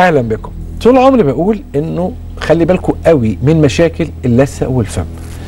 اهلا بكم. طول عمري بقول انه خلي بالكم قوي من مشاكل اللثه والفم.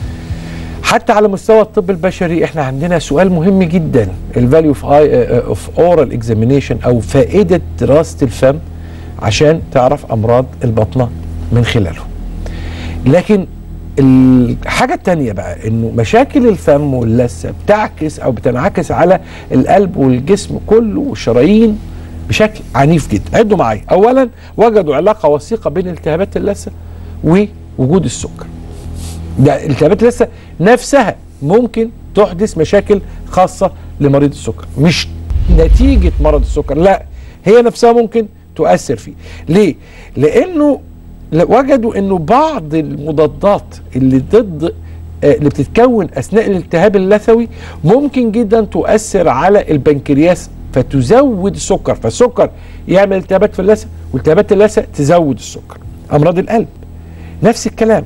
حتى على مستوى الطب البشري احنا عندنا سؤال مهم جدا، الفاليو اوف اورال اكزامينيشن، او فائده دراسه الفم عشان تعرف امراض البطنه من خلاله. لكن الحاجه الثانيه بقى انه مشاكل الفم واللثه بتعكس او بتنعكس على القلب والجسم كله والشرايين بشكل عنيف جدا. عدوا معايا. اولا وجدوا علاقه وثيقه بين التهابات اللثه ووجود السكر. ده التهابات اللثه نفسها ممكن تحدث مشاكل خاصه لمريض السكر، مش نتيجه مرض السكر، لا هي نفسها ممكن تؤثر فيه. ليه؟ لانه وجدوا انه بعض المضادات اللي اللي بتتكون اثناء الالتهاب اللثوي ممكن جدا تؤثر على البنكرياس فتزود السكر، فالسكر يعمل التهابات في اللثه، والتهابات اللثه تزود السكر. امراض القلب نفس الكلام.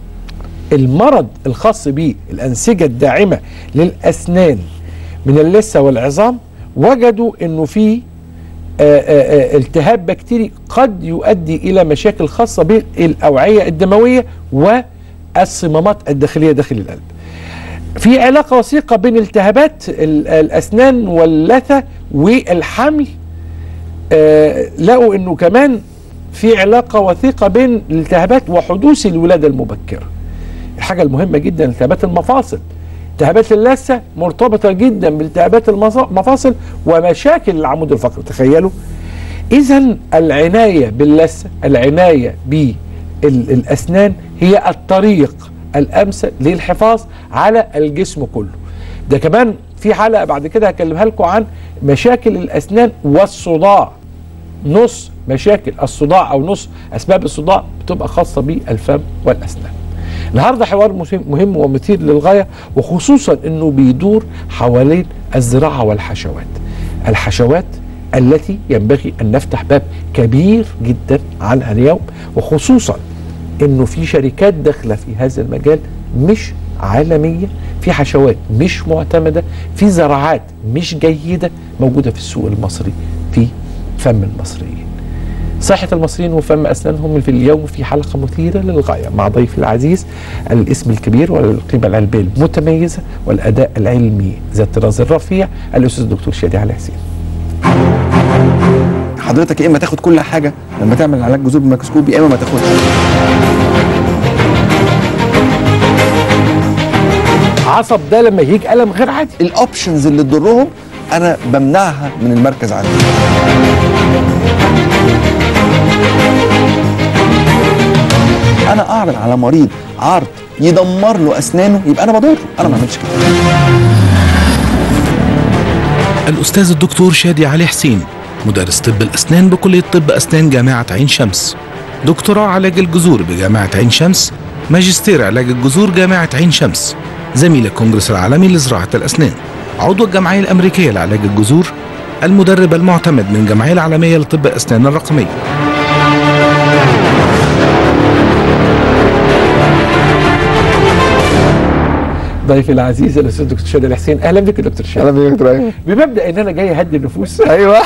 المرض الخاص بالانسجه الداعمه للاسنان من اللثه والعظام وجدوا انه في التهاب بكتيري قد يؤدي الى مشاكل خاصه بالاوعيه الدمويه والصمامات الداخليه داخل القلب. في علاقه وثيقه بين التهابات الاسنان واللثه والحمل. لقوا انه كمان في علاقه وثيقه بين الالتهابات وحدوث الولاده المبكره. الحاجه المهمه جدا التهابات المفاصل. التهابات اللثه مرتبطه جدا بالتهابات المفاصل ومشاكل العمود الفقري. تخيلوا اذا العنايه باللثه، العنايه بالاسنان هي الطريق الامثل للحفاظ على الجسم كله. ده كمان في حلقه بعد كده هكلمها لكم عن مشاكل الاسنان والصداع. نص مشاكل الصداع او نص اسباب الصداع بتبقى خاصه بالفم والاسنان. النهارده حوار مهم ومثير للغايه، وخصوصا انه بيدور حوالين الزراعه والحشوات. الحشوات التي ينبغي ان نفتح باب كبير جدا عنها اليوم، وخصوصا انه في شركات داخله في هذا المجال مش عالميه، في حشوات مش معتمده، في زراعات مش جيده موجوده في السوق المصري في فم المصريين. صحة المصريين وفم أسنانهم في اليوم في حلقة مثيرة للغاية مع ضيفي العزيز، الاسم الكبير والقيمة العلمية المتميزة والأداء العلمي ذات الطراز الرفيع، الأستاذ الدكتور شادي علي حسين. حضرتك يا إما تاخد كل حاجة لما تعمل علاج جذور بالميكروسكوب، يا إما ما تاخدش. عصب ده لما يجيك ألم غير عادي. الأوبشنز اللي تضرهم أنا بمنعها من المركز عندي. انا اعرض على مريض عرض يدمر له اسنانه، يبقى انا بضره، انا ما اعملش كده. الاستاذ الدكتور شادي علي حسين، مدرس طب الاسنان بكليه طب اسنان جامعه عين شمس، دكتوراه علاج الجذور بجامعه عين شمس، ماجستير علاج الجذور جامعه عين شمس، زميل الكونجرس العالمي لزراعه الاسنان، عضو الجمعيه الامريكيه لعلاج الجذور، المدرب المعتمد من الجمعيه العالميه لطب الاسنان الرقميه. ضيفي العزيز الاستاذ الدكتور شادي حسين. اهلا بك يا دكتور شادي. اهلا بك يا دكتور ايمن. بمبدا ان انا جاي اهدي النفوس. ايوه.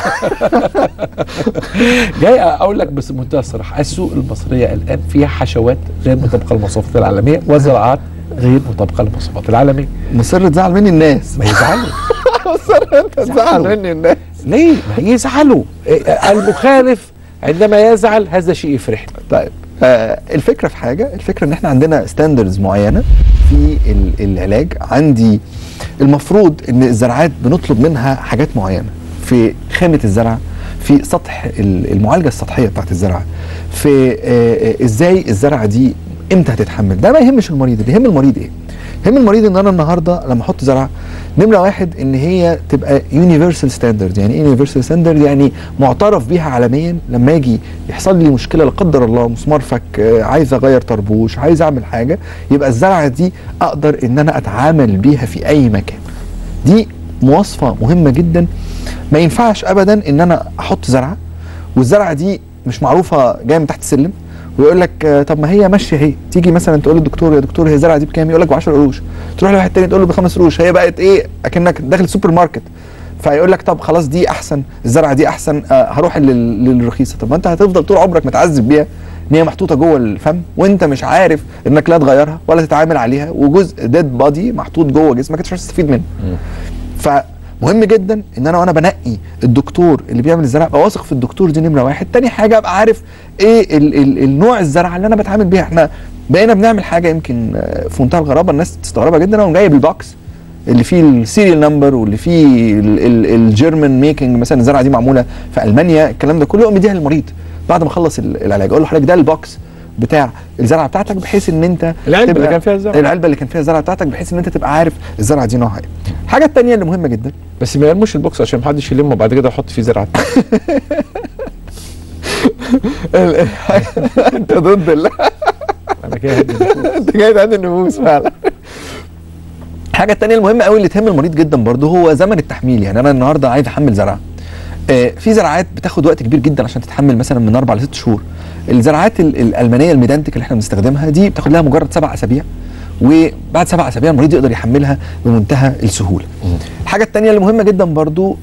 جاي اقول لك بس بمنتهى الصراحه، السوق المصريه الان فيها حشوات غير مطابقه للمواصفات العالميه وزراعات غير مطابقه للمواصفات العالميه. مصر تزعل مني الناس. ما يزعلوا. مصر انت تزعل مني الناس. ليه؟ ما يزعلوا. المخالف عندما يزعل هذا شيء يفرحني. طيب الفكره في حاجه، الفكره ان احنا عندنا ستاندردز معينه في العلاج. عندي المفروض ان الزراعات بنطلب منها حاجات معينه في خامه الزرعه، في سطح المعالجه السطحيه بتاعت الزرعه، في ازاي الزرعه دي امتى هتتحمل. ده ما يهمش المريض، اللي يهم المريض ايه؟ يهم المريض ان انا النهارده لما احط زرعه، نمره واحد ان هي تبقى يونيفرسال ستاندرد. يعني ايه يونيفرسال ستاندرد؟ يعني معترف بيها عالميا. لما يجي يحصل لي مشكله لا قدر الله، مسمار فك، عايز اغير طربوش، عايز اعمل حاجه، يبقى الزرعه دي اقدر ان انا اتعامل بيها في اي مكان. دي مواصفه مهمه جدا. ما ينفعش ابدا ان انا احط زرعه والزرعه دي مش معروفه جايه من تحت السلم، ويقول لك طب ما هي ماشيه اهي. تيجي مثلا تقول للدكتور يا دكتور هي الزرعه دي بكام؟ يقول لك ب10 قروش. تروح لواحد تاني تقول له ب5 قروش. هي بقت ايه؟ اكنك داخل سوبر ماركت. فيقول لك طب خلاص دي احسن، الزرعه دي احسن، هروح للرخيصه. طب ما انت هتفضل طول عمرك متعذب بيها ان هي محطوطه جوه الفم وانت مش عارف انك لا تغيرها ولا تتعامل عليها، وجزء ديد بادي محطوط جوه جسمك انت مش عارف تستفيد منه. فمهم جدا ان انا وانا بنقي الدكتور اللي بيعمل الزرع ابقى واثق في الدكتور، دي نمره واحد. تاني حاجه ابقى عارف ايه النوع الزرعه اللي انا بتعامل بيها. احنا بقينا بنعمل حاجه يمكن في منتهى الغرابه، الناس تستغربها جدا، انا جايب البوكس اللي فيه السيريال نمبر واللي فيه الجيرمان ميكنج، مثلا الزرعه دي معموله في المانيا، الكلام ده كله مديها للمريض بعد ما اخلص العلاج. اقول له حضرتك ده البوكس بتاع الزرعه بتاعتك، بحيث ان انت العلبه اللي كان فيها الزرعه، العلبه اللي كان فيها الزرعه بتاعتك، بحيث ان انت تبقى عارف الزرعه دي نوعها ايه. الحاجه الثانيه اللي مهمه جدا، بس ما يرموش البوكس عشان محدش يلمه بعد كده يحط فيه زرعه. انت ضد انا كده هدي النفوس. انت جاي تعدي النفوس فعلا. الحاجه الثانيه المهمه قوي اللي تهم المريض جدا برضه هو زمن التحميل. يعني انا النهارده عايز احمل زرعه، في زراعات بتاخد وقت كبير جدا عشان تتحمل، مثلا من 4 ل 6 شهور. الزراعات الالمانيه الميدانتيك اللي احنا بنستخدمها دي بتاخد لها مجرد 7 اسابيع، وبعد 7 اسابيع المريض يقدر يحملها بمنتهى السهوله. الحاجه الثانيه اللي مهمه جدا برضو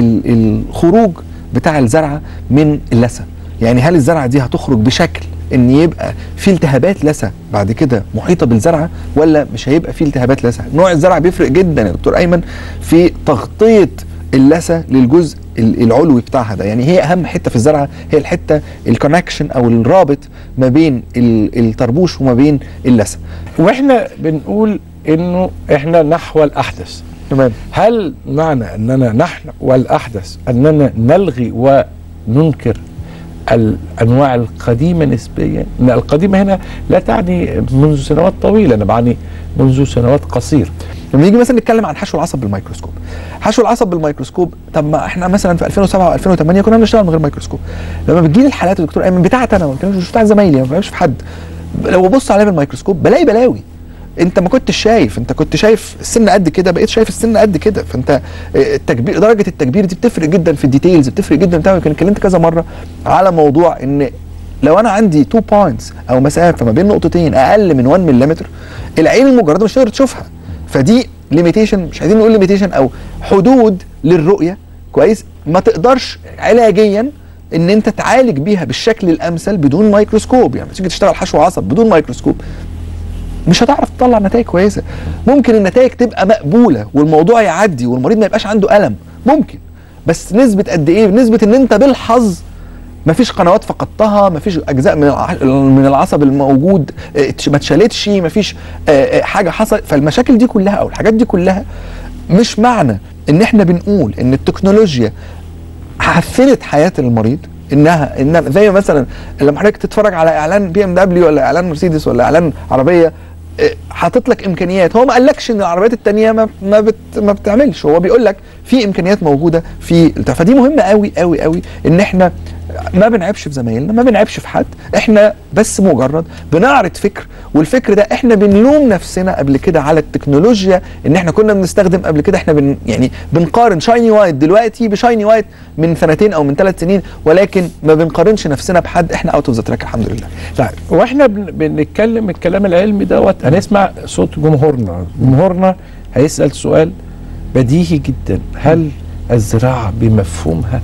الخروج بتاع الزرعه من اللثه. يعني هل الزرعه دي هتخرج بشكل ان يبقى في التهابات لثه بعد كده محيطه بالزرعه، ولا مش هيبقى في التهابات لثه؟ نوع الزرعه بيفرق جدا يا دكتور ايمن في تغطيه اللثه للجزء العلوي بتاعها ده. يعني هي اهم حته في الزرعه هي الحته الكونكشن او الرابط ما بين الطربوش وما بين اللثه. واحنا بنقول انه احنا نحو الاحدث، تمام. هل معنى اننا نحن والاحدث اننا نلغي وننكر الانواع القديمه نسبيا؟ ان القديمه هنا لا تعني منذ سنوات طويله، انا بعني منذ سنوات قصيره. لما نيجي مثلا نتكلم عن حشو العصب بالميكروسكوب، حشو العصب بالميكروسكوب، طب ما احنا مثلا في 2007 و2008 كنا بنشتغل من غير ميكروسكوب. لما بتجيلي الحالات يا دكتور ايمن بتاعتي انا، مش بتاعت زمايلي، ما بفهمش في حد، لو ببص عليها بالميكروسكوب بلاقي بلاوي. انت ما كنتش شايف، انت كنت شايف السن قد كده، بقيت شايف السن قد كده. فانت التكبير، درجه التكبير دي بتفرق جدا في الديتيلز، بتفرق جدا بتاع. يمكن اتكلمت كذا مره على موضوع ان لو انا عندي 2 بوينتس او مسافه ما بين نقطتين اقل من 1 ملم، العين المجرده مش هتقدر تشوفها. فدي ليميتيشن، مش عايزين نقول ليميتيشن، او حدود للرؤيه، كويس، ما تقدرش علاجيا ان انت تعالج بيها بالشكل الامثل بدون ميكروسكوب. يعني تيجي تشتغل حشو عصب بدون ميكروسكوب مش هتعرف تطلع نتائج كويسه. ممكن النتائج تبقى مقبوله والموضوع يعدي والمريض ما يبقاش عنده الم، ممكن، بس نسبه قد ايه؟ نسبه ان انت بالحظ مفيش قنوات فقدتها، مفيش اجزاء من العصب الموجود ما اتشالتش، مفيش حاجه حصلت. فالمشاكل دي كلها او الحاجات دي كلها مش معنى ان احنا بنقول ان التكنولوجيا حسنت حياه المريض، انها زي مثلا لما حضرتك تتفرج على اعلان BMW ولا اعلان مرسيدس ولا اعلان عربيه حاطط لك امكانيات، هو ما قالكش ان العربيات التانية ما بتعملش، هو بيقول لك في امكانيات موجوده في فدي مهمه قوي قوي قوي ان احنا ما بنعيبش في زمايلنا، ما بنعيبش في حد، احنا بس مجرد بنعرض فكر، والفكر ده احنا بنلوم نفسنا قبل كده على التكنولوجيا ان احنا كنا بنستخدم قبل كده. احنا يعني بنقارن شايني وايت دلوقتي بشايني وايت من 2 او من 3 سنين، ولكن ما بنقارنش نفسنا بحد. احنا اوت اوف ذا تراك الحمد لله. طيب واحنا بنتكلم الكلام العلمي دوت هنسمع صوت جمهورنا. جمهورنا هيسأل سؤال بديهي جدا: هل الزراعة بمفهومها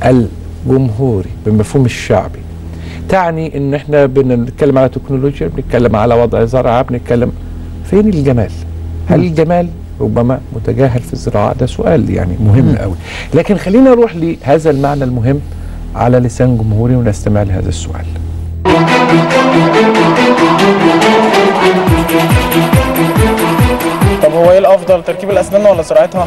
الجمهوري بمفهوم الشعبي تعني ان احنا بنتكلم على تكنولوجيا، بنتكلم على وضع زرعه، بنتكلم فين الجمال؟ هل الجمال ربما متجاهل في الزراعه؟ ده سؤال يعني مهم قوي. لكن خلينا نروح لهذا المعنى المهم على لسان جمهوري ونستمع لهذا السؤال. طب هو ايه الافضل، تركيب الاسنان ولا زراعتها؟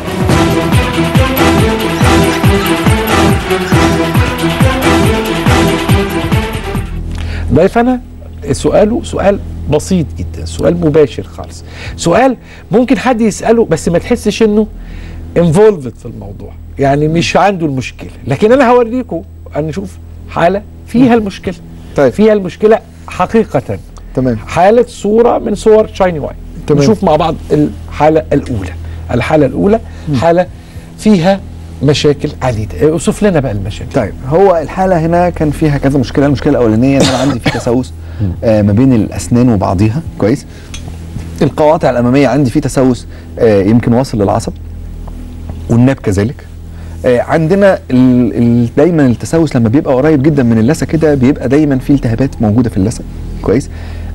ضيفنا سؤاله سؤال بسيط جدا، سؤال مباشر خالص، سؤال ممكن حد يسأله بس ما تحسش انه انفولفد في الموضوع، يعني مش عنده المشكلة. لكن انا هوريكم نشوف حالة فيها المشكلة. طيب. فيها المشكلة حقيقة. تمام. حالة صورة من صور شايني وايت. تمام. نشوف مع بعض الحالة الأولى. الحالة الأولى حالة فيها مشاكل عديدة. اوصف لنا بقى المشاكل. طيب، هو الحالة هنا كان فيها كذا مشكلة. المشكلة الأولانية ان انا عندي في تسوس ما بين الأسنان وبعضيها، كويس. القواطع الأمامية عندي في تسوس يمكن واصل للعصب، والناب كذلك. عندنا دايما التسوس لما بيبقى قريب جدا من اللثه كده بيبقى دايما في التهابات موجوده في اللثه. كويس.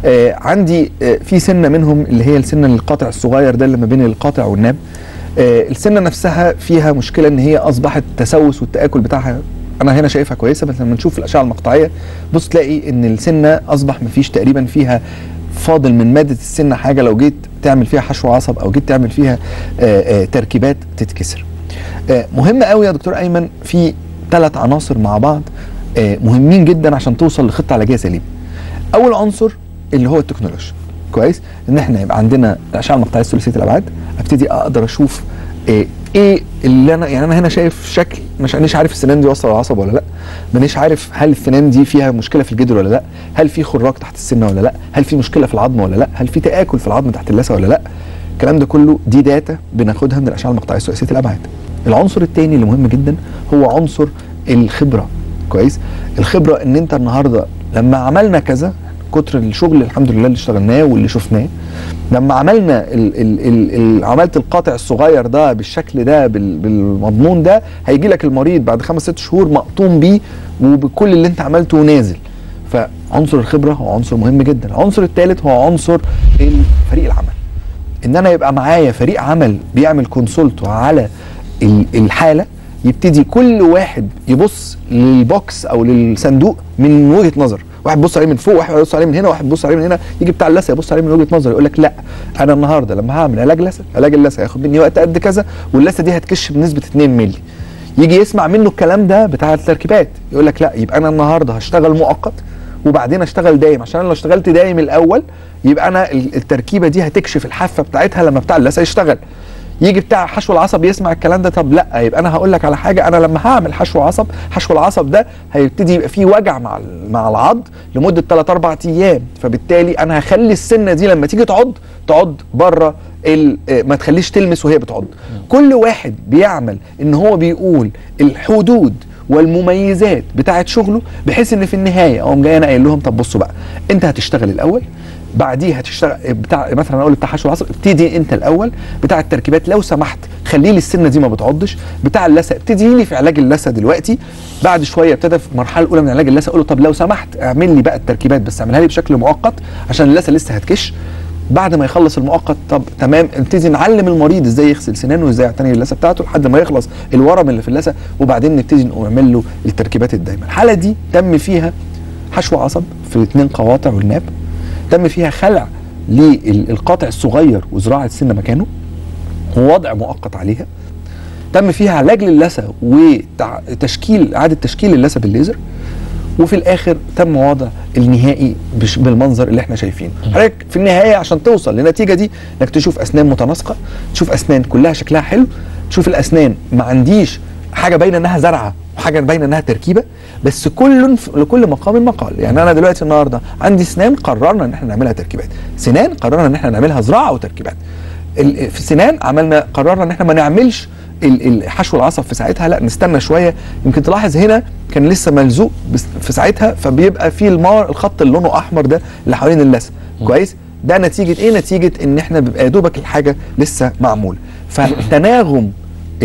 عندي في سنه منهم اللي هي السنه القاطع الصغير ده اللي ما بين القاطع والناب. السنه نفسها فيها مشكله ان هي اصبحت تسوس والتاكل بتاعها انا هنا شايفها كويسه، بس لما نشوف الاشعه المقطعيه بص تلاقي ان السنه اصبح مفيش تقريبا فيها فاضل من ماده السنه حاجه لو جيت تعمل فيها حشو عصب او جيت تعمل فيها تركيبات تتكسر. مهم قوي يا دكتور ايمن في 3 عناصر مع بعض مهمين جدا عشان توصل لخطه علاجيه سليمه. اول عنصر اللي هو التكنولوجيا. كويس. ان احنا يبقى عندنا الاشعه المقطعيه ثلاثيه الابعاد، ابتدي اقدر اشوف ايه اللي انا هنا شايف شكل مش عارف السنان دي واصله للعصب ولا لا، مانيش عارف هل السنان دي فيها مشكله في الجدر ولا لا، هل في خراج تحت السنه ولا لا، هل في مشكله في العظم ولا لا، هل في تآكل في العظم تحت اللثه ولا لا. الكلام ده كله دي داتا بناخدها من الاشعه المقطعيه ثلاثيه الابعاد. العنصر الثاني اللي مهم جدا هو عنصر الخبره. كويس. الخبره ان انت النهارده لما عملنا كذا كتر الشغل الحمد لله اللي اشتغلناه واللي شفناه، لما عملنا عملت القاطع الصغير ده بالشكل ده بالمضمون ده هيجي لك المريض بعد 5-6 شهور مقطوم بيه وبكل اللي انت عملته نازل. فعنصر الخبره هو عنصر مهم جدا. العنصر الثالث هو عنصر فريق العمل. ان انا يبقى معايا فريق عمل بيعمل كونسولت على الحاله، يبتدي كل واحد يبص للبوكس او للصندوق من وجهه نظر، واحد بيبص عليه من فوق، واحد يبص عليه من هنا، واحد يبص عليه من هنا، يجي بتاع اللثه يبص عليه من وجهه نظر يقول لك لا انا النهارده لما هعمل علاج اللثه هياخد مني وقت قد كذا واللثه دي هتكش بنسبه 2 مللي. يجي يسمع منه الكلام ده بتاع التركيبات يقول لك لا يبقى انا النهارده هشتغل مؤقت وبعدين اشتغل دايم، عشان لو اشتغلت دايم الاول يبقى انا التركيبه دي هتكشف الحافه بتاعتها لما بتاع اللثه يشتغل. يجي بتاع حشو العصب يسمع الكلام ده، طب لا يبقى انا هقول لك على حاجه، انا لما هعمل حشو العصب ده هيبتدي يبقى فيه وجع مع العض لمده 3-4 ايام، فبالتالي انا هخلي السنه دي لما تيجي تعض بره ما تخليش تلمس وهي بتعض. كل واحد بيعمل ان هو بيقول الحدود والمميزات بتاعه شغله، بحيث ان في النهايه اقوم جاي انا قايل لهم طب بصوا بقى انت هتشتغل الاول، بعديه هتشتغل بتاع مثلا اقول بتاع حشو العصب ابتدي انت الاول، بتاع التركيبات لو سمحت خلي لي السنه دي ما بتعضش، بتاع اللثه ابتدي لي في علاج اللثه دلوقتي، بعد شويه ابتدى في المرحله الاولى من علاج اللثه اقول له طب لو سمحت اعمل لي بقى التركيبات بس اعملها لي بشكل مؤقت عشان اللثه لسه هتكش. بعد ما يخلص المؤقت طب تمام نبتدي نعلم المريض ازاي يغسل سنانه وازاي يعتني باللثه بتاعته لحد ما يخلص الورم اللي في اللثه، وبعدين نبتدي نعمل له التركيبات الدايمه. الحاله دي تم فيها حشو عصب في 2 قواطع والناب، تم فيها خلع للقاطع الصغير وزراعه السنه مكانه ووضع مؤقت عليها، تم فيها علاج للثه وتشكيل اعاده تشكيل اللثه بالليزر، وفي الاخر تم وضع النهائي بالمنظر اللي احنا شايفينه. حضرتك في النهايه عشان توصل للنتيجه دي انك تشوف اسنان متناسقه، تشوف اسنان كلها شكلها حلو، تشوف الاسنان ما عنديش حاجه باينه انها زرعه وحاجه باينه انها تركيبه، بس لكل مقام مقال. يعني انا دلوقتي النهارده عندي سنان قررنا ان احنا نعملها تركيبات، سنان قررنا ان احنا نعملها زراعه وتركيبات. في سنان قررنا ان احنا ما نعملش حشو العصب في ساعتها، لا نستنى شويه. يمكن تلاحظ هنا كان لسه ملزوق في ساعتها، فبيبقى في الخط اللي لونه احمر ده اللي حوالين اللثه. كويس. ده نتيجه ايه؟ نتيجه ان احنا بيبقى يا دوبك الحاجه لسه معموله. فتناغم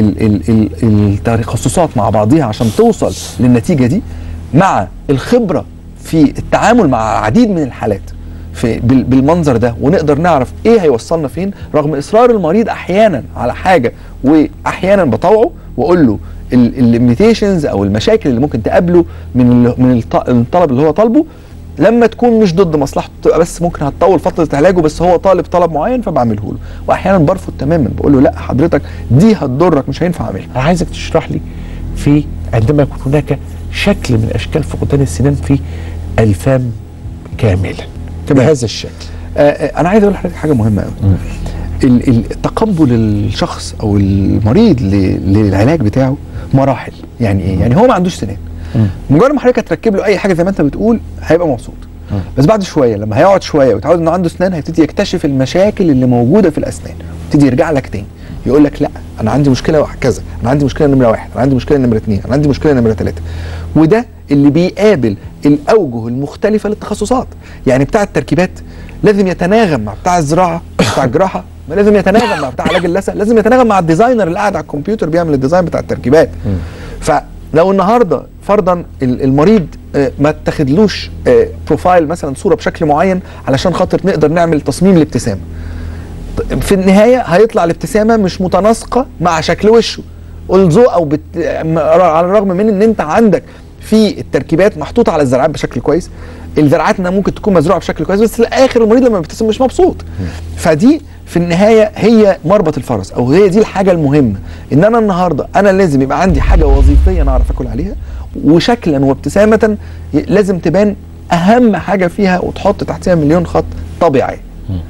التخصصات مع بعضيها عشان توصل للنتيجه دي، مع الخبره في التعامل مع عديد من الحالات بالمنظر ده، ونقدر نعرف ايه هيوصلنا فين، رغم اصرار المريض احيانا على حاجه واحيانا بطوعه واقول له الليميتيشنز او المشاكل اللي ممكن تقابله من الطلب اللي هو طالبه، لما تكون مش ضد مصلحته تبقى بس ممكن هتطول فتره علاجه، بس هو طلب معين فبعمله له، واحيانا برفض تماما بقول له لا حضرتك دي هتضرك مش هينفع اعملها. انا عايزك تشرح لي في عندما يكون هناك شكل من اشكال فقدان السنان في الفم كاملا بهذا الشكل، انا عايز اقول لحضرتك حاجه مهمه قوي. تقبل الشخص او المريض للعلاج بتاعه مراحل. يعني ايه؟ يعني هو ما عندوش سنان، مجرد ما حضرتك هتركب له اي حاجه زي ما انت بتقول هيبقى مبسوط، بس بعد شويه لما هيقعد شويه ويتعود انه عنده اسنان هيبتدي يكتشف المشاكل اللي موجوده في الاسنان، يبتدي يرجع لك تاني يقول لك لا انا عندي مشكله كذا، انا عندي مشكله نمره 1، انا عندي مشكله نمره 2، انا عندي مشكله نمره 3. وده اللي بيقابل الاوجه المختلفه للتخصصات. يعني بتاع التركيبات لازم يتناغم مع بتاع الزراعه، بتاع الجراحه، ما لازم يتناغم مع بتاع علاج اللثه، لازم يتناغم مع الديزاينر اللي قاعد على الكمبيوتر بيعمل الديزاين بتاع التركيبات. فلو النهارده فرضا المريض ما اتخذلوش بروفايل مثلا صوره بشكل معين علشان خاطر نقدر نعمل تصميم الابتسامه، في النهايه هيطلع الابتسامه مش متناسقه مع شكل وشه او على الرغم من ان انت عندك في التركيبات محطوطه على الزرعات بشكل كويس، الزرعات انها ممكن تكون مزروعه بشكل كويس، بس في الاخر المريض لما بيبتسم مش مبسوط. فدي في النهايه هي مربط الفرس، او هي دي الحاجه المهمه، ان انا النهارده انا لازم يبقى عندي حاجه وظيفيه انا اعرف اكل عليها، وشكلا وابتسامه لازم تبان اهم حاجه فيها وتحط تحتها مليون خط طبيعي.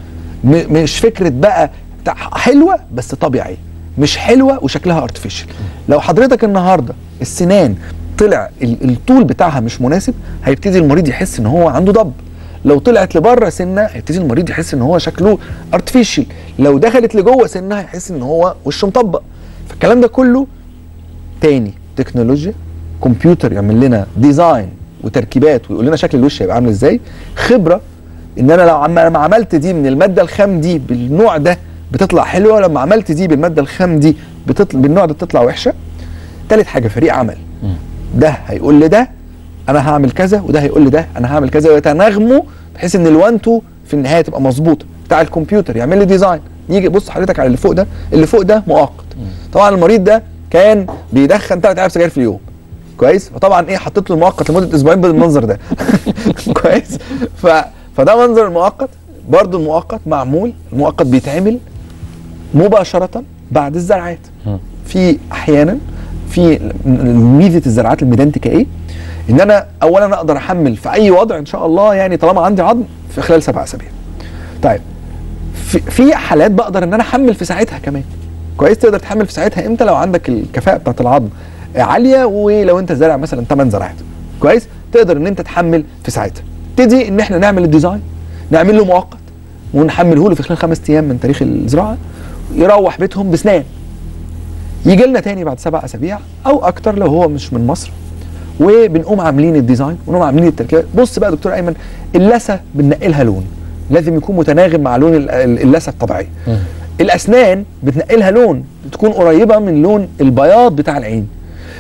مش فكره بقى حلوه بس طبيعيه، مش حلوه وشكلها ارتفيشال. لو حضرتك النهارده السنان طلع الطول بتاعها مش مناسب، هيبتدي المريض يحس ان هو عنده ضب. لو طلعت لبره سنه هيبتدي المريض يحس ان هو شكله ارتفيشال. لو دخلت لجوه سنه هيحس ان هو وشه مطبق. فالكلام ده كله تاني تكنولوجيا، كمبيوتر يعمل لنا ديزاين وتركيبات ويقول لنا شكل الوش هيبقى عامل ازاي، خبره ان انا لو لما عملت دي من الماده الخام دي بالنوع ده بتطلع حلوه، ولما عملت دي بالماده الخام دي بالنوع ده بتطلع وحشه. تالت حاجه فريق عمل، ده هيقول لده انا هعمل كذا، وده هيقول لده انا هعمل كذا، ويتناغموا بحيث ان الوان تو في النهايه تبقى مظبوطه. بتاع الكمبيوتر يعمل لي ديزاين، يجي بص حضرتك على اللي فوق ده، اللي فوق ده مؤقت. طبعا المريض ده كان بيدخن 3 علب سجاير في اليوم، كويس؟ فطبعا ايه حطيت له المؤقت لمده اسبوعين بالمنظر ده كويس؟ فده منظر المؤقت. برضو المؤقت معمول، المؤقت بيتعمل مباشره بعد الزرعات. في احيانا في ميزه الزرعات الميدانتيكا ايه؟ ان انا اولا اقدر احمل في اي وضع ان شاء الله، يعني طالما عندي عظم في خلال 7 اسابيع. طيب في حالات بقدر ان انا احمل في ساعتها كمان، كويس؟ تقدر تحمل في ساعتها امتى؟ لو عندك الكفاءه بتاعت العظم عاليه، ولو انت زارع مثلا 8 زرعات، كويس؟ تقدر ان انت تحمل في ساعتها. تدي ان احنا نعمل الديزاين، نعمل له مؤقت ونحمله له في خلال 5 ايام من تاريخ الزراعه، يروح بيتهم بسنان. يجي لنا تاني بعد 7 اسابيع او اكتر لو هو مش من مصر، وبنقوم عاملين الديزاين ونقوم عاملين التركيبات. بص بقى يا دكتور ايمن، اللثه بننقلها لون لازم يكون متناغم مع لون اللثه الطبيعيه. الاسنان بتنقلها لون تكون قريبه من لون البياض بتاع العين.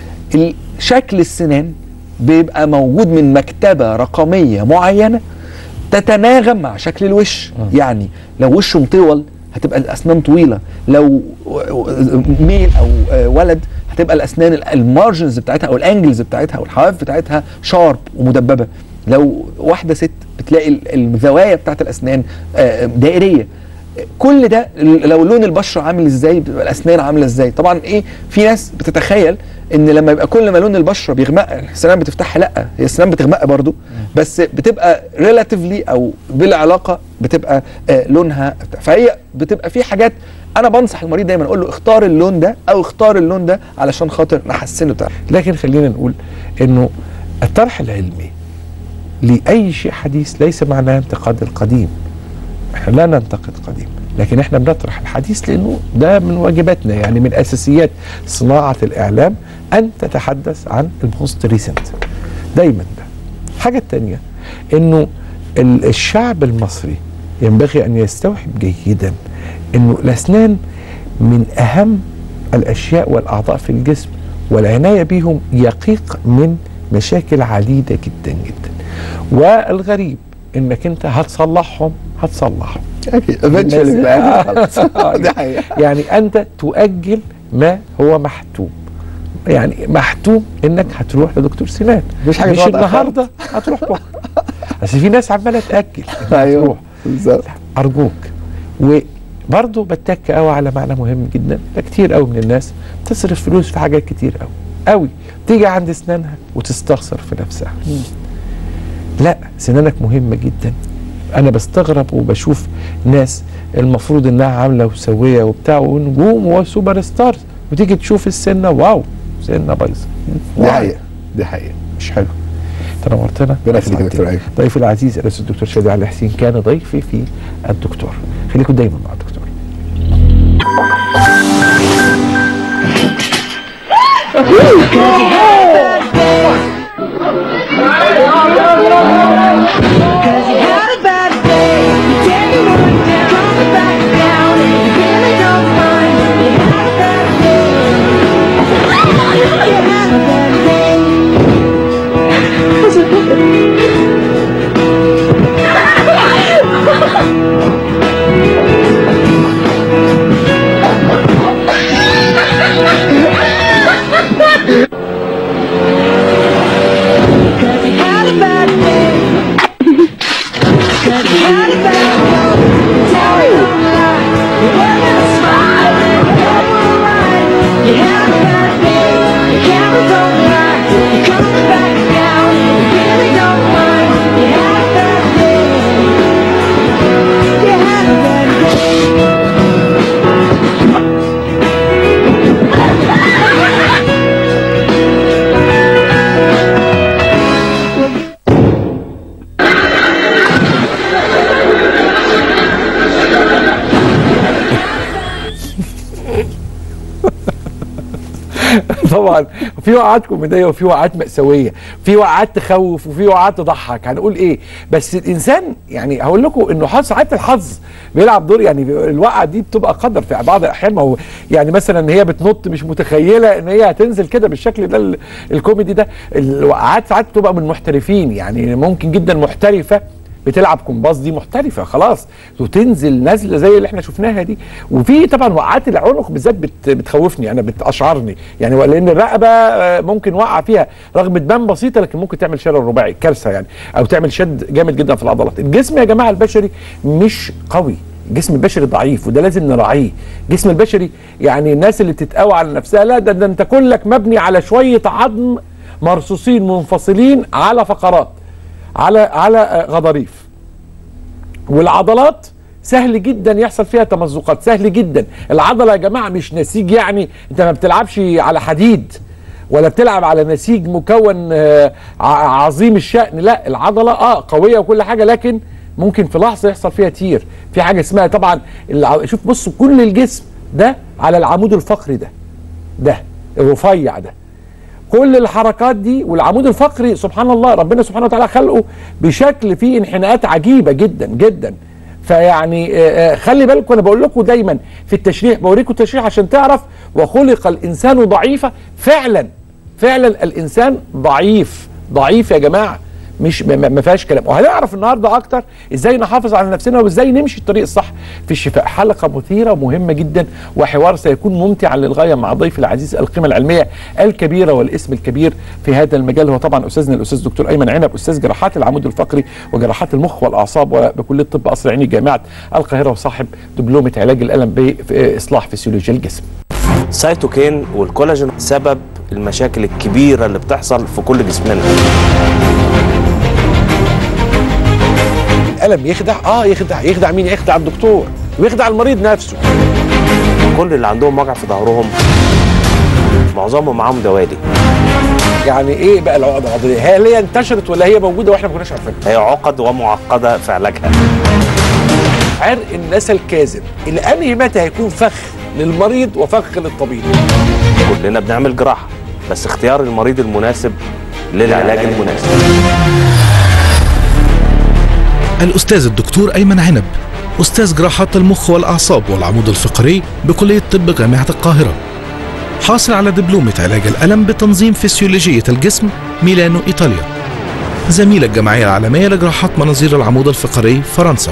شكل السنان بيبقى موجود من مكتبه رقميه معينه تتناغم مع شكل الوش. يعني لو وشه مطول هتبقى الاسنان طويله، لو ميل او ولد هتبقى الاسنان المارجنز بتاعتها او الانجلز بتاعتها او الحواف بتاعتها شارب ومدببه. لو واحده ست بتلاقي الزوايا بتاعت الاسنان دائريه. كل ده لو لون البشره عامل ازاي بتبقى الاسنان عامله ازاي. طبعا ايه، في ناس بتتخيل ان لما يبقى كل ما لون البشره بيغمق السنان بتفتح. لا، هي السنان بتغمق برضو، بس بتبقى ريلاتيفلي او بالعلاقه بتبقى لونها. فهي بتبقى في حاجات انا بنصح المريض دايما اقول له اختار اللون ده او اختار اللون ده علشان خاطر نحسنه بتاعه. لكن خلينا نقول انه الطرح العلمي لاي شيء حديث ليس معناه انتقاد القديم. احنا لا ننتقد قديم، لكن احنا بنطرح الحديث لانه ده من واجباتنا، يعني من اساسيات صناعه الاعلام ان تتحدث عن الموست ريسنت دايما. ده الحاجه الثانيه انه الشعب المصري ينبغي ان يستوعب جيدا انه الاسنان من اهم الاشياء والاعضاء في الجسم، والعنايه بهم يقيق من مشاكل عديده جدا جدا. والغريب انك انت هتصلحهم اكيد دي حقيقة. يعني انت تؤجل ما هو محتوم. يعني محتوم انك هتروح لدكتور سنان، مش النهارده هتروح بكره. بس في ناس عماله تاجل. ايوه بالظبط. ارجوك. وبرضه بتك قوي على معنى مهم جدا، كتير قوي من الناس تصرف فلوس في حاجات كتير قوي قوي، تيجي عند اسنانها وتستخسر في نفسها. لا، سنانك مهمه جدا. انا بستغرب وبشوف ناس المفروض انها عامله وسويه وبتاع ونجوم وسوبر ستارز، وتيجي تشوف السنه واو، سنه بايظه. دي حقيقه مش حلو. تنورتنا. ربنا يخليك يا دكتور ايمن. ضيفي العزيز الاستاذ الدكتور شادي علي حسين كان ضيفي في الدكتور. خليكم دايما مع الدكتور. Cause you had a bad day, you didn't move down, come back down. طبعا في وقعات كوميديه وفي وقعات مأساويه، في وقعات تخوف وفي وقعات تضحك، هنقول ايه؟ بس الانسان يعني هقول لكم انه ساعات الحظ بيلعب دور، يعني الوقعه دي بتبقى قدر في بعض الاحيان. ما هو يعني مثلا ان هي بتنط مش متخيله ان هي هتنزل كده بالشكل ده الكوميدي ده. الوقعات ساعات بتبقى من محترفين، يعني ممكن جدا محترفه بتلعب كومباس، دي محترفه خلاص وتنزل نازله زي اللي احنا شفناها دي. وفي طبعا وقعات العنق بالذات بتخوفني انا، بتاشعرني يعني، لان الرقبه ممكن وقع فيها رغم تبان بسيطه لكن ممكن تعمل شلل رباعي كارثه يعني، او تعمل شد جامد جدا في العضلات. الجسم يا جماعه البشري مش قوي، الجسم البشري ضعيف وده لازم نراعيه. الجسم البشري يعني الناس اللي بتتقوى على نفسها، لا ده انت كلك مبني على شويه عظم مرصوصين منفصلين على فقرات، على غضاريف. والعضلات سهل جدا يحصل فيها تمزقات، سهل جدا. العضله يا جماعه مش نسيج، يعني انت ما بتلعبش على حديد ولا بتلعب على نسيج مكون عظيم الشأن، لا العضله قويه وكل حاجه، لكن ممكن في لحظه يحصل فيها تير. في حاجه اسمها طبعا شوف بصوا كل الجسم ده على العمود الفقري ده الرفيع ده، كل الحركات دي. والعمود الفقري سبحان الله ربنا سبحانه وتعالى خلقه بشكل فيه انحناءات عجيبه جدا جدا. فيعني خلي بالكم، انا بقول لكم دايما في التشريح، بوريكم التشريح عشان تعرف. وخلق الانسان ضعيفا، فعلا الانسان ضعيف يا جماعه، مش ما فيهاش كلام. وهنعرف النهارده اكتر ازاي نحافظ على نفسنا وازاي نمشي الطريق الصح في الشفاء. حلقه مثيره ومهمه جدا وحوار سيكون ممتعا للغايه مع ضيف العزيز القيمه العلميه الكبيره والاسم الكبير في هذا المجال، هو طبعا استاذنا الاستاذ دكتور ايمن عنب، استاذ جراحات العمود الفقري وجراحات المخ والاعصاب وبكليه طب قصر عيني جامعه القاهره، وصاحب دبلومه علاج الالم باصلاح فسيولوجيا الجسم. السيتوكين والكولاجين سبب المشاكل الكبيره اللي بتحصل في كل جسمنا. الألم يخدع يخدع مين؟ يخدع الدكتور ويخدع المريض نفسه. كل اللي عندهم وجع في ظهرهم معظمهم معاهم دوالي. يعني ايه بقى العقد العضليه؟ هل هي انتشرت ولا هي موجوده واحنا ما كناش عارفينها؟ هي عقد ومعقده في علاجها. عرق النسا الكاذب الانهي متى هيكون فخ للمريض وفخ للطبيب؟ كلنا بنعمل جراحه، بس اختيار المريض المناسب للعلاج المناسب. الأستاذ الدكتور أيمن عنب، أستاذ جراحات المخ والأعصاب والعمود الفقري بكلية طب جامعة القاهرة، حاصل على دبلومة علاج الألم بتنظيم فسيولوجية الجسم ميلانو إيطاليا، زميل الجمعية العالمية لجراحات مناظير العمود الفقري فرنسا.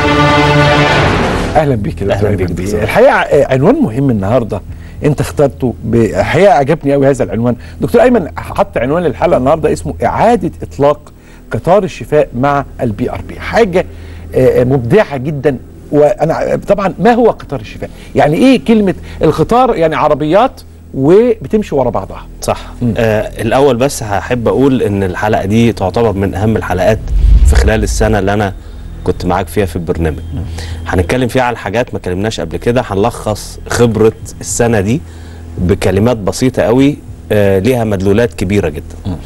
أهلا بيك يا أهلا بيك. الحقيقة عنوان مهم النهاردة انت اخترته، الحقيقة عجبني قوي هذا العنوان. دكتور أيمن حط عنوان الحلقة النهاردة اسمه إعادة إطلاق قطار الشفاء مع البي ار بي، حاجه مبدعه جدا. وانا طبعا ما هو قطار الشفاء؟ يعني ايه كلمه القطار؟ يعني عربيات وبتمشي ورا بعضها، صح. الاول بس هحب اقول ان الحلقه دي تعتبر من اهم الحلقات في خلال السنه اللي انا كنت معاك فيها في البرنامج. هنتكلم فيها على حاجات ما كلمناش قبل كده، هنلخص خبره السنه دي بكلمات بسيطه قوي ليها مدلولات كبيرة جدا.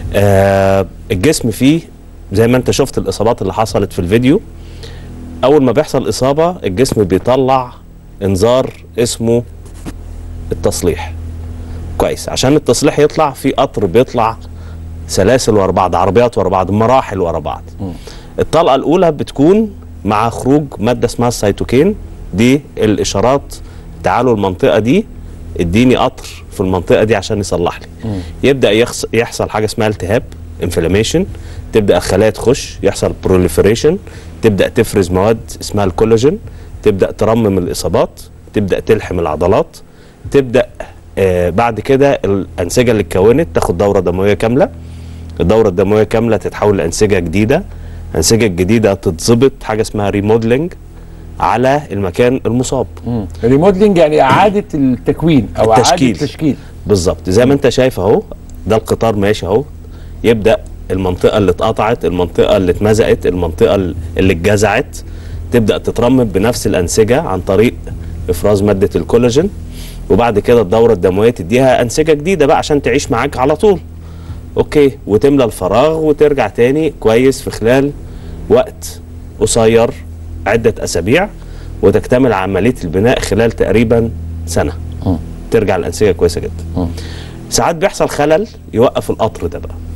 الجسم فيه زي ما انت شفت الإصابات اللي حصلت في الفيديو، أول ما بيحصل إصابة الجسم بيطلع إنذار اسمه التصليح. كويس، عشان التصليح يطلع في قطر بيطلع سلاسل ورا بعض، عربيات ورا بعض، مراحل ورا بعض. الطلقة الأولى بتكون مع خروج مادة اسمها السيتوكين، دي الإشارات تعالوا المنطقة دي اديني قطر في المنطقه دي عشان يصلح لي. يبدا يحصل حاجه اسمها التهاب انفلاميشن، تبدا الخلايا تخش، يحصل بروليفريشن، تبدا تفرز مواد اسمها الكولاجين، تبدا ترمم الاصابات، تبدا تلحم العضلات، تبدا بعد كده الانسجه اللي اتكونت تاخد دوره دمويه كامله، الدوره الدمويه كامله تتحول لانسجه جديده، الانسجه الجديده تتظبط حاجه اسمها ريموديلنج على المكان المصاب. ريموديلنج يعني اعاده التكوين او اعاده التشكيل. بالظبط زي ما انت شايف اهو، ده القطار ماشي اهو، يبدا المنطقه اللي اتقطعت، المنطقه اللي اتمزقت، المنطقه اللي اتجزعت تبدا تترمم بنفس الانسجه عن طريق افراز ماده الكولاجين، وبعد كده الدوره الدمويه تديها انسجه جديده بقى عشان تعيش معاك على طول. اوكي، وتملى الفراغ وترجع تاني كويس في خلال وقت قصير عدة أسابيع، وتكتمل عملية البناء خلال تقريبا سنة. ترجع الأنسجة كويسة جدا. ساعات بيحصل خلل يوقف القطر ده بقى.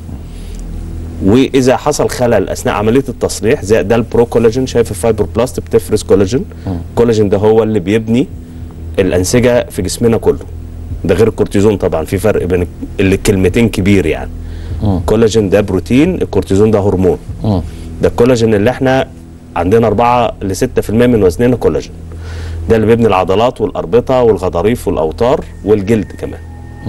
واذا حصل خلل اثناء عمليه التصليح زي ده البرو كولاجين، شايف الفايبر بلاست بتفرز كولاجين. الكولاجين ده هو اللي بيبني الانسجه في جسمنا كله، ده غير الكورتيزون طبعا، في فرق بين الكلمتين كبير يعني. الكولاجين ده بروتين، الكورتيزون ده هرمون. ده الكولاجين اللي احنا عندنا 4 ل 6% من وزننا كولاجين، ده اللي بيبني العضلات والاربطه والغضاريف والاوتار والجلد كمان.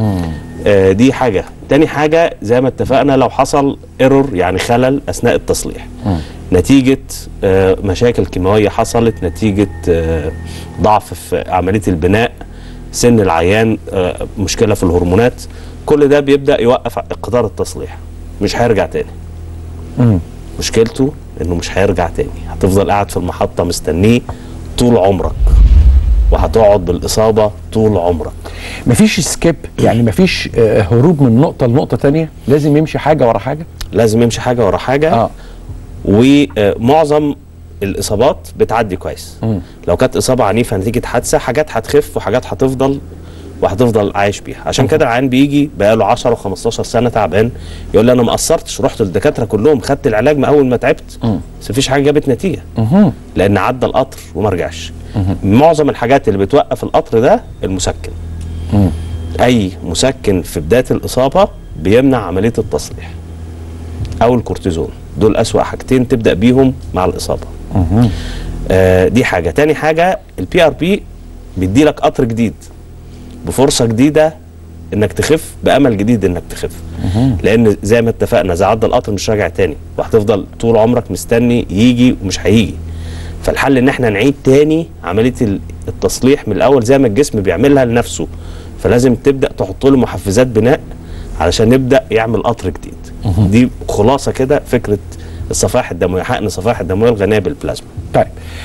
دي حاجه. تاني حاجه زي ما اتفقنا، لو حصل ايرور يعني خلل اثناء التصليح نتيجه مشاكل كيماويه حصلت، نتيجه ضعف في عمليه البناء، سن العيان، مشكله في الهرمونات، كل ده بيبدا يوقف قطار التصليح، مش هيرجع تاني. مشكلته انه مش هيرجع تاني، هتفضل قاعد في المحطه مستنيه طول عمرك، وهتقعد بالاصابه طول عمرك. مفيش سكيب يعني، مفيش هروب من نقطه لنقطه تانية، لازم يمشي حاجه ورا حاجه. لازم يمشي حاجه ورا حاجه. ومعظم الاصابات بتعدي كويس. لو كانت اصابه عنيفه نتيجه حادثه، حاجات هتخف وحاجات هتفضل عايش بيها. عشان كده العيان بيجي بقاله 10 و15 سنه تعبان، يقول لي انا ما قصرتش، رحت للدكاتره كلهم، خدت العلاج من اول ما تعبت، بس مفيش حاجه جابت نتيجه. لان عدى القطر وما رجعش. معظم الحاجات اللي بتوقف القطر ده المسكن. اي مسكن في بدايه الاصابه بيمنع عمليه التصليح، او الكورتيزون، دول اسوأ حاجتين تبدا بيهم مع الاصابه. دي حاجه. تاني حاجه البي ار بي بيدي لك قطر جديد بفرصه جديده انك تخف، بامل جديد انك تخف. لان زي ما اتفقنا، اذا عدى القطر مش راجع تاني، وهتفضل طول عمرك مستني يجي ومش هيجي. فالحل ان احنا نعيد تاني عمليه التصليح من الاول زي ما الجسم بيعملها لنفسه. فلازم تبدا تحط له محفزات بناء علشان نبدا يعمل قطر جديد. دي خلاصه كده فكره الصفائح الدمويه، حقن الصفائح الدمويه الغنيه بالبلازما. طيب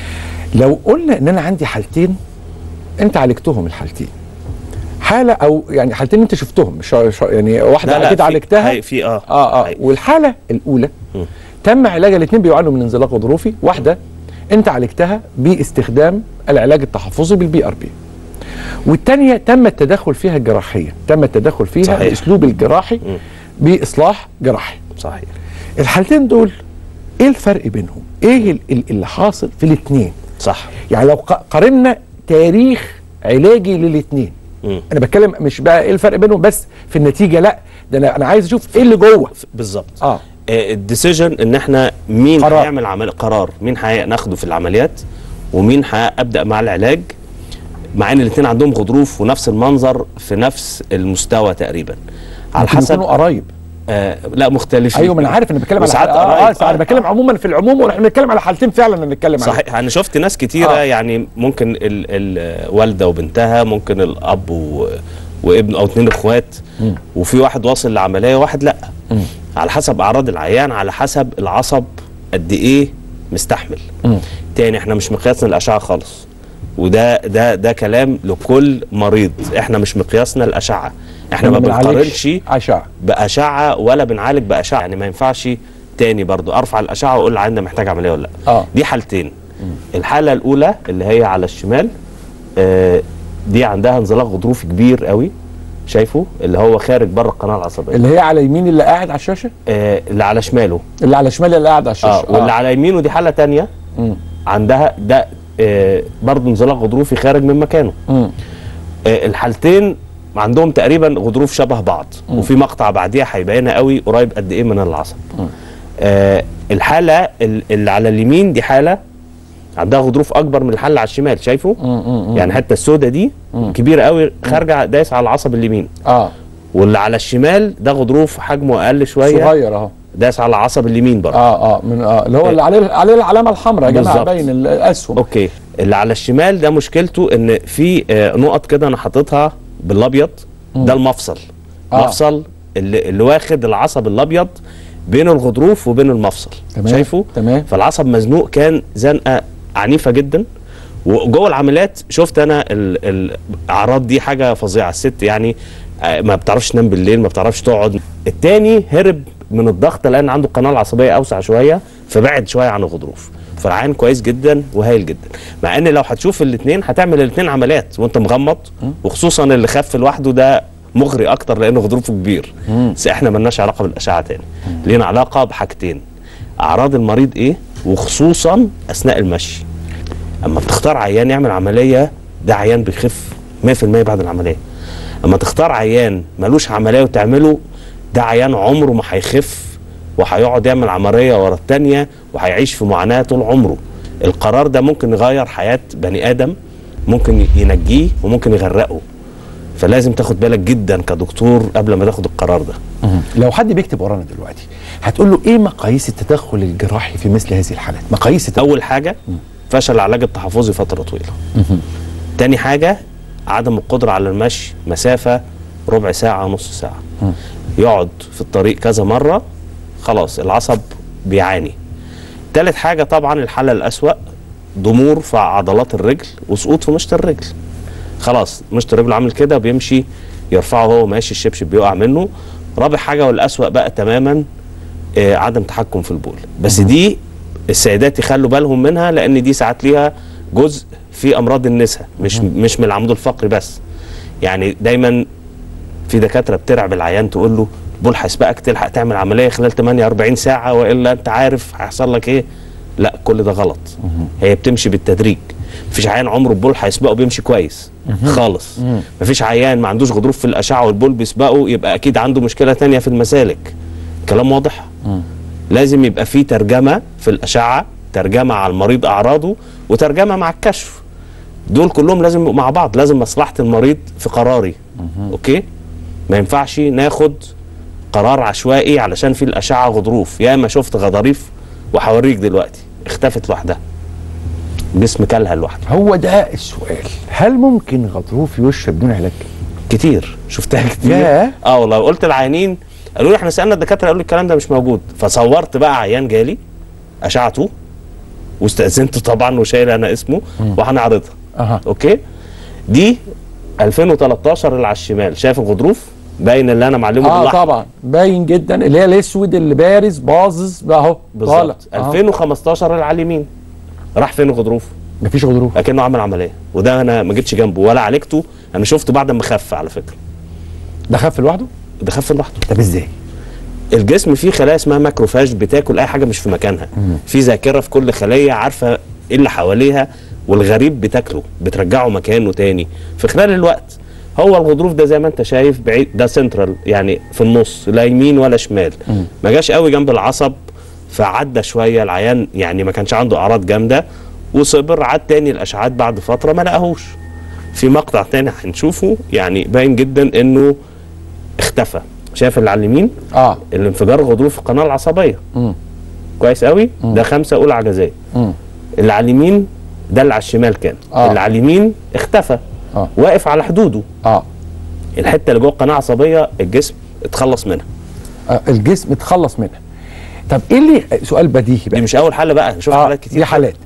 لو قلنا ان انا عندي حالتين انت عالجتهم، الحالتين حاله او يعني حالتين انت شفتهم، مش يعني واحده اكيد عالجتها في والحاله الاولى تم علاج، الاثنين بيعانوا من انزلاق غضروفي، واحده انت عالجتها باستخدام العلاج التحفظي بالبي ار بي، والثانيه تم التدخل فيها الجراحيه، تم التدخل فيها صحيح. الاسلوب الجراحي باصلاح جراحي. صحيح. الحالتين دول ايه الفرق بينهم؟ ايه اللي حاصل في الاثنين؟ صح. يعني لو قارنا تاريخ علاجي للاثنين، انا بتكلم مش بقى ايه الفرق بينهم بس في النتيجه، لا ده انا عايز اشوف ايه اللي جوه بالظبط. الديسيجن ان احنا مين هيعمل قرار مين هناخده في العمليات ومين هابدا مع العلاج، مع ان الاثنين عندهم غضروف ونفس المنظر في نفس المستوى تقريبا، على حسب يكونوا قرايب. لا مختلفين. ايوه ما انا عارف، انا بتكلم على انا بتكلم عموما في العموم، ونحن بنتكلم على حالتين فعلا بنتكلم عليهم. صحيح. انا شفت ناس كتيره يعني ممكن الوالده وبنتها، ممكن الاب وابنه او 2 اخوات، وفي واحد واصل لعمليه وواحد لا. على حسب اعراض العيان، على حسب العصب قد ايه مستحمل. تاني احنا مش مقياسنا الاشعه خالص، وده كلام لكل مريض. احنا مش مقياسنا الاشعه، احنا ما بنقارنش باشعه ولا بنعالج باشعه. يعني ما ينفعش تاني برضو ارفع الاشعه واقول العيان ده محتاج عمليه ولا لا. دي حالتين. الحاله الاولى اللي هي على الشمال، دي عندها انزلاق غضروفي كبير قوي، شايفه اللي هو خارج بره القناه العصبيه. اللي هي على يمين اللي قاعد على الشاشه؟ اللي على شماله. اللي على شمال اللي قاعد على الشاشه. واللي على يمينه دي حاله ثانيه عندها ده برضه انزلاق غضروفي خارج من مكانه. الحالتين عندهم تقريبا غضروف شبه بعض، وفي مقطع بعديها هيبينها قوي قريب قد ايه من العصب. الحاله اللي على اليمين دي حاله عندها غضروف اكبر من الحاله اللي على الشمال، شايفه؟ يعني حتى السودة دي كبيره قوي، خارجه دايس على العصب اليمين. واللي على الشمال ده غضروف حجمه اقل شويه، صغير اهو، دايس على العصب اليمين برضه. من اللي هو اللي عليه العلامه الحمراء يا جماعه، باين الاسهم. اوكي. اللي على الشمال ده مشكلته ان في نقط كده انا حاططها بالابيض، ده المفصل. مفصل اللي واخد العصب الابيض بين الغضروف وبين المفصل. تمام. شايفه؟ تمام. فالعصب مزنوق، كان زنقه عنيفه جدا. وجوه العمليات شفت انا الاعراض دي حاجه فظيعه. الست يعني ما بتعرفش تنام بالليل، ما بتعرفش تقعد. التاني هرب من الضغط لان عنده القناه العصبيه اوسع شويه، فبعد شويه عن الغضروف. فالعين كويس جدا وهايل جدا. مع ان لو هتشوف الاثنين هتعمل الاثنين عمليات وانت مغمض، وخصوصا اللي خف لوحده ده مغري اكتر لانه غضروفه كبير. بس احنا مالناش علاقه بالاشعه تاني، لينا علاقه بحاجتين: اعراض المريض ايه، وخصوصا اثناء المشي. اما بتختار عيان يعمل عمليه، ده عيان بيخف 100% بعد العمليه. اما تختار عيان ملوش عمليه وتعمله، ده عيان عمره ما هيخف وهيقعد يعمل عمليه ورا الثانيه وهيعيش في معاناه طول عمره. القرار ده ممكن يغير حياه بني ادم، ممكن ينجيه وممكن يغرقه. فلازم تاخد بالك جدا كدكتور قبل ما تاخد القرار ده. لو حد بيكتب ورانا دلوقتي هتقول له ايه مقاييس التدخل الجراحي في مثل هذه الحالات؟ مقاييس اول حاجه فشل العلاج التحفظي فتره طويله. تاني حاجه عدم القدره على المشي مسافه ربع ساعه نص ساعه. يقعد في الطريق كذا مره، خلاص العصب بيعاني. تالت حاجه طبعا الحاله الاسوأ، ضمور في عضلات الرجل وسقوط في مشط الرجل. خلاص مشط الرجل عامل كده بيمشي يرفعه وهو ماشي، الشبشب بيقع منه. رابع حاجه والاسوأ بقى تماما عدم تحكم في البول. بس دي السيدات يخلوا بالهم منها، لان دي ساعات ليها جزء في امراض النساء، مش من العمود الفقري بس. يعني دايما في دكاتره بترعب العيان تقول له البول هيسبقك، تلحق تعمل عمليه خلال 48 ساعه والا انت عارف هيحصل لك ايه. لا، كل ده غلط. هي بتمشي بالتدريج. مفيش عيان عمره البول هيسبقه بيمشي كويس خالص. مفيش عيان ما عندوش غضروف في الاشعه والبول بيسبقه يبقى اكيد عنده مشكله ثانيه في المسالك. كلام واضح؟ لازم يبقى في ترجمه في الاشعه، ترجمه على المريض اعراضه وترجمه مع الكشف. دول كلهم لازم يبقوا مع بعض. لازم مصلحه المريض في قراري. اوكي؟ ما ينفعش ناخد قرار عشوائي علشان في الاشعه غضروف. يا ما شفت غضاريف وهوريك دلوقتي اختفت لوحدها، جسم كلها لوحده. هو ده السؤال، هل ممكن غضروف يشفى بدون علاج؟ كتير، شفتها كتير. والله قلت العيانين قالوا لي احنا سالنا الدكاتره قالوا لي الكلام ده مش موجود. فصورت بقى عيان جالي اشعته واستاذنته طبعا وشايل انا اسمه وهنعرضها. اوكي، دي 2013 اللي على الشمال، شايف الغضروف باين اللي انا معلمه بالاحمر؟ طبعا باين جدا، اللي هي الاسود اللي بارز باظظ اهو بالظبط. 2015 اللي على اليمين، راح فين الغضروف؟ مفيش غضروف، اكنه عمل عمليه. وده انا ما جيتش جنبه ولا عالجته، انا شفته بعد ما خف على فكره. ده خف لوحده؟ ده خف لوحده. طب ازاي؟ الجسم فيه خلايا اسمها ماكروفاج بتاكل اي حاجه مش في مكانها. في ذاكره في كل خليه عارفه ايه اللي حواليها، والغريب بتاكله بترجعه مكانه تاني في خلال الوقت. هو الغضروف ده زي ما انت شايف بعيد، ده سنترال يعني في النص، لا يمين ولا شمال. ما جاش قوي جنب العصب، فعدى شويه العيان، يعني ما كانش عنده اعراض جامده وصبر. عاد تاني الاشعاعات بعد فتره ما لقاهوش. في مقطع تاني هنشوفه يعني باين جدا انه اختفى. شايف اللي على اليمين؟ الانفجار غضروف في القناه العصبيه. كويس قوي. ده 5 اولى عجزيه. اللي على اليمين ده اللي على الشمال كان. اللي على اليمين اختفى. واقف على حدوده. الحته اللي جوه القناه العصبيه الجسم اتخلص منها. الجسم اتخلص منها. طب ايه اللي، سؤال بديهي بقى، دي مش اول حاله بقى، شفت حالات كتير. دي حالات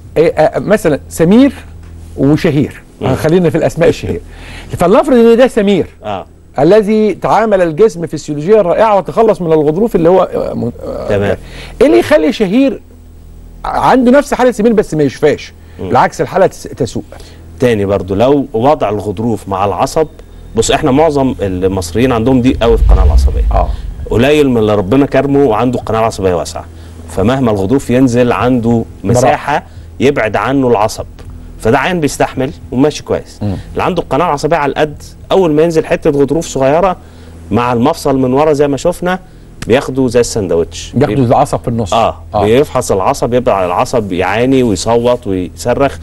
مثلا سمير وشهير. خلينا في الاسماء الشهير. فلنفرض ان ده سمير الذي تعامل الجسم فسيولوجيا رائعه وتخلص من الغضروف اللي هو تمام. ايه اللي يخلي شهير عنده نفس حاله سمير بس ما يشفاش؟ بالعكس الحاله تسوء. تاني برضو لو وضع الغضروف مع العصب، بص احنا معظم المصريين عندهم ضيق قوي في القناه العصبيه. قليل من اللي ربنا كرمه وعنده القناه العصبيه واسعه، فمهما الغضروف ينزل عنده مساحه يبعد عنه العصب، فده عين بيستحمل وماشي كويس. اللي عنده القناه العصبيه على القد، اول ما ينزل حته غضروف صغيره مع المفصل من ورا زي ما شفنا بياخدوا زي السندوتش، بياخدوا العصب في النص. بيفحص العصب، يبقى العصب يعاني ويصوت ويصرخ.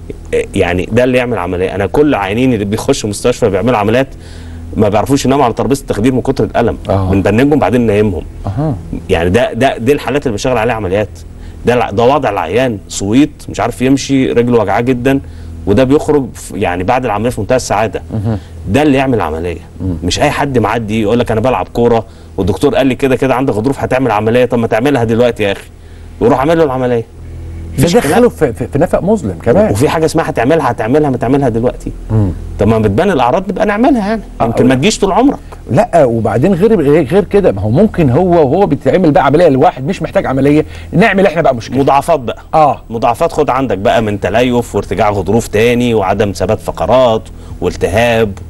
يعني ده اللي يعمل عمليه. انا كل عيانين اللي بيخشوا مستشفى بيعملوا عمليات ما بيعرفوش يناموا على ترابيزه التخدير من كتر الالم. بنبنجهم بعدين ننيمهم. يعني دي الحالات اللي بشتغل عليها عمليات. ده وضع العيان صويت، مش عارف يمشي، رجله وجعاه جدا، وده بيخرج يعني بعد العمليه في منتهى السعاده. ده اللي يعمل عمليه. مش اي حد معدي يقول لك انا بلعب كوره والدكتور قال لي كده كده عندك غضروف هتعمل عمليه، طب ما تعملها دلوقتي يا اخي، ويروح عامل له العمليه. دخله في نفق مظلم كمان. وفي حاجه اسمها هتعملها ما تعملها دلوقتي. طب ما بتبان الاعراض نبقى نعملها، يعني يمكن ما تجيش طول عمرك. لا، وبعدين غير كده، ما هو ممكن هو بيتعمل بقى عمليه لواحد مش محتاج عمليه، نعمل احنا بقى مشكله مضاعفات بقى. مضاعفات خد عندك بقى من تليف وارتجاع غضروف تاني وعدم ثبات فقرات والتهاب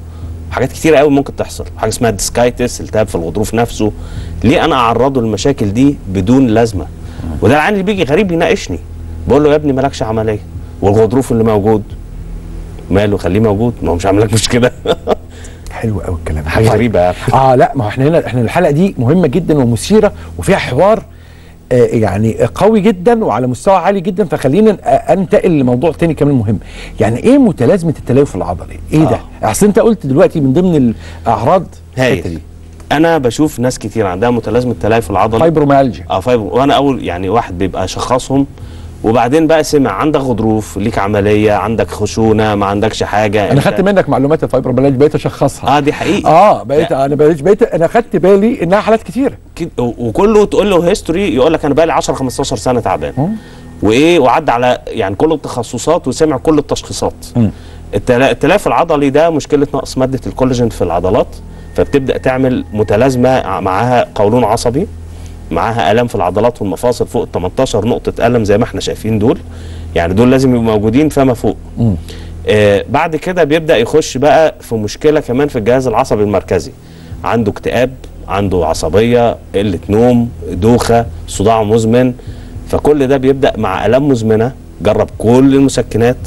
حاجات كتيره قوي ممكن تحصل، حاجه اسمها ديسكايتس، التهاب في الغضروف نفسه. ليه انا اعرضه للمشاكل دي بدون لازمه؟ وده العيان اللي بيجي غريب يناقشني، بقول له يا ابني مالكش عمليه، والغضروف اللي موجود ماله، خليه موجود، ما هو مش عامل لك مشكله. حلو قوي الكلام ده، حاجه غريبه يعني. لا ما هو احنا الحلقه دي مهمه جدا ومثيره وفيها حوار يعني قوي جدا وعلى مستوى عالي جدا، فخلينا انتقل لموضوع تاني كمان مهم. يعني ايه متلازمه التليف العضلي؟ ايه ده؟ اصل انت قلت دلوقتي من ضمن الاعراض الحته دي. انا بشوف ناس كتير عندها متلازمه التليف العضلي، فايبروميالجيا. وانا اول يعني واحد بيبقى شخصهم، وبعدين بقى سمع عندك غضروف، ليك عمليه، عندك خشونه، ما عندكش حاجه. انا خدت منك معلومات الفايبروميالجيا، بقيت اشخصها. دي حقيقه. بقيت انا خدت بالي انها حالات كتيره وكله تقول له هيستوري يقول لك انا بقى لي 10 15 سنه تعبان. وعدى على يعني كل التخصصات وسمع كل التشخيصات. التليف العضلي ده مشكله نقص ماده الكولاجين في العضلات، فبتبدا تعمل متلازمه معاها قولون عصبي، معاها الام في العضلات والمفاصل فوق 18 نقطه الم زي ما احنا شايفين دول، يعني دول لازم يبقوا موجودين فما فوق. بعد كده بيبدا يخش بقى في مشكله كمان في الجهاز العصبي المركزي، عنده اكتئاب، عنده عصبيه، قله نوم، دوخه، صداع مزمن. فكل ده بيبدا مع الام مزمنه، جرب كل المسكنات.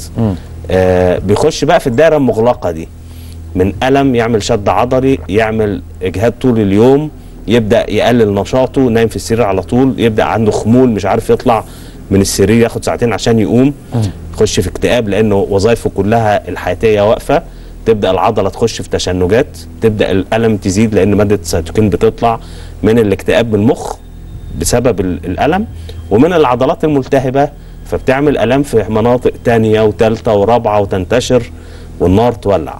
بيخش بقى في الدائره المغلقه دي، من الم يعمل شد عضلي، يعمل اجهاد طول اليوم، يبدا يقلل نشاطه، نايم في السرير على طول، يبدا عنده خمول، مش عارف يطلع من السرير، ياخد ساعتين عشان يقوم. يخش في اكتئاب لانه وظائفه كلها الحياتيه واقفه. تبدا العضله تخش في تشنجات، تبدا الالم تزيد لان ماده السيتوكين بتطلع من الاكتئاب من المخ بسبب الالم، ومن العضلات الملتهبه، فبتعمل الام في مناطق ثانيه وثالثه ورابعه وتنتشر والنار تولع.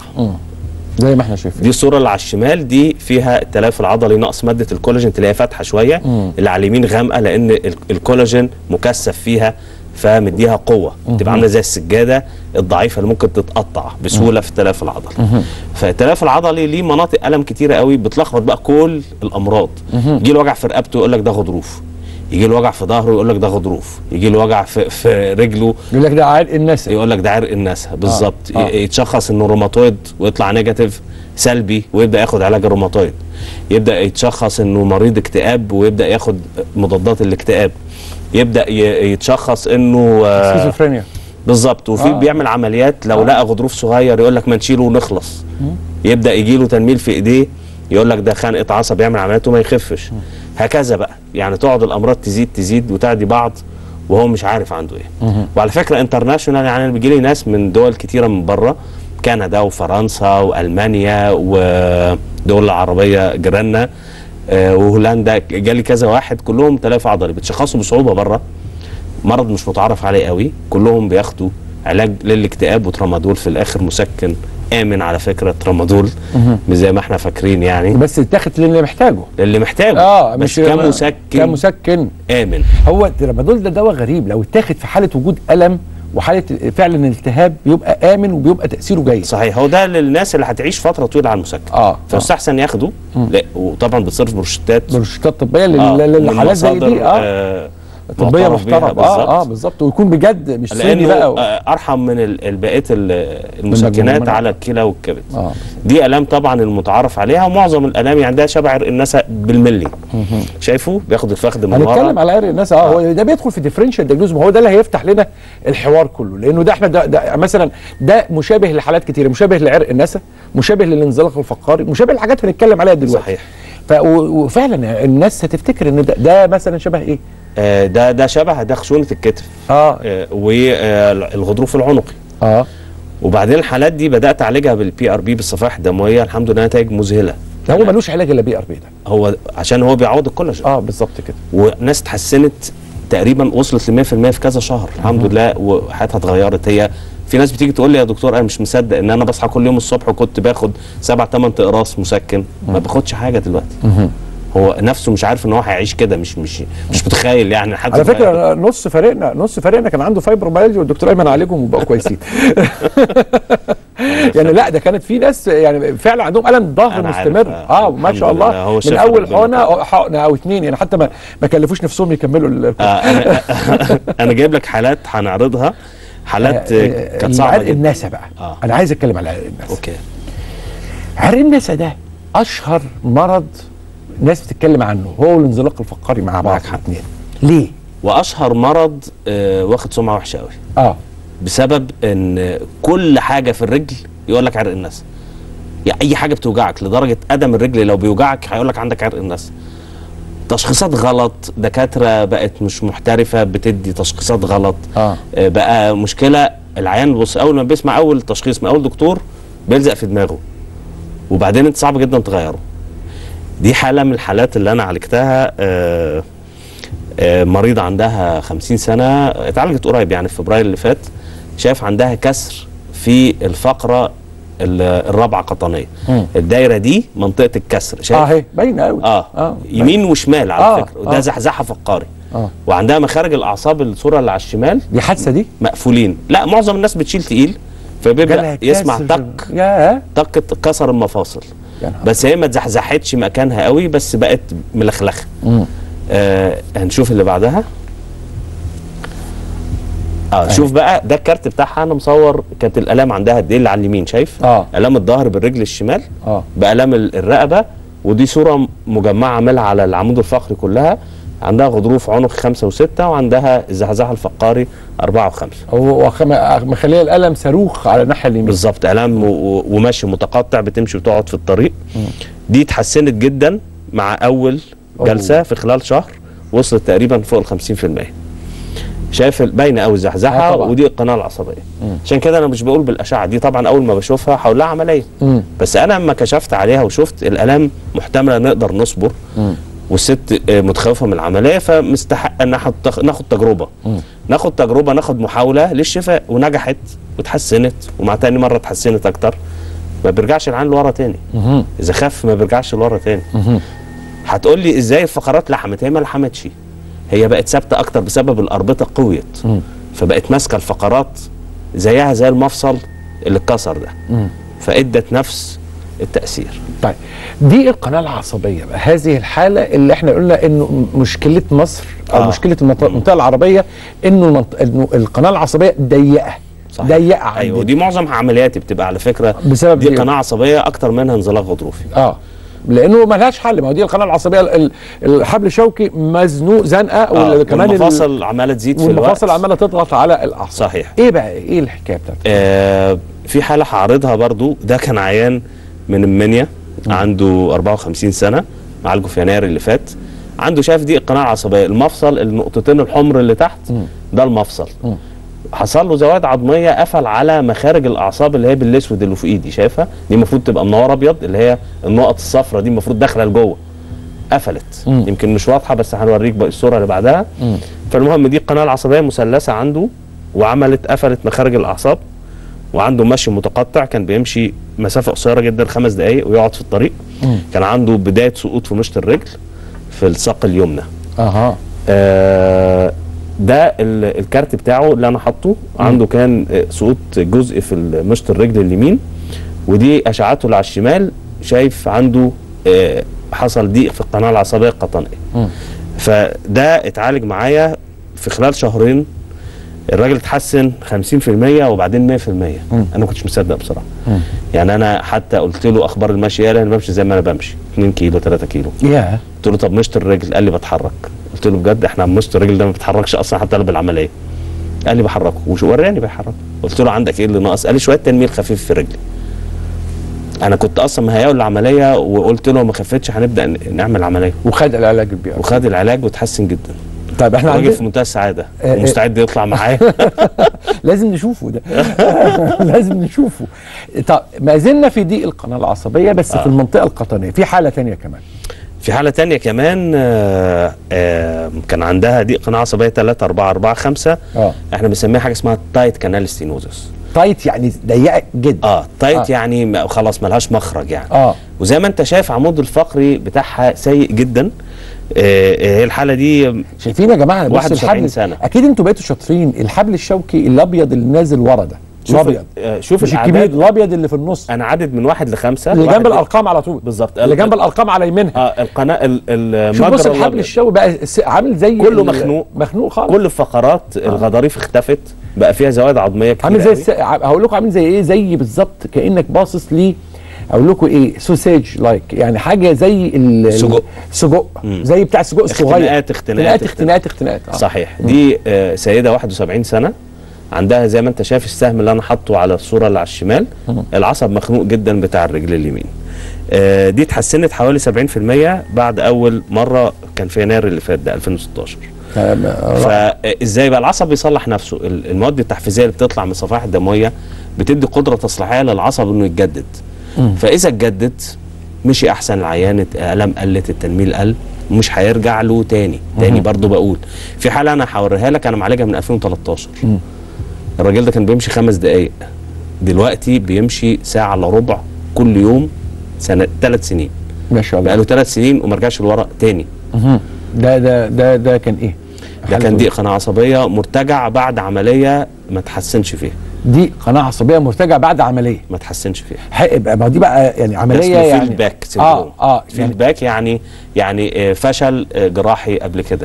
زي ما احنا شايفين. دي الصوره اللي على الشمال دي فيها التليف العضلي، نقص ماده الكولاجين، تلاقيها فاتحه شويه. اللي على اليمين غامقه لان الكولاجين مكثف فيها فمديها قوه، تبقى عامله زي السجاده الضعيفه اللي ممكن تتقطع بسهوله في التليف العضلي. فالتليف العضلي ليه مناطق الم كتيره قوي، بتلخبط بقى كل الامراض. يجي له وجع في رقبته يقول لك ده غضروف، يجي له وجع في ظهره يقول لك ده غضروف، يجي له وجع في رجله يقول لك ده عرق النسا، يقول لك ده عرق النسا بالظبط. يتشخص انه روماتويد ويطلع نيجاتيف سلبي ويبدا ياخد علاج الروماتويد. يبدا يتشخص انه مريض اكتئاب ويبدا ياخد مضادات الاكتئاب. يبدا يتشخص انه سكيزوفرينيا بالظبط. وفي بيعمل عمليات لو لقى غضروف صغير يقول لك ما نشيله ونخلص. يبدا يجي له تنميل في ايديه يقول لك ده خنقه عصب، يعمل عمليات وما يخفش. هكذا بقى، يعني تقعد الامراض تزيد وتعدي بعض وهو مش عارف عنده ايه. وعلى فكره انترناشونال، يعني بيجي لي ناس من دول كتيره من بره، كندا وفرنسا والمانيا ودول العربيه جيراننا وهولندا، جالي كذا واحد كلهم تليف عضلي بتشخصوا بصعوبه بره، مرض مش متعرف عليه قوي، كلهم بياخدوا علاج للاكتئاب وترامادول في الاخر، مسكن امن على فكره ترامادول، مش زي ما احنا فاكرين يعني، بس اتاخد للي محتاجه بس كمسكن امن. هو الترامادول ده دواء غريب، لو اتاخد في حاله وجود الم وحاله فعلا التهاب بيبقى امن وبيبقى تاثيره جيد. صحيح، هو ده للناس اللي هتعيش فتره طويله على المسكن. فيستحسن ياخده. وطبعا بتصرف بروشتات طبيه للحالات زي دي طبيه محترمه. بالظبط، ويكون بجد مش سني بقى ارحم من بقيه المسكنات على الكلى والكبد. دي الام طبعا المتعارف عليها، ومعظم الالام يعني ده شبه عرق النسا بالملي. شايفه بياخد الفخذ من ورا. هنتكلم على عرق النسا. هو ده بيدخل في ديفرنشال دايجنوز، ما هو ده اللي هيفتح لنا الحوار كله، لانه ده احنا ده مثلا ده مشابه لحالات كتيره، مشابه لعرق النسا، مشابه للانزلاق الفقاري، مشابه لحاجات هنتكلم عليها دلوقتي. صحيح. وفعلا الناس هتفتكر ان ده مثلا شبه ايه؟ ده شبه ده خشونه الكتف والغضروف العنقي. وبعدين الحالات دي بدات اعالجها بالبي ار بي بالصفائح الدمويه، الحمد لله نتائج مذهله. هو ملوش علاج الا بي ار بي ده، هو عشان هو بيعوض الكولاجين. بالظبط كده. وناس اتحسنت تقريبا، وصلت ل 100% في كذا شهر الحمد لله، وحياتها اتغيرت. هي في ناس بتيجي تقول لي يا دكتور انا مش مصدق ان انا بصحى كل يوم الصبح وكنت باخد 7-8 اقراص مسكن، ما باخدش حاجه دلوقتي. هو نفسه مش عارف ان هو هيعيش كده، مش متخيل يعني. حد على فكره نص فريقنا كان عنده فايبروميالجيا والدكتور ايمن عالجهم وبقوا كويسين. يعني لا، ده كانت في ناس يعني فعلا عندهم الم ظهر مستمر. ما شاء الله، من اول حقنه او 2 يعني، حتى ما كلفوش نفسهم يكملوا. انا جايب لك حالات هنعرضها، حالات كانت صعبه جدا. النسا بقى انا عايز اتكلم على النسا. اوكي. عرق النسا ده اشهر مرض ناس بتتكلم عنه، هو والانزلاق الفقري مع بعض الاثنين. ليه؟ واشهر مرض واخد سمعه وحشه قوي. بسبب ان كل حاجه في الرجل يقول لك عرق النسا. يعني اي حاجه بتوجعك لدرجه قدم الرجل لو بيوجعك هيقول لك عندك عرق النسا. تشخيصات غلط، دكاتره بقت مش محترفه بتدي تشخيصات غلط. بقى مشكله العيان. بص، اول ما بيسمع اول تشخيص من اول دكتور بيلزق في دماغه، وبعدين انت صعب جدا تغيره. دي حاله من الحالات اللي انا عالجتها. مريضه عندها 50 سنه، اتعالجت قريب يعني في فبراير اللي فات. شايف عندها كسر في الفقره الرابعه قطنيه. الدايره دي منطقه الكسر، شايف؟ اهي باينه قوي. يمين وشمال على فكره، وده زحزحه فقاري. وعندها مخارج الاعصاب، الصوره اللي على الشمال دي حادثه دي مقفولين. لا، معظم الناس بتشيل تقيل فبيبدا يسمع طق كسر المفاصل. بس هي ما اتزحزحتش مكانها قوي، بس بقت ملخلخه. هنشوف اللي بعدها. شوف بقى، ده الكارت بتاعها انا مصور. كانت الالام عندها قد ايه اللي على اليمين، شايف؟ الام الظهر بالرجل الشمال، بالام الرقبه. ودي صوره مجمعه عاملها على العمود الفقري كلها. عندها غضروف عنق 5 و6، وعندها الزحزح الفقاري 4 و5. هو مخليه الالم صاروخ على الناحيه اليمين بالظبط. الم وماشي متقطع، بتمشي وتقعد في الطريق. دي اتحسنت جدا مع اول جلسه. في خلال شهر وصلت تقريبا فوق ال 50%. شايف باينه قوي الزحزحه. ودي القناه العصبيه. عشان كده انا مش بقول بالاشعه دي، طبعا اول ما بشوفها هقول لها عمليه. بس انا لما كشفت عليها وشفت الالام محتمله نقدر نصبر، والست متخوفه من العمليه، فمستحق ان ناخد تجربه. ناخد محاوله للشفاء، ونجحت وتحسنت، ومع تاني مره اتحسنت اكتر. ما بيرجعش العين لورا تاني. اذا خف ما بيرجعش لورا تاني. هتقول لي ازاي الفقرات لحمت؟ هي ما لحمتش، هي بقت ثابته اكتر بسبب الاربطه قويت. فبقت ماسكه الفقرات زيها زي المفصل اللي اتكسر ده. فادت نفس التأثير. طيب، دي القناة العصبية بقى، هذه الحالة اللي احنا قلنا انه مشكلة مصر او مشكلة المنطقة العربية انه القناة العصبية ضيقة. صحيح. ضيقة. ايوه، ودي معظم عملياتي بتبقى على فكرة بسبب دي قناة عصبية اكتر منها انزلاق غضروفي. لانه ما لهاش حل. ما هو دي القناه العصبيه، الحبل الشوكي مزنوق زنقه، وكمان والمفاصل عماله تزيد في الوقت، والمفاصل عماله تضغط على الاعصاب. صحيح. ايه بقى ايه الحكايه بتاعتك؟ في حاله هعرضها برضو. ده كان عيان من المنيا، عنده 54 سنه، معالجه في يناير اللي فات. عنده، شايف دي القناه العصبيه، المفصل النقطتين الحمر اللي تحت ده المفصل. حصل له زواد عظميه، قفل على مخارج الاعصاب اللي هي بالاسود اللي في ايدي، شايفها؟ دي المفروض تبقى منوره ابيض، اللي هي النقط الصفراء دي المفروض داخله لجوه. قفلت. يمكن مش واضحه، بس هنوريك بقى الصوره اللي بعدها. فالمهم دي القناه العصبيه مثلثه عنده، قفلت مخارج الاعصاب. وعنده مشي متقطع، كان بيمشي مسافه قصيره جدا 5 دقائق ويقعد في الطريق. كان عنده بدايه سقوط في مشط الرجل في الساق اليمنى. ده الكارت بتاعه اللي انا حاطه. عنده كان سقوط جزء في مشط الرجل اليمين، ودي اشعته اللي على الشمال. شايف عنده حصل ضيق في القناه العصبيه القطنيه. فده اتعالج معايا في خلال شهرين. الراجل اتحسن 50% وبعدين 100%. انا ما كنتش مصدق بصراحه. يعني انا حتى قلت له اخبار المشي، قال انا بمشي زي ما انا بمشي 2 كيلو 3 كيلو. قلت له طب مشط الرجل؟ قال لي بتحرك. قلت له بجد؟ احنا مشط الرجل ده ما بيتحركش اصلا حتى لو بالعمليه. قال لي بحركه، وراني بيحركه. قلت له عندك ايه اللي ناقص؟ قال لي شويه تنميل خفيف في رجلي. انا كنت اصلا مهيئه للعمليه، وقلت له ما خفتش هنبدا نعمل عمليه. وخد العلاج وخد العلاج وتحسن جدا. طيب احنا راجل في منتهى السعاده، مستعد يطلع معايا. لازم نشوفه ده. لازم نشوفه. طب ما زلنا في ضيق القناه العصبيه، بس في المنطقه القطنيه في حاله ثانيه كمان. في حاله ثانيه كمان. كان عندها ضيق قناه عصبيه 3 4 4 5. احنا بنسميها حاجه اسمها تايت كانال ستينوزس. تايت يعني ضيقه جدا. تايت يعني خلاص ملهاش مخرج يعني. وزي ما انت شايف عمود الفقري بتاعها سيء جدا. هي الحاله دي شايفين يا جماعه؟ 71 سنه. اكيد انتوا بقيتوا شاطرين. الحبل الشوكي الابيض اللي نازل ورا ده، الابيض، شوف مش الكبير، الابيض اللي في النص. انا عدد من 1 ل5 اللي جنب الارقام على طول. بالظبط، اللي جنب الارقام على يمينها. القناه المجرى. شوف بص الحبل الشوكي بقى عامل زي كله مخنوق خالص. كل الفقرات الغضاريف اختفت، بقى فيها زوائد عظميه كتير. عامل زي هقول لكم عامل زي ايه؟ زي بالظبط كانك باصص اقول لكم ايه، سوسيج لايك، يعني حاجه زي سجق زي بتاع السجق الصغير. اختناقات. صحيح. دي سيده 71 سنه، عندها زي ما انت شايف السهم اللي انا حاطه على الصوره اللي على الشمال، العصب مخنوق جدا بتاع الرجل اليمين. دي اتحسنت حوالي 70% بعد اول مره كان في يناير اللي فات ده 2016. فازاي بقى العصب بيصلح نفسه؟ المواد التحفيزيه اللي بتطلع من الصفائح الدمويه بتدي قدره تصليحيه للعصب انه يتجدد. فاذا اتجدد مشي احسن، العيان الالم قلت، التنميل قل، مش هيرجع له تاني. برضو بقول في حاله انا هوريها لك انا معالجها من 2013. الراجل ده كان بيمشي 5 دقائق، دلوقتي بيمشي ساعه الا ربع كل يوم، 3 سنين ما شاء الله. بقاله 3 سنين وما رجعش لورا تاني. ده كان ايه؟ ده كان ضيق قناه عصبيه مرتجع بعد عمليه ما تحسنش فيها. دي قناه عصبيه مرتجعه بعد عمليه ما تحسنش فيها. ما دي بقى يعني عمليه يعني فيدباك سيندروم. فيدباك يعني فشل جراحي قبل كده.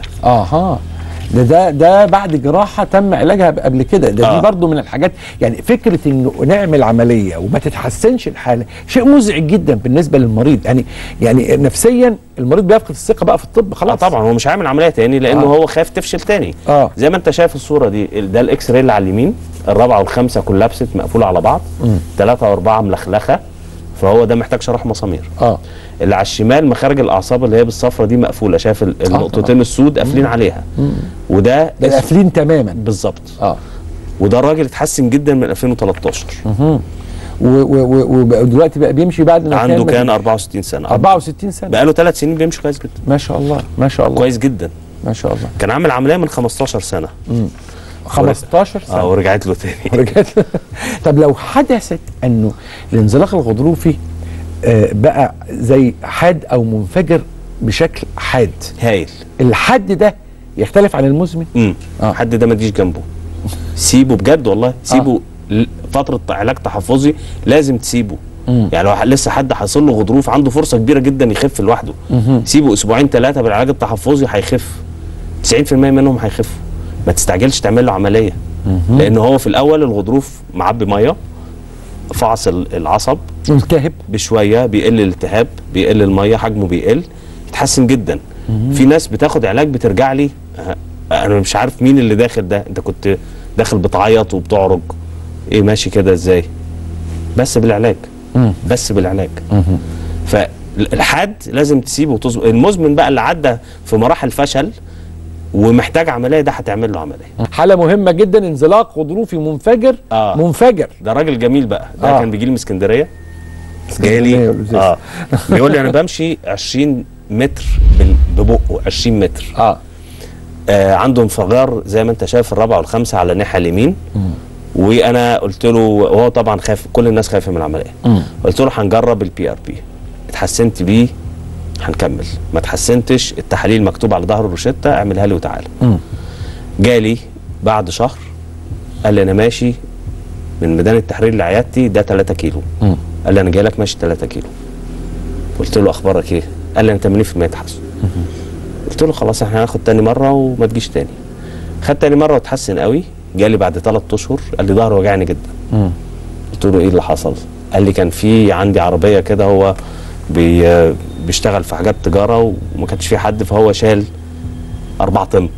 ده بعد جراحه تم علاجها قبل كده. دي برضو من الحاجات، يعني فكره انه نعمل عمليه وما تتحسنش الحاله شيء مزعج جدا بالنسبه للمريض. يعني نفسيا المريض بيفقد الثقه بقى في الطب خلاص. طبعا هو مش هيعمل عمليه تاني لانه هو خايف تفشل تاني. زي ما انت شايف الصوره دي، ده الاكس راي اللي على اليمين، الرابعه والخامسه كولابست مقفوله على بعض، 3 و4 ملخلخه، فهو ده محتاج شرح مسامير. اللي على الشمال مخارج الاعصاب اللي هي بالصفرة دي مقفوله، شايف النقطتين السود قافلين عليها. وده قافلين تماما بالظبط. وده الراجل اتحسن جدا من 2013. ودلوقتي بقى بيمشي بعد ما عنده كان 64 سنه. 64 سنه بقى له 3 سنين بيمشي كويس جدا. ما شاء الله ما شاء الله. كويس جدا ما شاء الله. كان عامل عمليه من 15 سنه. 15 سنه ورجعت له تاني. طب لو حدثت انه الانزلاق الغضروفي بقى زي حاد او منفجر بشكل حاد، هايل، الحد ده يختلف عن المزمن؟ الحد ده ما تجيش جنبه، سيبه بجد والله، سيبه فتره علاج تحفظي لازم تسيبه. يعني لو لسه حد حاصل له غضروف عنده فرصه كبيره جدا يخف لوحده، سيبه 2 3 بالعلاج التحفظي هيخف، 90% منهم هيخفوا. ما تستعجلش تعمل له عمليه، لان هو في الاول الغضروف معبي ميه، فعص العصب ملتهب بشويه، بيقل الالتهاب، بيقل الميه، حجمه بيقل، يتحسن جدا. في ناس بتاخد علاج بترجع لي انا مش عارف مين اللي داخل ده، انت كنت داخل بتعيط وبتعرج، ايه ماشي كده ازاي؟ بس بالعلاج. بس بالعلاج. فالحاد لازم تسيبه وتظبط. المزمن بقى اللي عدى في مراحل فشل ومحتاج عمليه، ده هتعمل له عمليه. حاله مهمه جدا، انزلاق غضروفي منفجر. منفجر. ده راجل جميل بقى، ده كان بيجي لي من اسكندريه، جاي بيقول لي انا بمشي 20 متر ببقه، 20 متر. عنده انفجار زي ما انت شايف الرابعه والخامسه على الناحيه اليمين. وانا قلت له، وهو طبعا خايف، كل الناس خايفه من العمليه، قلت له هنجرب البي ار بي، اتحسنت بيه هنكمل، ما اتحسنتش التحاليل مكتوب على ظهر الروشته اعملها لي وتعالى. جالي بعد شهر قال لي انا ماشي من ميدان التحرير لعيادتي ده 3 كيلو. قال لي انا جاي لك ماشي 3 كيلو. قلت له اخبارك ايه؟ قال لي انا 80% تحسن. قلت له خلاص احنا هناخد تاني مره وما تجيش تاني. خد تاني مره وتحسن قوي، جالي بعد 3 اشهر قال لي ظهري وجعني جدا. قلت له ايه اللي حصل؟ قال لي كان في عندي عربيه كده، هو بيشتغل في حاجات تجاره وما كانش في حد، فهو شال 4 طن.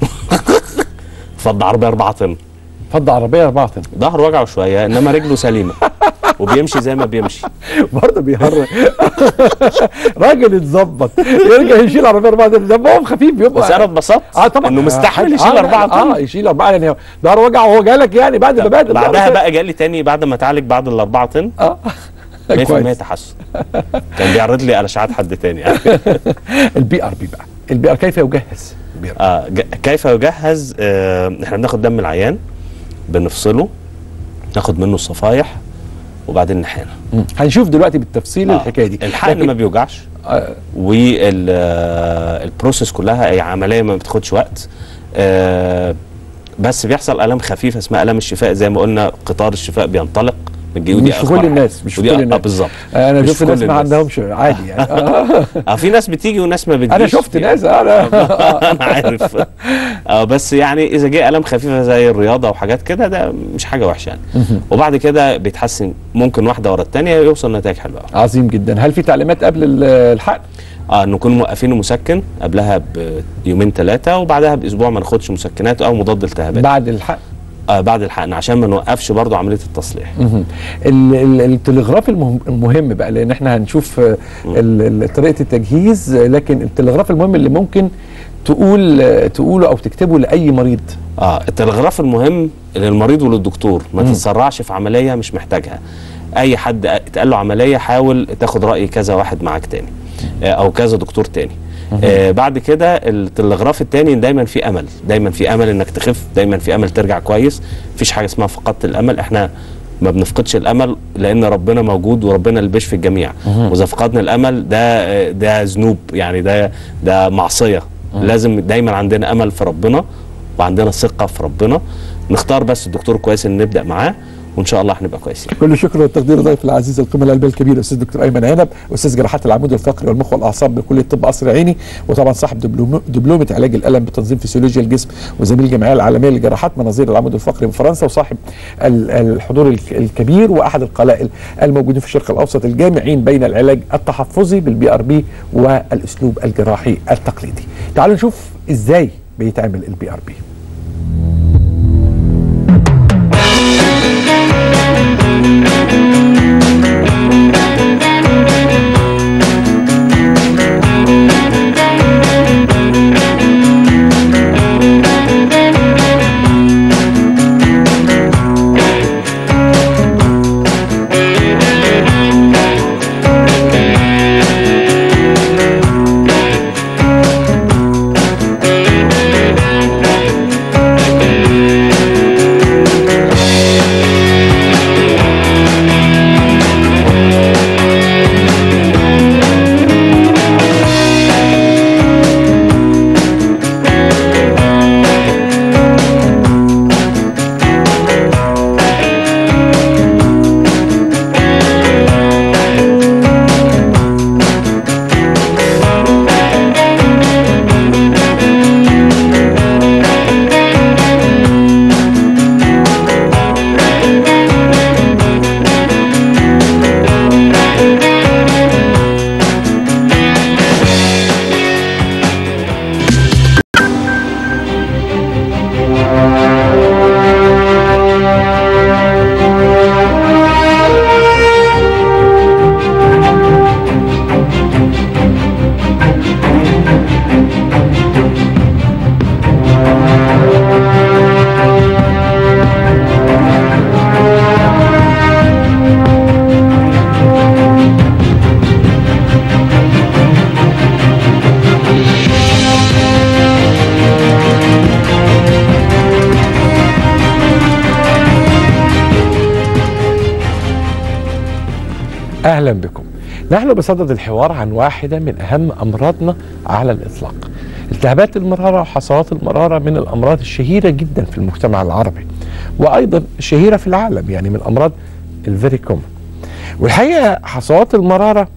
فض عربيه 4 طن. فض عربيه 4 طن. ظهره وجعه شويه انما رجله سليمه وبيمشي زي ما بيمشي. برضه بيهرج. راجل اتظبط يرجع يشيل عربيه 4 طن، ده هو خفيف بيبقى. بس انا اتبسطت طبعا انه مستحمل يشيل 4 طن. يشيل 4 يعني ظهره وجعه وهو جالك يعني بعد ما بادئ. بعدها بقى جالي تاني بعد ما اتعالج بعد ال 4 طن. 100% تحسن. كان بيعرض لي على اشعاعات حد تاني يعني. البي ار بي بقى، البي ار كيف يجهز؟ كيف يجهز؟ احنا بناخد دم العيان، بنفصله، ناخد منه الصفايح وبعدين نحقنه. هنشوف دلوقتي بالتفصيل الحكايه دي. الحقن ما بيوجعش، والبروسيس كلها اي عمليه ما بتاخدش وقت، بس بيحصل الام خفيفه اسمها الام الشفاء، زي ما قلنا قطار الشفاء بينطلق مش في كل الناس، مش في كل الناس بالظبط. انا شفت ناس ما عندهمش عادي يعني. في ناس بتيجي وناس ما بتجيش. انا شفت ناس انا عارف. بس يعني اذا جه الام خفيفه زي الرياضه وحاجات كده ده مش حاجه وحشه يعني. وبعد كده بيتحسن، ممكن واحده ورا الثانيه يوصل نتائج حلوه. عظيم جدا. هل في تعليمات قبل الحقن؟ نكون موقفين المسكن قبلها بيومين 3 وبعدها باسبوع ما ناخدش مسكنات او مضاد التهابات. بعد الحقن؟ بعد الحقن عشان ما نوقفش برضو عمليه التصليح. التلغراف المهم بقى، لان احنا هنشوف طريقه التجهيز، لكن التلغراف المهم اللي ممكن تقوله او تكتبه لاي مريض. التلغراف المهم للمريض وللدكتور، ما تتسرعش في عمليه مش محتاجها. اي حد اتقال له عمليه حاول تاخد راي كذا واحد معاك تاني او كذا دكتور تاني. بعد كده التلغراف التاني دايما في امل، دايما في امل انك تخف، دايما في امل ترجع كويس. مفيش حاجه اسمها فقدت الامل، احنا ما بنفقدش الامل لان ربنا موجود وربنا اللي بيشفي الجميع. واذا فقدنا الامل ده ذنوب يعني، ده معصيه. لازم دايما عندنا امل في ربنا وعندنا ثقه في ربنا. نختار بس الدكتور كويس اللي نبدا معاه وان شاء الله هنبقى كويسين. كل الشكر والتقدير ضيف العزيز القيمه القلبيه الكبير الاستاذ دكتور ايمن عنب، استاذ جراحات العمود الفقري والمخ والاعصاب بكليه طب قصر عيني، وطبعا صاحب دبلومه علاج الالم بتنظيم فسيولوجيا الجسم، وزميل الجمعيه العالميه للجراحات مناظير العمود الفقري بفرنسا، وصاحب الحضور الكبير واحد القلائل الموجودين في الشرق الاوسط الجامعين بين العلاج التحفظي بالBRB والاسلوب الجراحي التقليدي. تعالوا نشوف ازاي بيتعمل الBRB. أهلا بكم. نحن بصدد الحوار عن واحدة من أهم أمراضنا على الإطلاق. التهابات المرارة وحصوات المرارة من الأمراض الشهيرة جدا في المجتمع العربي، وأيضا الشهيرة في العالم، يعني من الأمراض الفيري كومن. والحقيقة حصوات المرارة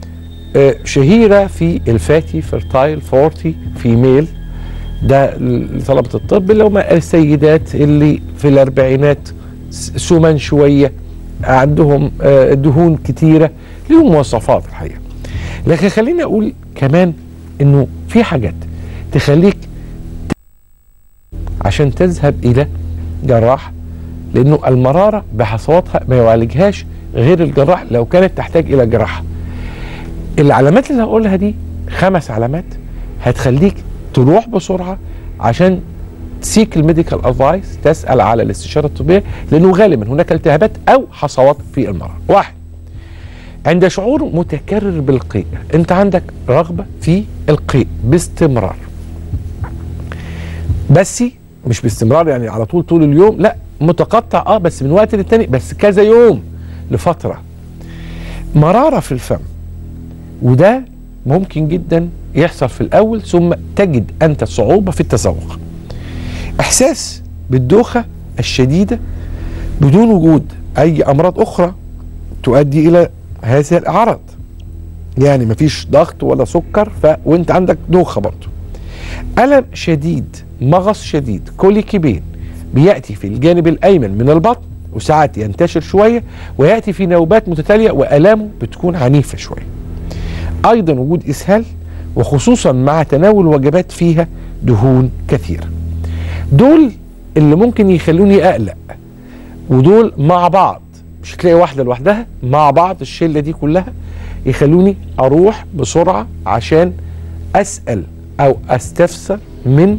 شهيرة في الفاتي فيرتايل 40 فيميل، ده لطلبة الطب اللي هم السيدات اللي في الأربعينات سمن شوية، عندهم دهون كتيرة، لهم مواصفات الحقيقة. لكن خليني أقول كمان إنه في حاجات تخليك عشان تذهب إلى جراح، لأنه المرارة بحصواتها ما يعالجهاش غير الجراح لو كانت تحتاج إلى جراحة. العلامات اللي هقولها دي 5 علامات هتخليك تروح بسرعة عشان تسيك الميديكال ادفايس، تسأل على الاستشارة الطبية، لأنه غالبا هناك التهابات أو حصوات في المرارة. 1، عند شعور متكرر بالقيء، أنت عندك رغبة في القيء باستمرار، بس مش باستمرار يعني على طول اليوم، لا، متقطع بس من وقت للتاني، بس كذا يوم لفترة. مرارة في الفم، وده ممكن جدا يحصل في الأول ثم تجد أنت صعوبة في التذوق. إحساس بالدوخة الشديدة بدون وجود اي امراض اخرى تؤدي الى هذه الاعراض. يعني مفيش ضغط ولا سكر وانت عندك دوخه برضه. الم شديد، مغص شديد، كوليكي بين بياتي في الجانب الايمن من البطن وساعات ينتشر شويه وياتي في نوبات متتاليه والامه بتكون عنيفه شويه. ايضا وجود اسهال وخصوصا مع تناول وجبات فيها دهون كثيره. دول اللي ممكن يخلوني اقلق، ودول مع بعض، مش هتلاقي واحده لوحدها، مع بعض الشله دي كلها يخلوني اروح بسرعه عشان اسال او استفسر من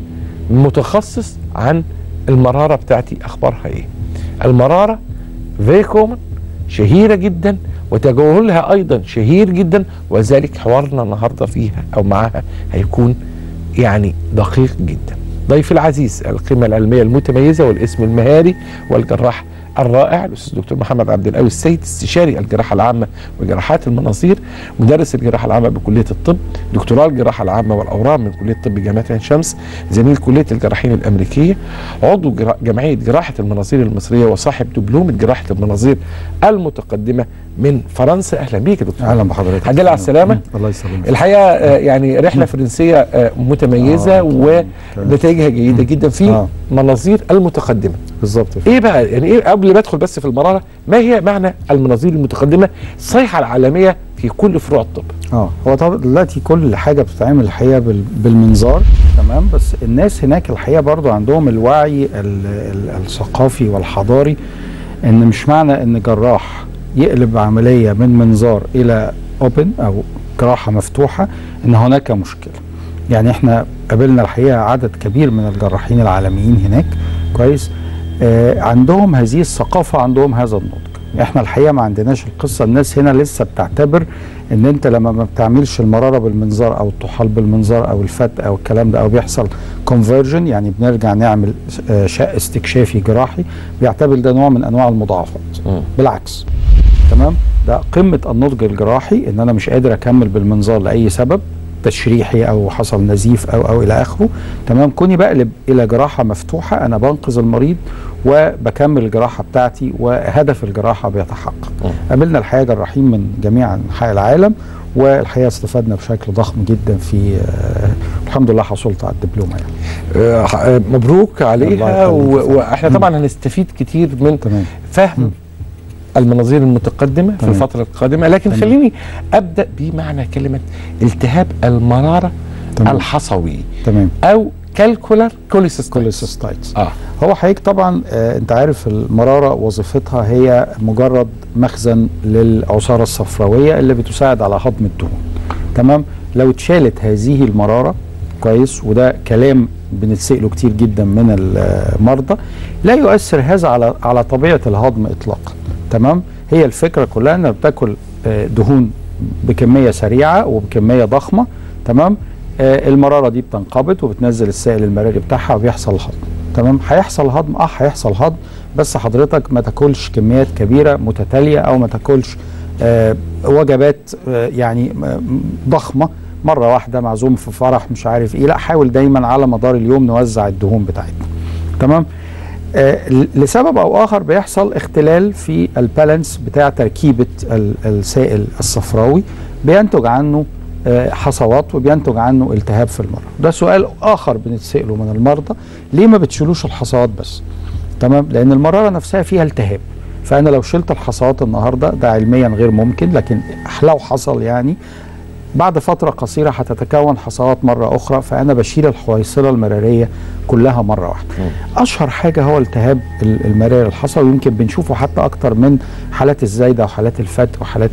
متخصص عن المراره بتاعتي اخبارها ايه. المراره فيري كومن، شهيره جدا، وتجاهلها ايضا شهير جدا، وذلك حوارنا النهارده فيها او معها هيكون يعني دقيق جدا. ضيف العزيز القيمه العلميه المتميزه والاسم المهاري والجراح الرائع الاستاذ دكتور محمد عبد القوي السيد، استشاري الجراحه العامه وجراحات المناظير، مدرس الجراحه العامه بكليه الطب، دكتوراه الجراحه العامه والاورام من كليه الطب جامعه عين شمس، زميل كليه الجراحين الامريكيه، عضو جمعيه جراحه المناظير المصريه، وصاحب دبلوم جراحه المناظير المتقدمه من فرنسا. اهلا بيك يا دكتور. اهلا بحضرتك. الحمد لله على السلامه. الله يسلمك. الحقيقه يعني رحله فرنسيه متميزه ونتائجها جيده جدا في مناظير المتقدمه. بالظبط. ايه بقى يعني ايه قبل ما ادخل بس في المراره، ما هي معنى المناظير المتقدمه الصيحه العالميه في كل فروع الطب؟ هو طبعا دلوقتي كل حاجه بتتعمل الحقيقه بالمنظار، تمام، بس الناس هناك الحقيقه برضو عندهم الوعي الثقافي والحضاري ان مش معنى ان جراح يقلب عمليه من منظار الى اوبن او جراحه مفتوحه ان هناك مشكله. يعني احنا قابلنا الحقيقه عدد كبير من الجراحين العالميين هناك، كويس، عندهم هذه الثقافه، عندهم هذا النضج. احنا الحقيقه ما عندناش القصه. الناس هنا لسه بتعتبر ان انت لما ما بتعملش المراره بالمنظار او الطحال بالمنظار او الفتق او الكلام ده او بيحصل كونفرجن، يعني بنرجع نعمل شق استكشافي جراحي، بيعتبر ده نوع من انواع المضاعفات. بالعكس، تمام، ده قمه النضج الجراحي ان انا مش قادر اكمل بالمنظار لاي سبب تشريحي او حصل نزيف او الى اخره، تمام. كوني بقلب الى جراحه مفتوحه انا بنقذ المريض وبكمل الجراحه بتاعتي وهدف الجراحه بيتحقق. قابلنا الحقيقه جراحين من جميع انحاء العالم، والحقيقه استفدنا بشكل ضخم جدا في الحمد لله حصلت على الدبلومه يعني. مبروك عليها. واحنا طبعا هنستفيد كتير من فهم المناظير المتقدمه في الفتره القادمه، لكن خليني ابدا بمعنى كلمه التهاب المراره الحصوي، تمام، او كالكولار كوليسيستايتس. هو حقيقي طبعا انت عارف المراره وظيفتها هي مجرد مخزن للعصاره الصفراويه اللي بتساعد على هضم الدهون، تمام. لو اتشالت هذه المراره، كويس، وده كلام بنتسأله كتير جدا من المرضى، لا يؤثر هذا على طبيعه الهضم اطلاقا، تمام. هي الفكره كلها انك بتاكل دهون بكميه سريعه وبكميه ضخمه، تمام. المراره دي بتنقبض وبتنزل السائل المراري بتاعها وبيحصل هضم، تمام. هيحصل هضم، هيحصل هضم، بس حضرتك ما تاكلش كميات كبيره متتاليه او ما تاكلش وجبات يعني ضخمه مره واحده، معزوم في فرح مش عارف ايه، لا، حاول دايما على مدار اليوم نوزع الدهون بتاعتنا، تمام. لسبب او اخر بيحصل اختلال في البالانس بتاع تركيبه السائل الصفراوي، بينتج عنه حصوات وبينتج عنه التهاب في المرة. ده سؤال اخر بنتسأله من المرضى، ليه ما بتشيلوش الحصوات بس؟ تمام، لان المرارة نفسها فيها التهاب، فانا لو شلت الحصوات النهارده ده علميا غير ممكن، لكن لو حصل يعني بعد فترة قصيرة هتتكون حصوات مرة أخرى، فأنا بشيل الحويصلة المرارية كلها مرة واحدة. أشهر حاجة هو التهاب المراري الحصوي، يمكن بنشوفه حتى أكتر من حالات الزايدة وحالات الفتق وحالات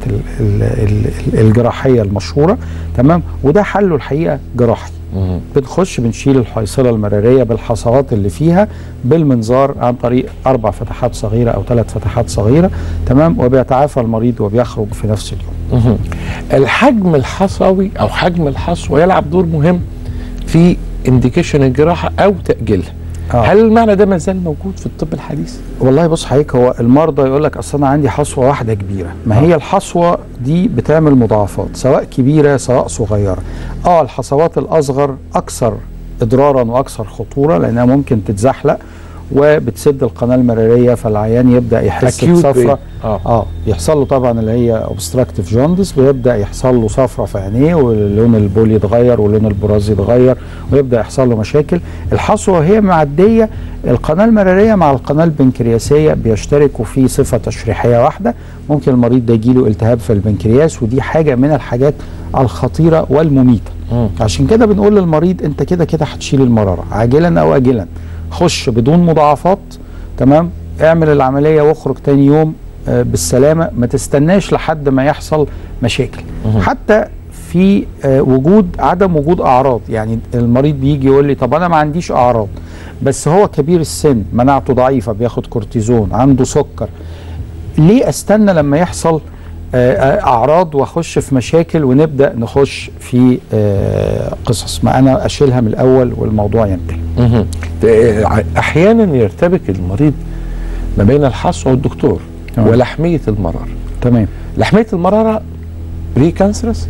الجراحية المشهورة، تمام. وده حله الحقيقة جراحي، بنخش بنشيل الحويصلة المرارية بالحصوات اللي فيها بالمنظار عن طريق 4 فتحات صغيرة أو 3 فتحات صغيرة، تمام، وبيتعافى المريض وبيخرج في نفس اليوم. الحجم الحصوي أو حجم الحصوة يلعب دور مهم في انديكيشن الجراحة أو تأجيلها. هل المعنى ده ما زال موجود في الطب الحديث؟ والله بص حضرتك، هو المرضى يقول لك اصل انا عندي حصوه واحده كبيره، ما هي الحصوه دي بتعمل مضاعفات سواء كبيره سواء صغيره. الحصوات الاصغر اكثر اضرارا واكثر خطوره لانها ممكن تتزحلق وبتسد القناه المراريه، فالعيان يبدا يحس بصفرة. يحصل له طبعا اللي هي اوبستراكتيف جوندس، بيبدا يحصل له صفرة في عينيه ولون البول يتغير ولون البراز يتغير ويبدا يحصل له مشاكل. الحصوه وهي معديه القناه المراريه مع القناه البنكرياسيه بيشتركوا في صفه تشريحيه واحده، ممكن المريض ده يجيله التهاب في البنكرياس، ودي حاجه من الحاجات الخطيره والمميته. عشان كده بنقول للمريض انت كده كده هتشيل المراره عاجلا او اجلا، خش بدون مضاعفات، تمام، اعمل العمليه واخرج تاني يوم بالسلامه، ما تستناش لحد ما يحصل مشاكل. حتى في عدم وجود اعراض، يعني المريض بيجي يقول لي طب انا ما عنديش اعراض بس هو كبير السن، مناعته ضعيفه، بياخد كورتيزون، عنده سكر، ليه استنى لما يحصل اعراض واخش في مشاكل ونبدا نخش في قصص؟ ما انا اشيلها من الاول والموضوع ينتهي. احيانا يرتبك المريض ما بين الحصوه والدكتور ولحميه المراره. تمام. لحميه المراره بري كانسرس؟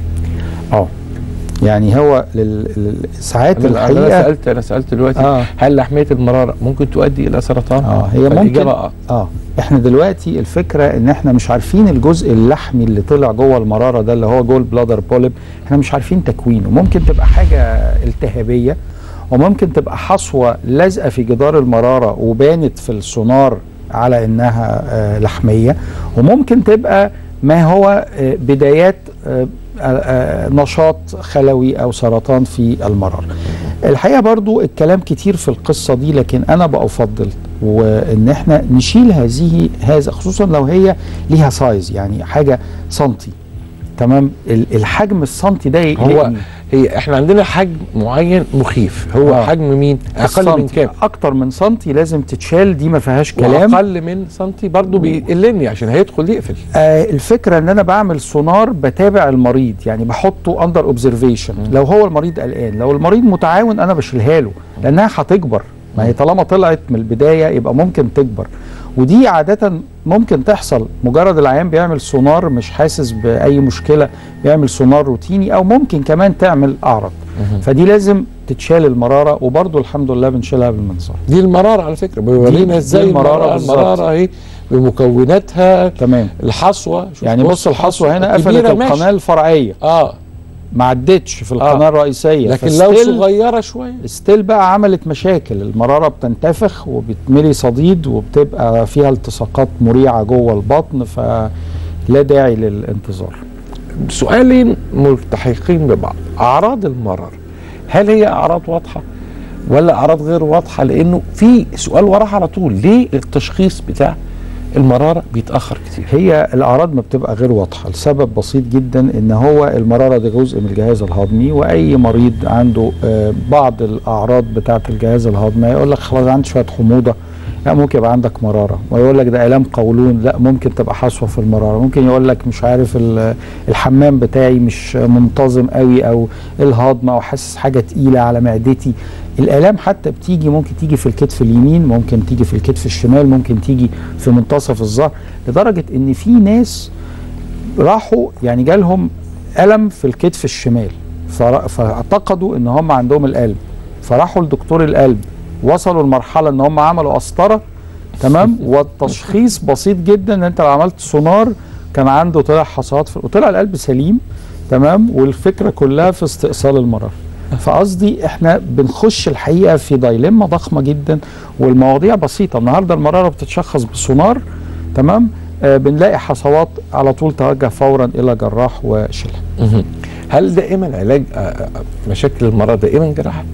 يعني هو ساعات الحقيقه انا سالت دلوقتي هل لحميه المراره ممكن تؤدي الى سرطان؟ هي ممكن. احنا دلوقتي الفكره ان احنا مش عارفين الجزء اللحمي اللي طلع جوه المراره ده اللي هو جوه البلادر بوليب، احنا مش عارفين تكوينه. ممكن تبقى حاجه التهابيه، وممكن تبقى حصوه لازقه في جدار المراره وبانت في السونار على انها لحميه، وممكن تبقى ما هو بدايات نشاط خلوي او سرطان في المراره. الحقيقه برضو الكلام كتير في القصه دي، لكن انا بفضل وان احنا نشيل هذا خصوصا لو هي ليها سايز، يعني حاجه سنتي، تمام. الحجم السنتي ده احنا عندنا حجم معين مخيف، هو حجم مين؟ اقل من كام؟ اكتر من سنتي لازم تتشال، دي ما فيهاش كلام. واقل من سنتي برضو بيقلني عشان هيدخل يقفل. الفكره ان انا بعمل سونار، بتابع المريض، يعني بحطه اندر اوبزرفيشن. لو هو المريض قلقان، لو المريض متعاون انا بشيلها له، لانها هتكبر. ما هي طالما طلعت من البدايه يبقى ممكن تكبر، ودي عاده ممكن تحصل. مجرد العيان بيعمل سونار مش حاسس باي مشكله، بيعمل سونار روتيني، او ممكن كمان تعمل اعرض. فدي لازم تتشال المراره، وبرضو الحمد لله بنشيلها بالمنظار. دي المراره على فكره بيورينا ازاي المراره اهي بمكوناتها. تمام. الحصوه، يعني بص الحصوه هنا قفلت القناه الفرعيه، ما عدتش في القناه الرئيسيه، لكن لو صغيره شويه ستيل بقى عملت مشاكل. المراره بتنتفخ وبتملي صديد وبتبقى فيها التصاقات مريعه جوه البطن، فلا داعي للانتظار. سؤالين ملتحقين ببعض. اعراض المراره هل هي اعراض واضحه ولا اعراض غير واضحه؟ لانه في سؤال وراها على طول، ليه التشخيص بتاع المراره بيتاخر كتير؟ هي الاعراض ما بتبقى غير واضحه لسبب بسيط جدا، ان هو المراره دي جزء من الجهاز الهضمي، واي مريض عنده بعض الاعراض بتاعه الجهاز الهضمي يقول لك خلاص عندي شويه حموضه، لا ممكن يبقى عندك مراره، ويقول لك ده الام قولون، لا ممكن تبقى حصوه في المراره، ممكن يقول لك مش عارف الحمام بتاعي مش منتظم قوي، او الهضم، او حاسس حاجه تقيله على معدتي. الالام حتى بتيجي، ممكن تيجي في الكتف اليمين، ممكن تيجي في الكتف الشمال، ممكن تيجي في منتصف الظهر، لدرجه ان في ناس راحوا يعني جالهم الم في الكتف الشمال فاعتقدوا ان هم عندهم القلب، فراحوا لدكتور القلب، وصلوا لمرحله ان هم عملوا قسطره، تمام، والتشخيص بسيط جدا، ان انت لو عملت سونار كان عنده طلع حصوات وطلع القلب سليم، تمام، والفكره كلها في استئصال المراره. فقصدي احنا بنخش الحقيقه في دايلما ضخمه جدا، والمواضيع بسيطه. النهارده المراره بتتشخص بالسونار، تمام، بنلاقي حصوات على طول توجه فورا الى جراح وشيلها. هل دائما علاج مشاكل المراره دائما جراحه؟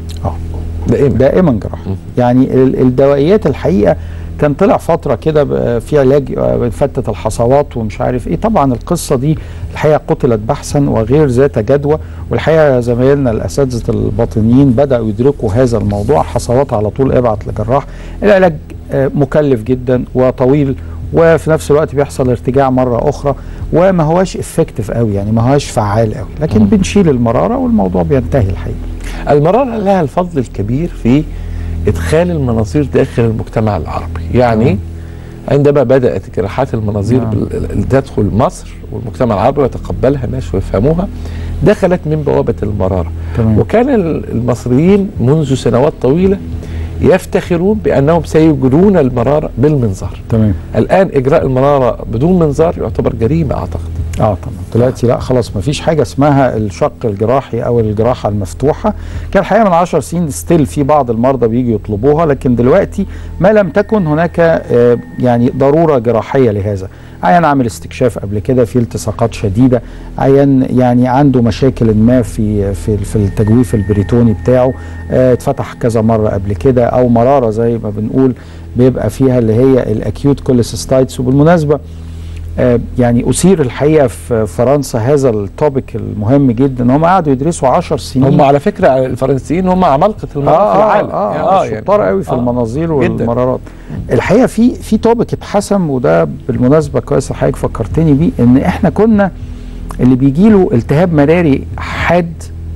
دائما جراحه. يعني الدوائيات الحقيقه كان طلع فتره كده في علاج فتة الحصوات ومش عارف ايه، طبعا القصه دي الحقيقه قتلت بحثا وغير ذات جدوى، والحقيقه زمايلنا الاساتذه الباطنيين بداوا يدركوا هذا الموضوع. حصوات على طول ابعت لجراح. العلاج مكلف جدا وطويل، وفي نفس الوقت بيحصل ارتجاع مره اخرى، وما هواش افكتيف قوي، يعني ما هواش فعال قوي، لكن بنشيل المراره والموضوع بينتهي الحقيقه. المراره لها الفضل الكبير في ادخال المناظير داخل المجتمع العربي، يعني عندما بدات جراحات المناظير تدخل مصر والمجتمع العربي ويتقبلها الناس ويفهموها، دخلت من بوابه المراره. وكان المصريين منذ سنوات طويله يفتخرون بانهم سيجرون المراره بالمنظار. تمام. الان اجراء المراره بدون منظار يعتبر جريمه اعتقد. طبعا دلوقتي لا خلاص ما فيش حاجه اسمها الشق الجراحي او الجراحه المفتوحه. كان الحقيقه من 10 سنين ستيل في بعض المرضى بيجوا يطلبوها، لكن دلوقتي ما لم تكن هناك يعني ضروره جراحيه لهذا. عيان عامل استكشاف قبل كده في التصاقات شديده، عيان يعني عنده مشاكل ما في التجويف البريتوني بتاعه، اتفتح كذا مره قبل كده، او مراره زي ما بنقول بيبقى فيها اللي هي الاكيوت كوليسيستايتس. وبالمناسبه يعني أثير الحقيقة في فرنسا هذا التوبيك المهم جدا، هم قعدوا يدرسوا 10 سنين. هم على فكرة الفرنسيين هم عمالقة المرارة في العالم. شطار قوي في المناظير والمرارات. الحقيقة في توبيك اتحسم، وده بالمناسبة كويس حضرتك فكرتني بيه، ان احنا كنا اللي بيجي له التهاب مراري حاد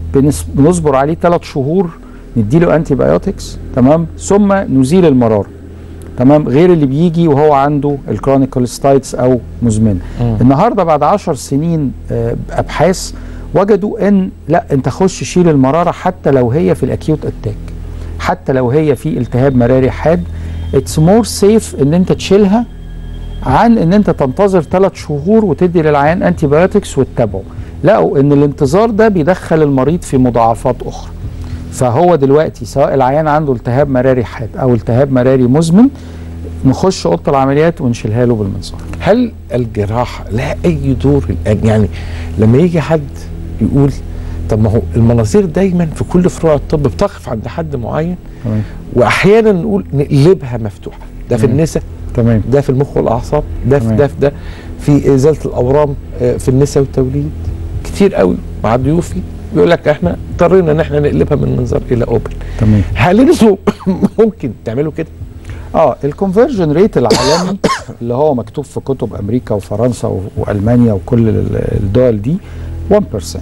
بنصبر عليه 3 شهور نديله انتي بايوتكس، تمام، ثم نزيل المرارة، تمام، غير اللي بيجي وهو عنده الكرونيك كوليستايتس او مزمنه. النهارده بعد 10 سنين ابحاث وجدوا ان لا، انت خش شيل المراره حتى لو هي في الاكيوت اتاك، حتى لو هي في التهاب مراري حاد، اتس مور سيف ان انت تشيلها عن ان انت تنتظر 3 شهور وتدي للعيان انتي بايوتكس وتتابعه. لقوا ان الانتظار ده بيدخل المريض في مضاعفات اخرى. فهو دلوقتي سواء العيان عنده التهاب مراري حاد او التهاب مراري مزمن، نخش اوضه العمليات ونشيلها له بالمنظار. هل الجراحه لها اي دور الان؟ يعني لما يجي حد يقول طب ما هو المناظير دايما في كل فروع الطب بتقف عند حد معين، واحيانا نقول نقلبها مفتوحه، ده في النساء، تمام، ده في المخ والاعصاب، ده في ده في ده، في ازاله الاورام في النساء والتوليد، كتير قوي مع ضيوفي بيقول لك احنا اضطرينا ان احنا نقلبها من منظار الى اوبن. تمام. هل انتوا ممكن تعملوا كده؟ الكونفرجن ريت العالمي اللي هو مكتوب في كتب امريكا وفرنسا والمانيا وكل الدول دي 1%.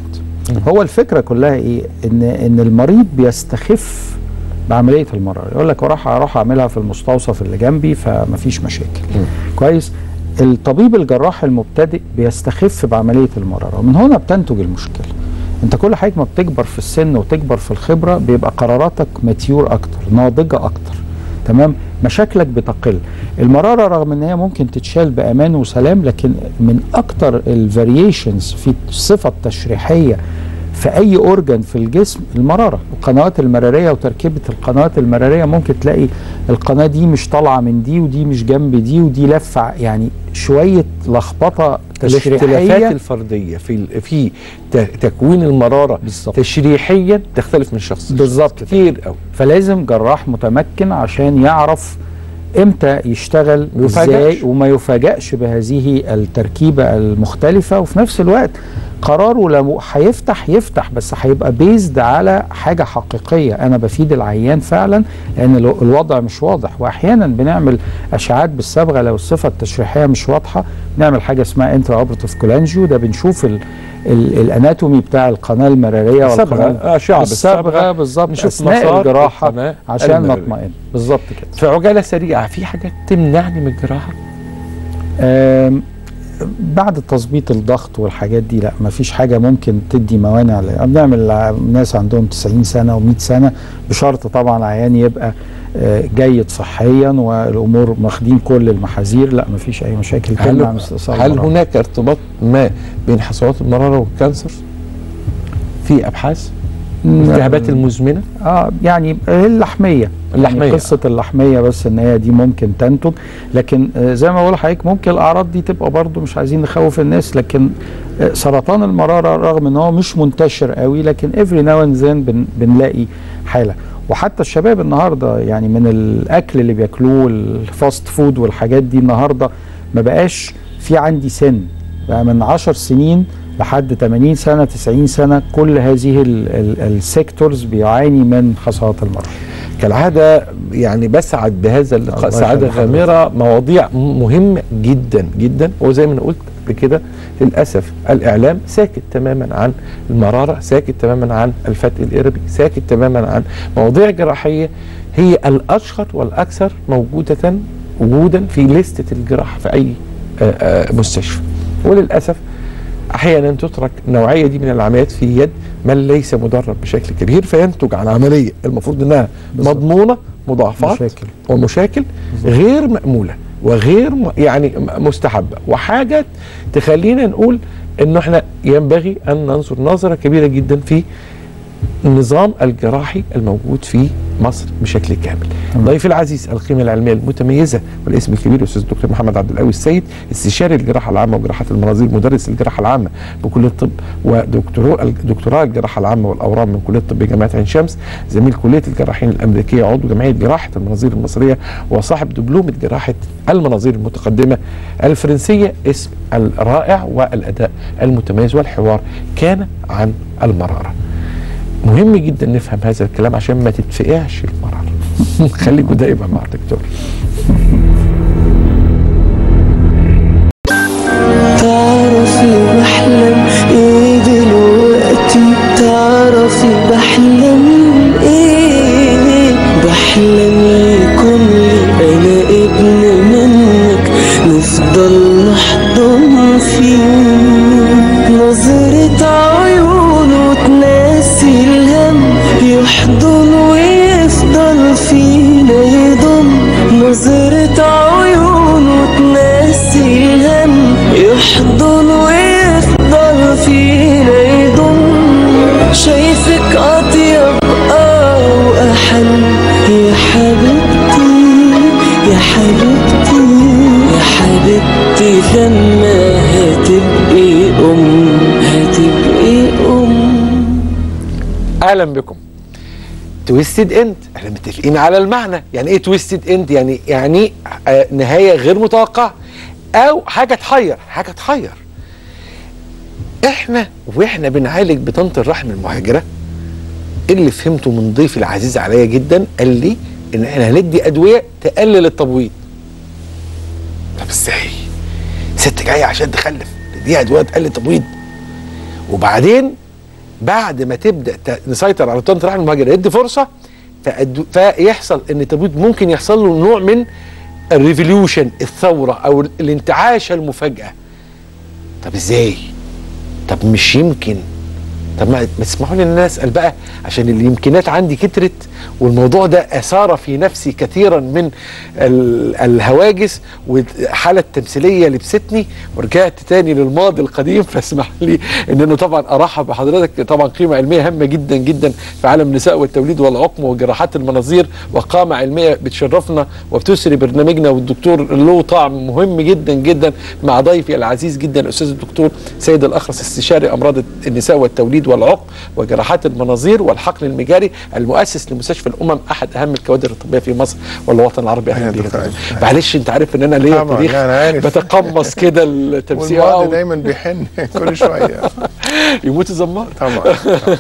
هو الفكره كلها ايه؟ ان المريض بيستخف بعمليه المراره، يقول لك اروح اعملها في المستوصف اللي جنبي فمفيش مشاكل. كويس. الطبيب الجراح المبتدئ بيستخف بعمليه المراره، ومن هنا بتنتج المشكله. انت كل حاجه ما بتكبر في السن وتكبر في الخبره بيبقى قراراتك ماتيور اكتر، ناضجه اكتر، تمام، مشاكلك بتقل. المراره رغم ان هي ممكن تتشال بامان وسلام، لكن من اكتر الفاريشنز في الصفه التشريحيه في اي اورجان في الجسم المراره. القنوات المراريه وتركيبه القنوات المراريه ممكن تلاقي القناه دي مش طالعه من دي، ودي مش جنب دي، ودي لفه، يعني شويه لخبطه تشريحيه. الاختلافات الفرديه في تكوين المراره بالزبط. تشريحيا تختلف من شخص بالظبط كتير قوي. فلازم جراح متمكن عشان يعرف امتى يشتغل ازاي وما يفاجئش بهذه التركيبه المختلفه، وفي نفس الوقت قراره لو هيفتح يفتح، بس هيبقى بيزد على حاجه حقيقيه انا بفيد العيان فعلا، لان الوضع مش واضح. واحيانا بنعمل اشعاعات بالصبغه لو الصفه التشريحيه مش واضحه، نعمل حاجه اسمها انترا اوبراتيف كولانجيو، ده بنشوف الاناتومي بتاع القناه المراريه بالصبغه بالظبط اثناء الجراحه عشان نطمئن. بالظبط كده. في عجاله سريعه، في حاجات تمنعني من الجراحه؟ بعد تظبيط الضغط والحاجات دي لا، ما فيش حاجه ممكن تدي موانع. بنعمل ناس عندهم 90 سنه و100 سنه، بشرط طبعا العيان يبقى جيد صحيا والامور واخدين كل المحاذير، لا ما فيش اي مشاكل تمنع من استئصال هل هناك ارتباط ما بين حصوات المراره والكانسر في ابحاث؟ الالتهابات المزمنه؟ يعني اللحميه يعني قصه اللحميه بس ان هي دي ممكن تنتج، لكن زي ما بقول لحضرتك ممكن الاعراض دي تبقى برضو مش عايزين نخوف الناس. لكن سرطان المراره رغم ان هو مش منتشر قوي، لكن افري ناو اند ذن بنلاقي حاله. وحتى الشباب النهارده يعني من الاكل اللي بياكلوه الفاست فود والحاجات دي، النهارده ما بقاش في عندي سن، بقى من 10 سنين لحد 80 سنه 90 سنه كل هذه السيكتورز بيعاني من حصوات المراره. كالعاده يعني بسعد بهذا اللقاء سعاده غامره، مواضيع مهمه جدا جدا، وزي ما انا قلت قبل كده للاسف الاعلام ساكت تماما عن المراره، ساكت تماما عن الفتق الاربي، ساكت تماما عن مواضيع جراحيه هي الاشهر والاكثر وجودا في لستة الجراحه في اي مستشفى. وللاسف احيانا تترك النوعيه دي من العمليات في يد من ليس مدرب بشكل كبير، فينتج عن عمليه المفروض انها مضمونه مضاعفات ومشاكل غير مأموله وغير يعني مستحبه، وحاجه تخلينا نقول انه احنا ينبغي ان ننظر نظره كبيره جدا في النظام الجراحي الموجود في مصر بشكل كامل. ضيفي العزيز القيمه العلميه المتميزه والاسم الكبير الاستاذ الدكتور محمد عبد القوي السيد، استشاري الجراحه العامه وجراحات المناظير، مدرس الجراحه العامه بكليه الطب ودكتوراه الجراحه العامه والاورام من كليه الطب جامعه عين شمس، زميل كليه الجراحين الامريكيه، عضو جمعيه جراحه المناظير المصريه، وصاحب دبلومه جراحه المناظير المتقدمه الفرنسيه. اسم الرائع والاداء المتميز والحوار كان عن المراره. مهم جدا نفهم هذا الكلام عشان ما تتفقعش المرارة. خليكوا دايما مع الدكتور. تعرفي بحلم ايه دلوقتي؟ تعرفي بحلم ايه؟ بحلم يكون لي انا ابن منك، نفضل نحضن فيه نظرة عيونه تناسي الهم، يحضن ويفضل فينا يضم. نظرة عيونه تناسي الهم، يحضن ويفضل فينا يضم. شايفك أطيب وأحن يا حبيبتي، يا حبيبتي، يا حبيبتي، لما هتبقي هتبقي اهلا بكم. تويستد اند، احنا متفقين على المعنى. يعني ايه تويستد اند؟ يعني نهايه غير متوقعه او حاجه تحير، حاجه تحير. واحنا بنعالج بطنه الرحم المهاجره، اللي فهمته من ضيفي العزيز عليا جدا قال لي ان احنا هندي ادويه تقلل التبويض. طب ازاي؟ ست جايه عشان تخلف دي ادويه تقلل التبويض؟ وبعدين بعد ما تبدا نسيطر على بطانه الرحم المهاجره يدي فرصه فيحصل ان التبويض ممكن يحصل له نوع من الريفوليوشن، الثوره او الانتعاشه المفاجاه. طب ازاي؟ طب مش يمكن؟ طب ما تسمحوا لي ان انا اسال بقى، عشان اليمكنات عندي كترت والموضوع ده اثار في نفسي كثيرا من الهواجس، وحاله تمثيليه لبستني ورجعت تاني للماضي القديم. فاسمح لي ان انا طبعا ارحب بحضرتك، طبعا قيمه علميه هامه جدا جدا في عالم النساء والتوليد والعقم وجراحات المناظير، وقامه علميه بتشرفنا وبتسري برنامجنا، والدكتور له طعم مهم جدا جدا مع ضيفي العزيز جدا الاستاذ الدكتور سيد الاخرس، استشاري امراض النساء والتوليد والعقم وجراحات المناظير والحقن المجاري، المؤسس لمستشفى الامم، احد اهم الكوادر الطبيه في مصر والوطن العربي. اهلا بيك. معلش انت عارف ان انا ليا تاريخ بتقمص كده التمثيل، والماضي دايما بيحن كل شويه يموت الزمار. طبعا.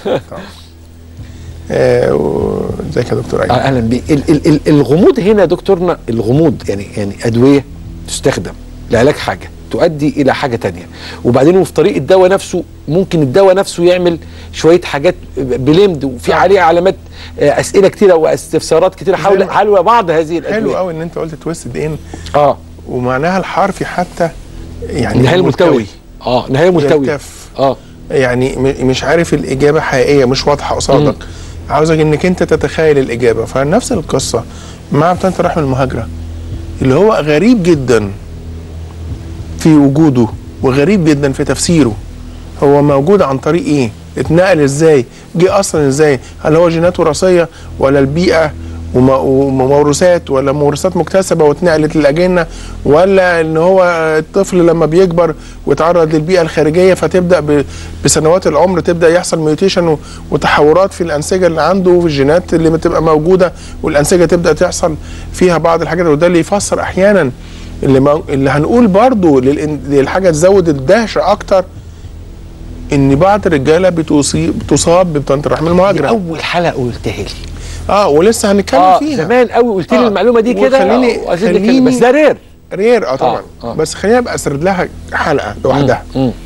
ازيك يا دكتور ايمن؟ اهلا بيك. الغموض هنا يا دكتورنا، الغموض يعني ادويه تستخدم لعلاج حاجه تؤدي الى حاجه تانية، وبعدين وفي طريق الدواء نفسه ممكن الدواء نفسه يعمل شويه حاجات بلمد، وفي عليه علامات اسئله كتيره واستفسارات كتيره حول بعض هذه الادويه. حلو قوي ان انت قلت تويستد ان ومعناها الحرفي حتى، يعني نهايه ملتوي. نهايه ملتوي. يعني مش عارف الاجابه حقيقيه، مش واضحه قصادك، عاوزك انك انت تتخيل الاجابه. فنفس القصه مع بطانه الرحم المهاجره، اللي هو غريب جدا في وجوده وغريب جدا في تفسيره. هو موجود عن طريق ايه؟ اتنقل ازاي؟ جه اصلا ازاي؟ هل هو جينات وراثيه ولا البيئه وموروثات، ولا موروثات مكتسبه واتنقلت للاجنه، ولا ان هو الطفل لما بيكبر ويتعرض للبيئه الخارجيه فتبدا بسنوات العمر تبدا يحصل ميوتيشن وتحورات في الانسجه اللي عنده وفي الجينات اللي بتبقى موجوده، والانسجه تبدا تحصل فيها بعض الحاجات. وده اللي يفسر احيانا اللي هنقول برضو للحاجه تزود الدهشه اكتر، ان بعض الرجاله بتصاب ببطانه الرحم المهاجره. اول حلقه قلتها لي ولسه هنتكلم فيها زمان قوي، قلت لي المعلومه دي كده. خليني بس ده رير طبعا. بس خلينا ابقى اسرد لها حلقه لوحدها.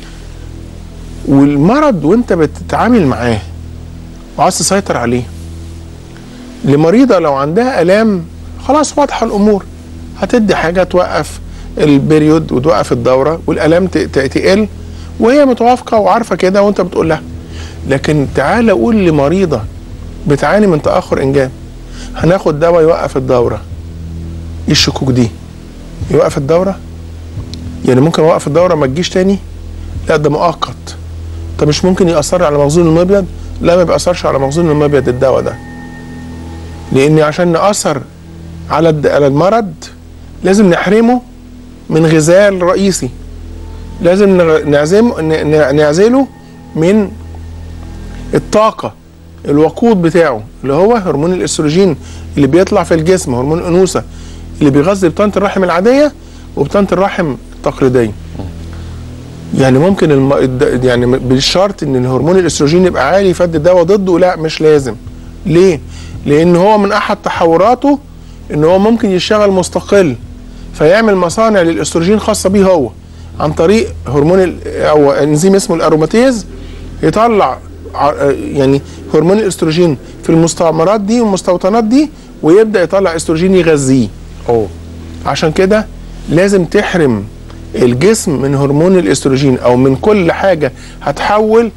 والمرض وانت بتتعامل معاه وعايز تسيطر عليه، لمريضه لو عندها الام خلاص واضحه الامور، هتدي حاجه توقف البريود وتوقف الدوره والالام تقل، وهي متوافقه وعارفه كده وانت بتقول لها. لكن تعالى قول لمريضه بتعاني من تاخر انجاب هناخد دواء يوقف الدوره، ايه الشكوك دي؟ يوقف الدوره؟ يعني ممكن اوقف الدوره ما تجيش تاني؟ لا ده مؤقت. طب مش ممكن ياثر على مخزون المبيض؟ لا ما بيأثرش على مخزون المبيض الدواء ده، لان عشان نأثر على المرض لازم نحرمه من غذاء رئيسي، لازم نعزله من الطاقة الوقود بتاعه اللي هو هرمون الاستروجين اللي بيطلع في الجسم، هرمون الأنوثة اللي بيغذي بطانة الرحم العادية وبطانة الرحم التقليدية. يعني ممكن يعني بالشرط ان الهرمون الاستروجين يبقى عالي فد الدواء ضده؟ لا مش لازم. ليه؟ لان هو من احد تحوراته ان هو ممكن يشتغل مستقل فيعمل مصانع للاستروجين خاصه بيه هو عن طريق هرمون او انزيم اسمه الاروماتيز، يطلع يعني هرمون الاستروجين في المستعمرات دي والمستوطنات دي ويبدا يطلع استروجين يغذيه. عشان كده لازم تحرم الجسم من هرمون الاستروجين او من كل حاجه هتحول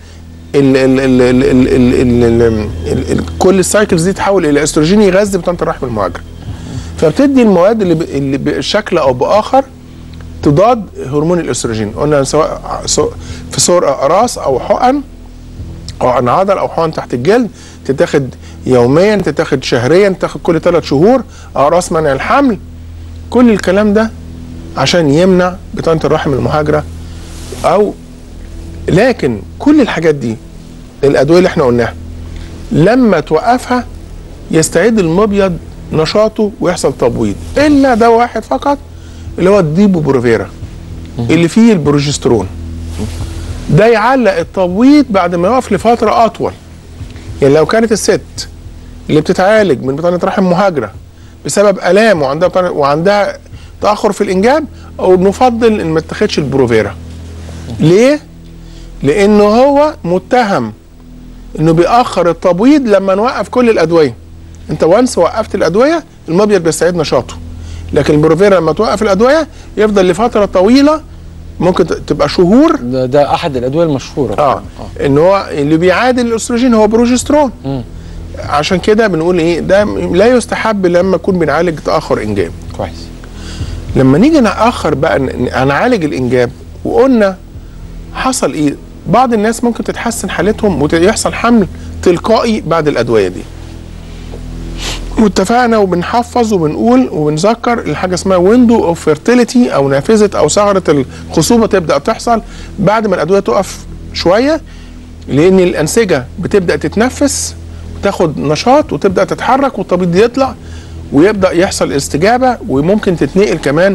كل السايكلز دي تحول الى استروجين يغذي بطانه الرحم المهاجره. فبتدي المواد اللي بشكل او باخر تضاد هرمون الاستروجين، قلنا سواء في صور اقراص او حقن او عن عضل او حقن تحت الجلد، تتاخد يوميا، تتاخد شهريا، تتاخد كل 3 شهور، اقراص منع الحمل. كل الكلام ده عشان يمنع بطانه الرحم المهاجره. او لكن كل الحاجات دي الادويه اللي احنا قلناها لما توقفها يستعيد المبيض نشاطه ويحصل تبويض، الا ده واحد فقط اللي هو الديبو بروفيرا اللي فيه البروجسترون. ده يعلق التبويض بعد ما يقف لفتره اطول. يعني لو كانت الست اللي بتتعالج من بطانه رحم مهاجره بسبب الام وعندها تاخر في الانجاب، او نفضل ان ما تاخدش البروفيرا. ليه؟ لانه هو متهم انه بيأخر التبويض لما نوقف كل الادويه. انت وانس وقفت الادويه المبيض بيستعيد نشاطه، لكن البروفيرا لما توقف الادويه يفضل لفتره طويله ممكن تبقى شهور. ده احد الادويه المشهوره. ان هو اللي بيعادل الاستروجين هو بروجسترون. عشان كده بنقول ايه، ده لا يستحب لما نكون بنعالج تاخر انجاب. كويس. لما نيجي ناخر بقى نعالج الانجاب وقلنا حصل ايه، بعض الناس ممكن تتحسن حالتهم ويحصل حمل تلقائي بعد الادويه دي. واتفقنا وبنحفظ وبنقول وبنذكر الحاجه اسمها ويندو اوف فيرتيليتي او نافذه او ثغره الخصوبه تبدا تحصل بعد ما الادويه تقف شويه، لان الانسجه بتبدا تتنفس وتاخد نشاط وتبدا تتحرك والتبيض يطلع ويبدا يحصل استجابه، وممكن تتنقل كمان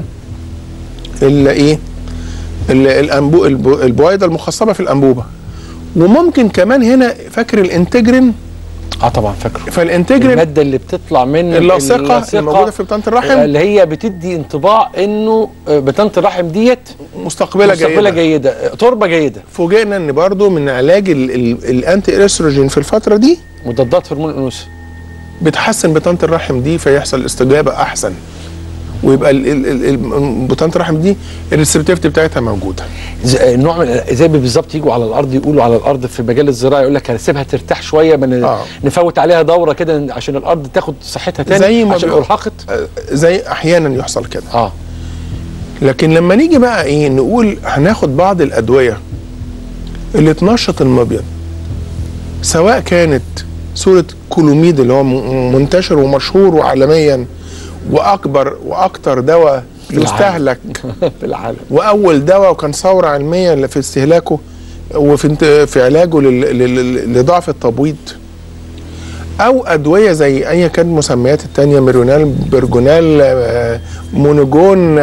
البويضه المخصبه في الانبوبه. وممكن كمان هنا فاكر الانتجرين؟ طبعا فاكره. فالانتجرين الماده اللي بتطلع من اللاصقه اللي موجوده في بطانه الرحم اللي هي بتدي انطباع انه بطانه الرحم ديت مستقبله جيده، تربه جيده. فوجئنا ان برضو من علاج الانتي ايستروجين في الفتره دي مضادات هرمون الانوثه بتحسن بطانه الرحم دي فيحصل استجابه احسن، ويبقى بطانه الرحم دي الريسبتيفيتي بتاعتها موجوده. نوع من زي بالظبط يجوا على الارض يقولوا على الارض في مجال الزراعه يقول لك هنسيبها ترتاح شويه نفوت عليها دوره كده عشان الارض تاخد صحتها تاني زي ما عشان ارهقت، زي احيانا يحصل كده. لكن لما نيجي بقى ايه نقول هناخد بعض الادويه اللي تنشط المبيض، سواء كانت صوره كولوميد اللي هو منتشر ومشهور وعالميا واكبر واكتر دواء يستهلك في العالم، واول دواء وكان ثوره علميه في استهلاكه وفي علاجه لضعف التبويض، او ادويه زي اي كانت المسميات الثانيه، ميرونال، بيرجونال، مونوجون،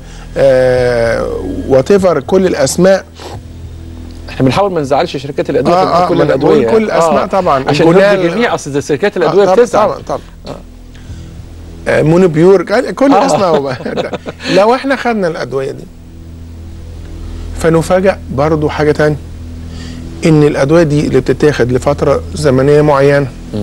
وات ايفر، كل الاسماء. احنا بنحاول ما نزعلش شركات الادويه كل الادويه، كل الاسماء طبعا عشان الجميع، اصل شركات الادويه بتزعل طبعا مونوبيور، كل الاسماء. لو احنا خدنا الادويه دي فنفاجأ برضو حاجه تانية، ان الادويه دي اللي بتتاخد لفتره زمنيه معينه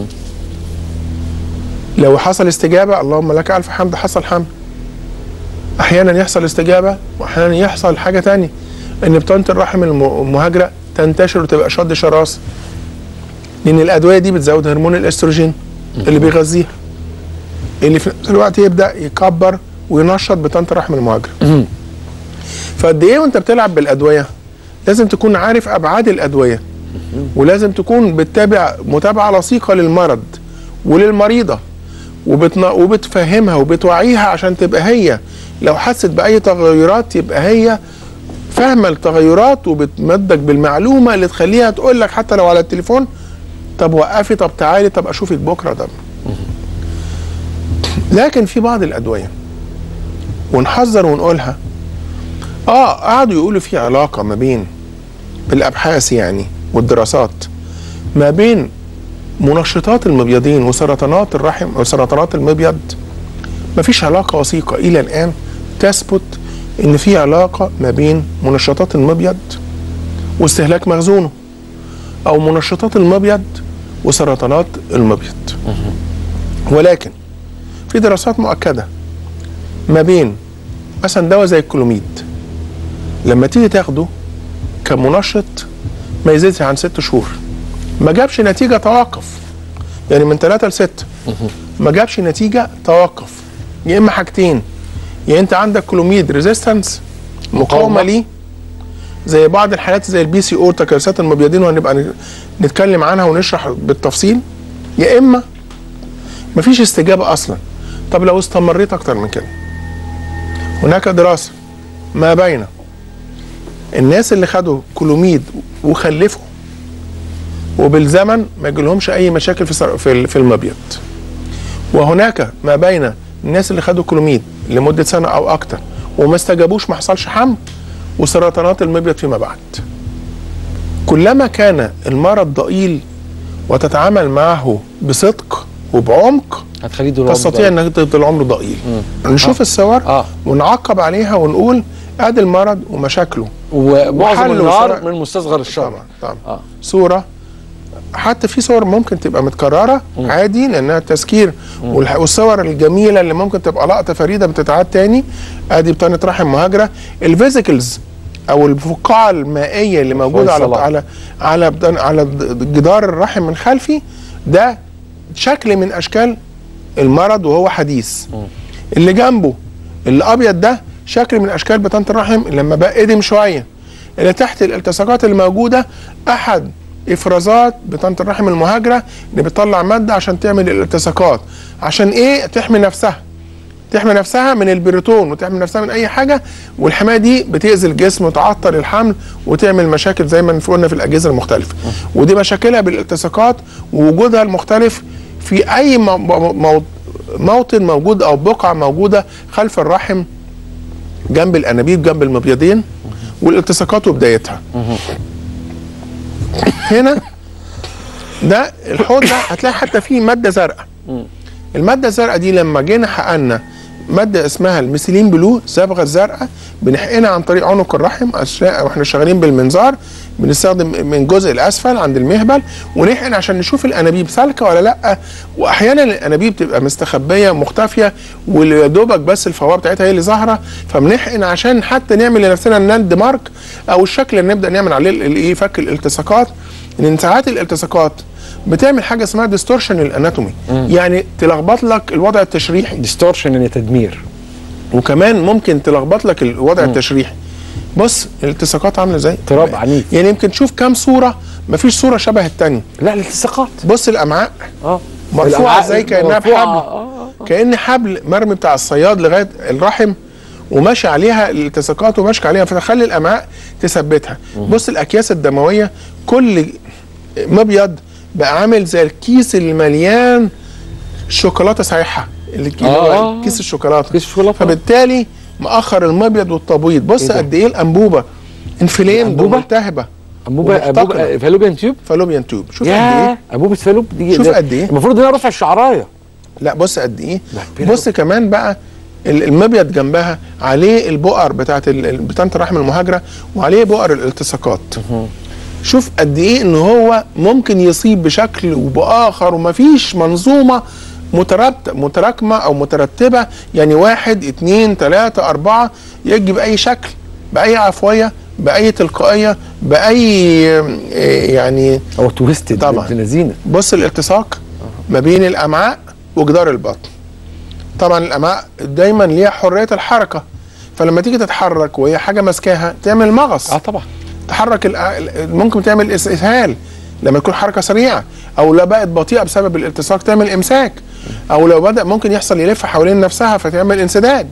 لو حصل استجابه اللهم لك الف حمد حصل حمل، احيانا يحصل استجابه واحيانا يحصل حاجه تانية، ان بطانه الرحم المهاجره تنتشر وتبقى شد شراسه، لان الادويه دي بتزود هرمون الاستروجين اللي بيغذيها، اللي في نفس الوقت يبدا يكبر وينشط بطانه الرحم المهاجره. فقد ايه وانت بتلعب بالادويه لازم تكون عارف ابعاد الادويه، ولازم تكون بتتابع متابعه لصيقه للمرض وللمريضه، وبتفهمها وبتوعيها عشان تبقى هي لو حست باي تغيرات يبقى هي فاهمه التغيرات، وبتمدك بالمعلومه اللي تخليها تقول لك حتى لو على التليفون طب وقفي، طب تعالي، طب اشوفك بكره. ده لكن في بعض الادويه ونحذر ونقولها قعدوا يقولوا في علاقه ما بين بالابحاث يعني والدراسات ما بين منشطات المبيضين وسرطانات الرحم وسرطانات المبيض. مفيش علاقه وثيقه الى الان تثبت ان في علاقه ما بين منشطات المبيض واستهلاك مخزونه، او منشطات المبيض وسرطانات المبيض. ولكن في دراسات مؤكده ما بين مثلا دواء زي الكلوميد لما تيجي تاخده كمنشط ما يزيدش عن 6 شهور، ما جابش نتيجه توقف، يعني من 3 ل 6 ما جابش نتيجه توقف. يا اما حاجتين، يا انت عندك كلوميد ريزيستنس مقاومه ليه زي بعض الحالات زي البي سي او تكيسات المبيضين وهنبقى نتكلم عنها ونشرح بالتفصيل، يا اما مفيش استجابه اصلا. طب لو استمريت اكتر من كده، هناك دراسه ما بين الناس اللي خدوا كلوميد وخلفوا وبالزمن ما يجيلهمش اي مشاكل في المبيض، وهناك ما بين الناس اللي خدوا كلوميد لمده سنه او اكتر وما استجابوش ما حصلش حمل وسرطانات المبيض فيما بعد. كلما كان المرض ضئيل وتتعامل معه بصدق وبعمق هتخليه طول العمر تستطيع انك تفضل العمر ضئيل. نشوف الصور ونعقب عليها ونقول ادي المرض ومشاكله ومعظم النهار من مستصغر الشر. طبعا صوره، حتى في صور ممكن تبقى متكرره عادي لانها تذكير، والصور الجميله اللي ممكن تبقى لقطه فريده بتتعاد تاني. ادي بطانه رحم مهاجره، الفيزيكلز او الفقاعه المائيه اللي موجوده على جدار الرحم من خلفي، ده شكل من اشكال المرض وهو حديث. اللي جنبه الابيض ده شكل من اشكال بطانه الرحم لما بقى قدم شويه. اللي تحت الالتصاقات اللي موجوده احد افرازات بطانه الرحم المهاجره اللي بتطلع ماده عشان تعمل الالتصاقات. عشان ايه؟ تحمي نفسها من البريتون وتحمي نفسها من اي حاجه، والحمايه دي بتاذي الجسم وتعطل الحمل وتعمل مشاكل زي ما قلنا في الاجهزه المختلفه. ودي مشاكلها بالالتصاقات ووجودها المختلف في اي موطن موجود او بقعه موجوده خلف الرحم جنب الانابيب جنب المبيضين والالتصاقات وبدايتها. هنا ده الحوض ده هتلاقي حتى فيه ماده زرقاء. الماده الزرقاء دي لما جينا حقنا ماده اسمها الميثيلين بلو، صبغه زرقاء، بنحقنها عن طريق عنق الرحم واحنا شغالين بالمنظار. بنستخدم من الجزء الاسفل عند المهبل ونحقن عشان نشوف الانابيب سالكه ولا لا. واحيانا الانابيب تبقى مستخبيه مختفيه ويا دوبك بس الفوار بتاعتها هي اللي ظاهره، فبنحقن عشان حتى نعمل لنفسنا اللاند مارك او الشكل اللي نبدا نعمل عليه فك الالتصاقات. لان ساعات الالتصاقات بتعمل حاجه اسمها ديستورشن الاناتومي، يعني تلخبط لك الوضع التشريحي. ديستورشن يعني تدمير، وكمان ممكن تلخبط لك الوضع التشريحي. بص الالتصاقات عامله ازاي؟ اضطراب عنيف. يعني يمكن تشوف كام صوره مفيش صوره شبه الثانيه. لا الالتصاقات. بص الامعاء مرفوعه ازاي كانها بحبل، كأن حبل مرمي بتاع الصياد لغايه الرحم وماشي عليها الالتصاقات وماشي عليها، فتخلي الامعاء تثبتها. بص الاكياس الدمويه، كل مبيض بقى عامل زي الكيس اللي مليان شوكولاته سايحه، كيس الشوكولاته. فبالتالي مأخر المبيض والتبويض. بص قد ايه الانبوبه انفليم وملتهبه. انبوبه فالوبيان تيوب. فالوبيان تيوب، شوف قد ايه انبوبه فالوب دي. شوف قد ايه المفروض انها رفع الشعرايه. لا بص قد ايه. بص كمان بقى المبيض جنبها عليه البؤر بتاعت بطانه الرحم المهاجره وعليه بؤر الالتصاقات. شوف قد ايه ان هو ممكن يصيب بشكل وبآخر، ومفيش منظومه متراكمه او مترتبه، يعني 1 2 3 4 يجي باي شكل باي عفويه باي تلقائيه باي يعني هو تويستد طبعا. بنزينه. بص الالتصاق ما بين الامعاء وجدار البطن. طبعا الامعاء دايما ليها حريه الحركه، فلما تيجي تتحرك وهي حاجه ماسكاها تعمل مغص. طبعا تحرك ممكن تعمل اسهال لما تكون حركه سريعه، او لو بقت بطيئه بسبب الالتصاق تعمل امساك، او لو بدا ممكن يحصل يلف حوالين نفسها فتعمل انسداد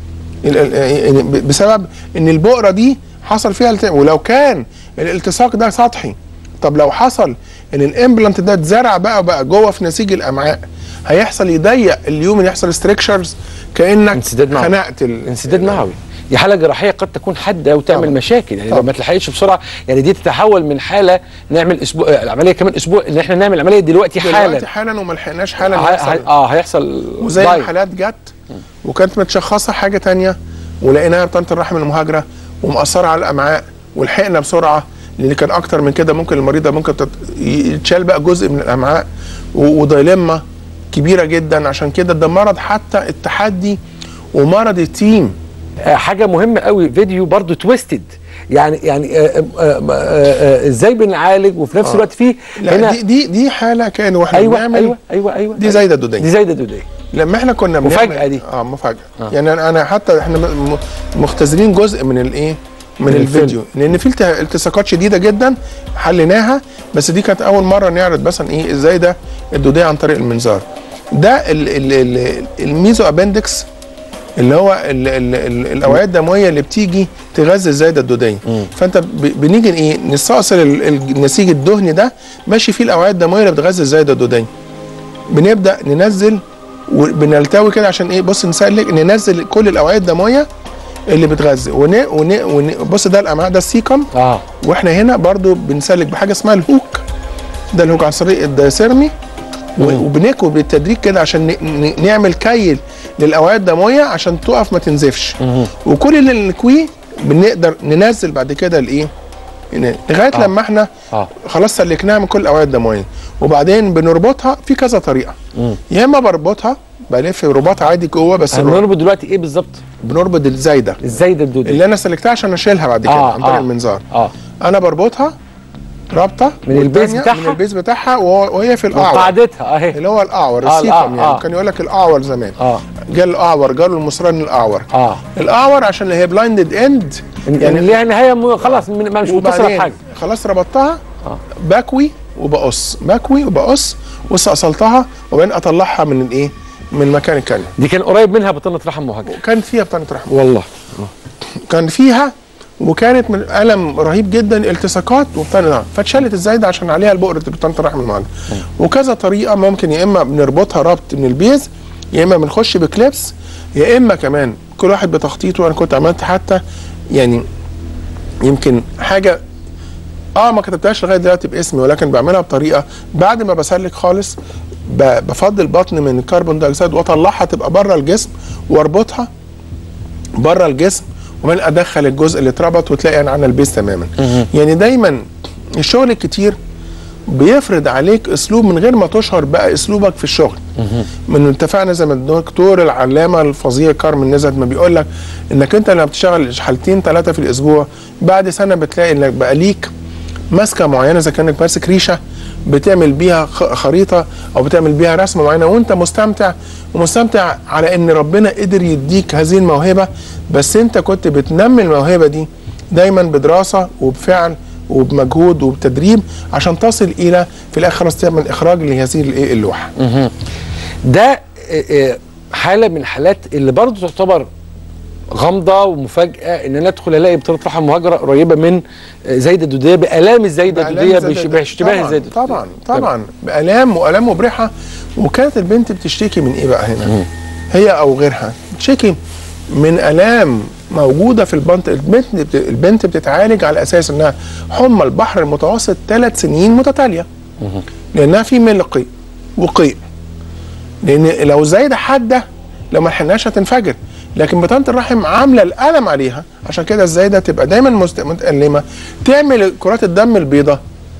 بسبب ان البؤره دي حصل فيها ولو كان الالتصاق ده سطحي. طب لو حصل ان الامبلانت ده اتزرع بقى جوه في نسيج الامعاء، هيحصل يضيق اليومن، يحصل ستريكشرز كانك خنقت انسداد معوي. دي حاله جراحيه قد تكون حاده وتعمل مشاكل، يعني لو ما تلحقش بسرعه، يعني دي تتحول من حاله نعمل اسبوع العمليه كمان اسبوع، ان احنا نعمل العمليه دلوقتي حالا وما لحقناش حالا هيحصل وزي ما حالات جت وكانت متشخصه حاجه ثانيه ولقيناها بطانه الرحم المهاجره ومأثره على الامعاء ولحقنا بسرعه، لان كان اكتر من كده ممكن المريضه ممكن يتشال بقى جزء من الامعاء، ودايلما كبيره جدا. عشان كده ده مرض حتى التحدي ومرض التيم. حاجه مهمه قوي، فيديو برضو تويستد، يعني ازاي بنعالج وفي نفس الوقت فيه هنا دي حاله كان واحنا بنعمل ايوه دي زايده دوديه. لما احنا كنا مفاجاه دي مفاجاه. يعني انا حتى احنا مختزلين جزء من الايه من الفيديو، لان في التصاقات شديده جدا حليناها، بس دي كانت اول مره نعرض مثلا ايه الزايده الدوديه عن طريق المنظار. ده الميزو ابندكس اللي هو الاوعيه الدمويه اللي بتيجي تغذي الزايده الدوديه. فانت بنيجي ايه نستأصل النسيج الدهني ده ماشي فيه الاوعيه الدمويه اللي بتغذي الزايده الدوديه. بنبدا ننزل وبنلتوي كده عشان ايه، بص نسلك ننزل كل الاوعيه الدمويه اللي بتغذي بص ده الامعاء ده السيكم. واحنا هنا برضو بنسلك بحاجه اسمها الهوك، ده الهوك عن طريق الدايسيرمي، وبنكوي بالتدريج كده عشان نعمل كيل للاوعيه الدمويه عشان تقف ما تنزفش. وكل اللي نكويه بنقدر ننزل بعد كده الايه لغايه لما احنا خلاص سلكناها من كل الاوعيه الدمويه. وبعدين بنربطها في كذا طريقه، يا اما بربطها بلف رباط عادي جوه. بس هنربط دلوقتي ايه بالظبط؟ بنربط الزايده الدوديه اللي انا سلكتها عشان اشيلها بعد كده عن طريق المنظار. انا بربطها رابطه من البيز بتاعها وهي في الاعور قاعدتها اهي اللي هو الاعور السيكم. يعني كان يقول لك الاعور زمان. جال الاعور، جاله المصران الاعور. الاعور عشان هي بلايندد اند، يعني ليها نهايه خلاص مش متصله بحاجه. خلاص ربطتها بكوي وبقص واستأصلتها وبعدين اطلعها من الايه من المكان الكلي. دي كان قريب منها بطانه رحم مهاجره. كان فيها بطانه رحم والله كان فيها، وكانت من الم رهيب جدا التصاقات وبطانه، فاتشالت الزايده عشان عليها البؤره بطانه الرحم المهاجره. وكذا طريقه ممكن، يا اما بنربطها ربط من البيز، يا اما بنخش بكليبس، يا اما كمان كل واحد بتخطيطه. انا كنت عملت حتى يعني يمكن حاجه ما كتبتهاش لغايه دلوقتي باسمي، ولكن بعملها بطريقه بعد ما بسلك خالص بفضي البطن من الكربون دايوكسيد واطلعها تبقى بره الجسم واربطها بره الجسم، ومن ادخل الجزء اللي اتربط وتلاقي انا عن البيز تماما. يعني دايما الشغل الكتير بيفرض عليك اسلوب من غير ما تشعر بقى اسلوبك في الشغل. من اتفقنا زي ما الدكتور العلامه الفظيع كارمن نزهت ما بيقول لك انك انت لما بتشتغل حالتين 3 في الاسبوع، بعد سنه بتلاقي انك بقى ليك ماسكه معينه، اذا كانك ماسك ريشه بتعمل بيها خريطه او بتعمل بيها رسمه معينه وانت مستمتع على ان ربنا قدر يديك هذه الموهبه، بس انت كنت بتنمي الموهبه دي دايما بدراسه وبفعل وبمجهود وبتدريب عشان تصل الى في الاخر خلاص تعمل اخراج لهذه اللوحه. ده حاله من الحالات اللي برضو تعتبر غامضه ومفاجاه، ان انا ادخل الاقي بطانه رحم مهاجره قريبه من زايده دوديه، بالام الزايده الدوديه باشتباه الزايده. طبعا بالام والام مبرحه. وكانت البنت بتشتكي من ايه بقى هنا؟ هي او غيرها بتشتكي من الام موجوده في البنت. البنت بتتعالج على اساس انها حمى البحر المتوسط 3 سنين متتاليه، لانها في ملقي وقيء، لان لو زايده حاده لو ما لحقناش هتنفجر، لكن بطانه الرحم عامله الالم عليها، عشان كده الزايده تبقى دايما متألمه، تعمل كرات الدم البيضاء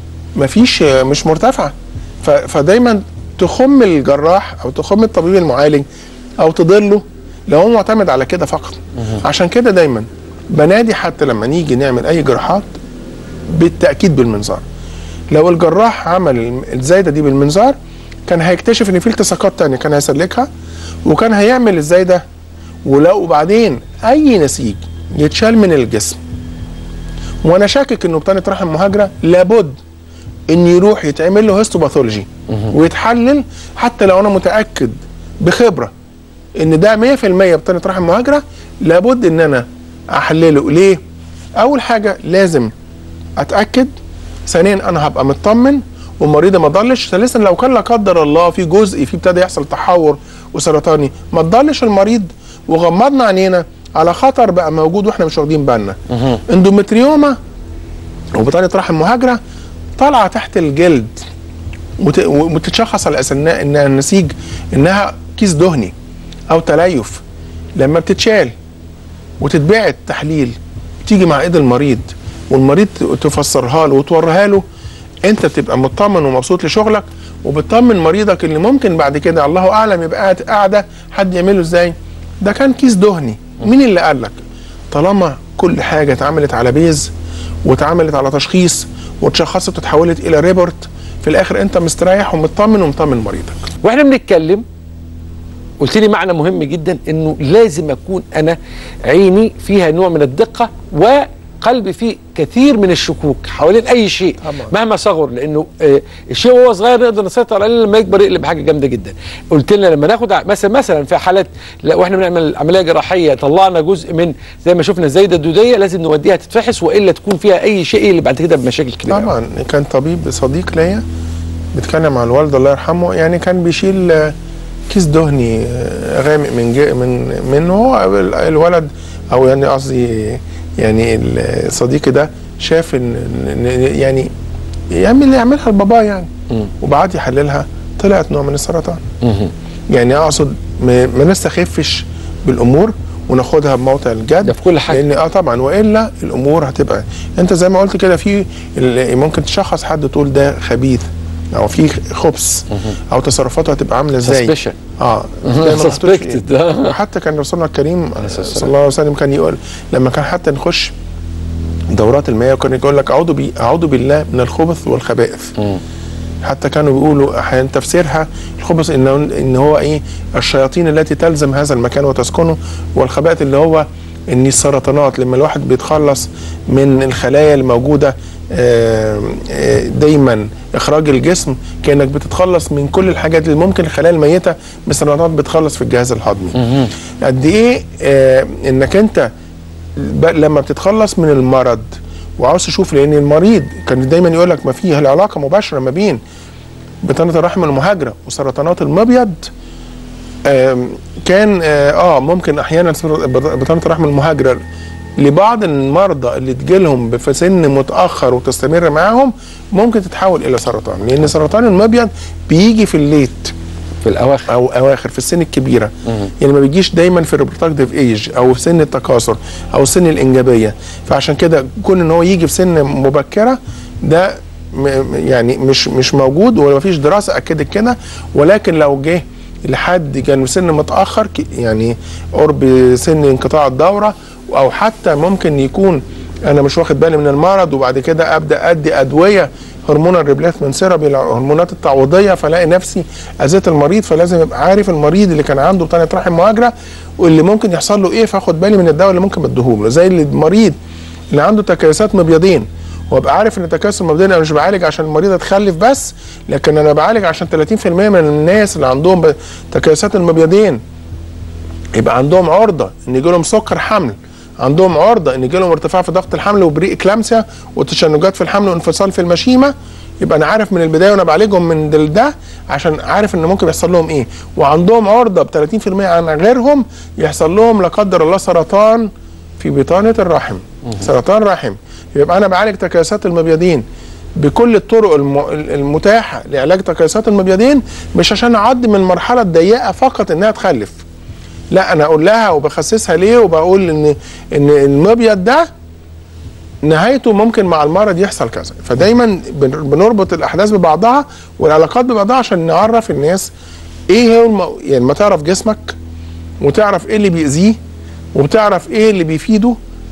مش مرتفعه، فدايما تخم الجراح او تخم الطبيب المعالج او تضله لو هو معتمد على كده فقط. عشان كده دايما بنادي حتى لما نيجي نعمل اي جراحات بالتاكيد بالمنظار. لو الجراح عمل الزايده دي بالمنظار كان هيكتشف ان في التصاقات تانية، كان هيسلكها وكان هيعمل الزايده. ولو بعدين اي نسيج يتشال من الجسم وانا شاكك انه بطانه رحم مهاجره، لابد ان يروح يتعمل له هيستوباثولوجي ويتحلل. حتى لو انا متاكد بخبره ان ده 100% بطانه رحم مهاجره، لابد ان انا احلله. ليه؟ اول حاجه لازم اتاكد، ثانيا انا هبقى مطمن والمريضه ما تضلش، ثالثا لو كان لا قدر الله في جزء فيه ابتدى يحصل تحور وسرطاني ما تضلش المريض وغمضنا عينينا على خطر بقى موجود واحنا مش واخدين بالنا. اندومتريوما وبطانه رحم مهاجره طالعه تحت الجلد وتتشخص على اساس انها النسيج انها كيس دهني او تليف. لما بتتشال وتتبعت تحليل تيجي مع ايد المريض والمريض تفسرها له وتوريها له، انت بتبقى مطمن ومبسوط لشغلك وبتطمن مريضك اللي ممكن بعد كده الله اعلم يبقى قاعده حد يعمله ازاي. ده كان كيس دهني، مين اللي قال لك؟ طالما كل حاجه اتعملت على بيز واتعملت على تشخيص واتشخصت وتحولت الى ريبورت، في الاخر انت مستريح ومطمن ومطمن مريضك. واحنا بنتكلم قلت لي معنى مهم جدا، انه لازم اكون انا عيني فيها نوع من الدقه وقلبي فيه كثير من الشكوك حوالين اي شيء مهما صغر، لانه الشيء وهو صغير نقدر نسيطر عليه، لما يكبر يقلب حاجه جامده جدا. قلت لنا لما ناخد مثلا في حالات واحنا بنعمل عمليه جراحيه طلعنا جزء من زي ما شفنا الزايده الدوديه، لازم نوديها تتفحص والا تكون فيها اي شيء اللي بعد كده بمشاكل كبيره. طبعا كان طبيب صديق ليا بيتكلم عن الوالده الله يرحمه، يعني كان بيشيل كيس دهني غامق من هو الولد، او يعني قصدي يعني صديقي ده شاف ان يعني يعملها لباباه يعني، وبعد يحللها طلعت نوع من السرطان. يعني اقصد ما نستخفش بالامور وناخدها بموضع الجد، ده في كل حاجه، لان طبعا والا الامور هتبقى انت زي ما قلت كده في ممكن تشخص حد تقول ده خبيث او في خبث او تصرفاته هتبقى عامله ازاي. سسبكتد. وحتى كان رسولنا الكريم صلى الله عليه وسلم كان يقول لما كان حتى نخش دورات المياه كان يقول لك اعوذ بالله من الخبث والخبائث. حتى كانوا بيقولوا احيانا تفسيرها الخبث ان هو ايه الشياطين التي تلزم هذا المكان وتسكنه، والخبائث اللي هو ان السرطانات لما الواحد بيتخلص من الخلايا الموجوده دايما اخراج الجسم كانك بتتخلص من كل الحاجات اللي ممكن الخلايا الميته من السرطانات بتخلص في الجهاز الهضمي. قد ايه انك انت لما بتتخلص من المرض وعاوز تشوف، لان المريض كان دايما يقول لك ما فيه العلاقه مباشره ما بين بطانه الرحم المهاجره وسرطانات المبيض. كان ممكن احيانا بطانه الرحم المهاجره لبعض المرضى اللي تجيلهم في سن متاخر وتستمر معاهم ممكن تتحول الى سرطان، لان سرطان المبيض بيجي في الليت في الاواخر او اواخر في السن الكبيره. يعني ما بيجيش دايما في الريبرودكتيف ايج او في سن التكاثر او سن الانجابيه. فعشان كده كون ان هو يجي في سن مبكره ده يعني مش موجود ولا فيش دراسه اكدت كده، ولكن لو جه لحد كان في سن متاخر يعني قرب سن انقطاع الدوره، او حتى ممكن يكون انا مش واخد بالي من المرض وبعد كده ابدا ادي ادويه هرمونال ريبليسمنت ثيرابي الهرمونات التعويضيه فلاقي نفسي اذيت المريض. فلازم ابقى عارف المريض اللي كان عنده بطانه رحم مهاجره واللي ممكن يحصل له ايه، فاخد بالي من الدواء اللي ممكن اديهوله. زي المريض اللي عنده تكيسات مبيضين وابقى عارف ان تكيس المبيضين انا مش بعالج عشان المريضه تخلف بس، لكن انا بعالج عشان 30% من الناس اللي عندهم تكيسات المبيضين يبقى عندهم عرضه ان يجي لهم سكر حمل، عندهم عرضه ان يجي لهم ارتفاع في ضغط الحمل وبري اكلامسيا وتشنجات في الحمل وانفصال في المشيمه. يبقى انا عارف من البدايه وانا بعالجهم من ده عشان عارف ان ممكن يحصل لهم ايه، وعندهم عرضه ب 30% عن غيرهم يحصل لهم لا قدر الله سرطان في بطانه الرحم، سرطان رحم. يبقى انا بعالج تكيسات المبيضين بكل الطرق المتاحه لعلاج تكيسات المبيضين، مش عشان اعدي من المرحله الضيقه فقط انها تخلف، لا انا اقول لها وبخسسها ليه وبقول ان المبيض ده نهايته ممكن مع المرض يحصل كذا. فدايما بنربط الاحداث ببعضها والعلاقات ببعضها عشان نعرف الناس ايه هو يعني ما تعرف جسمك وتعرف ايه اللي بيأذيه وبتعرف ايه اللي بيفيده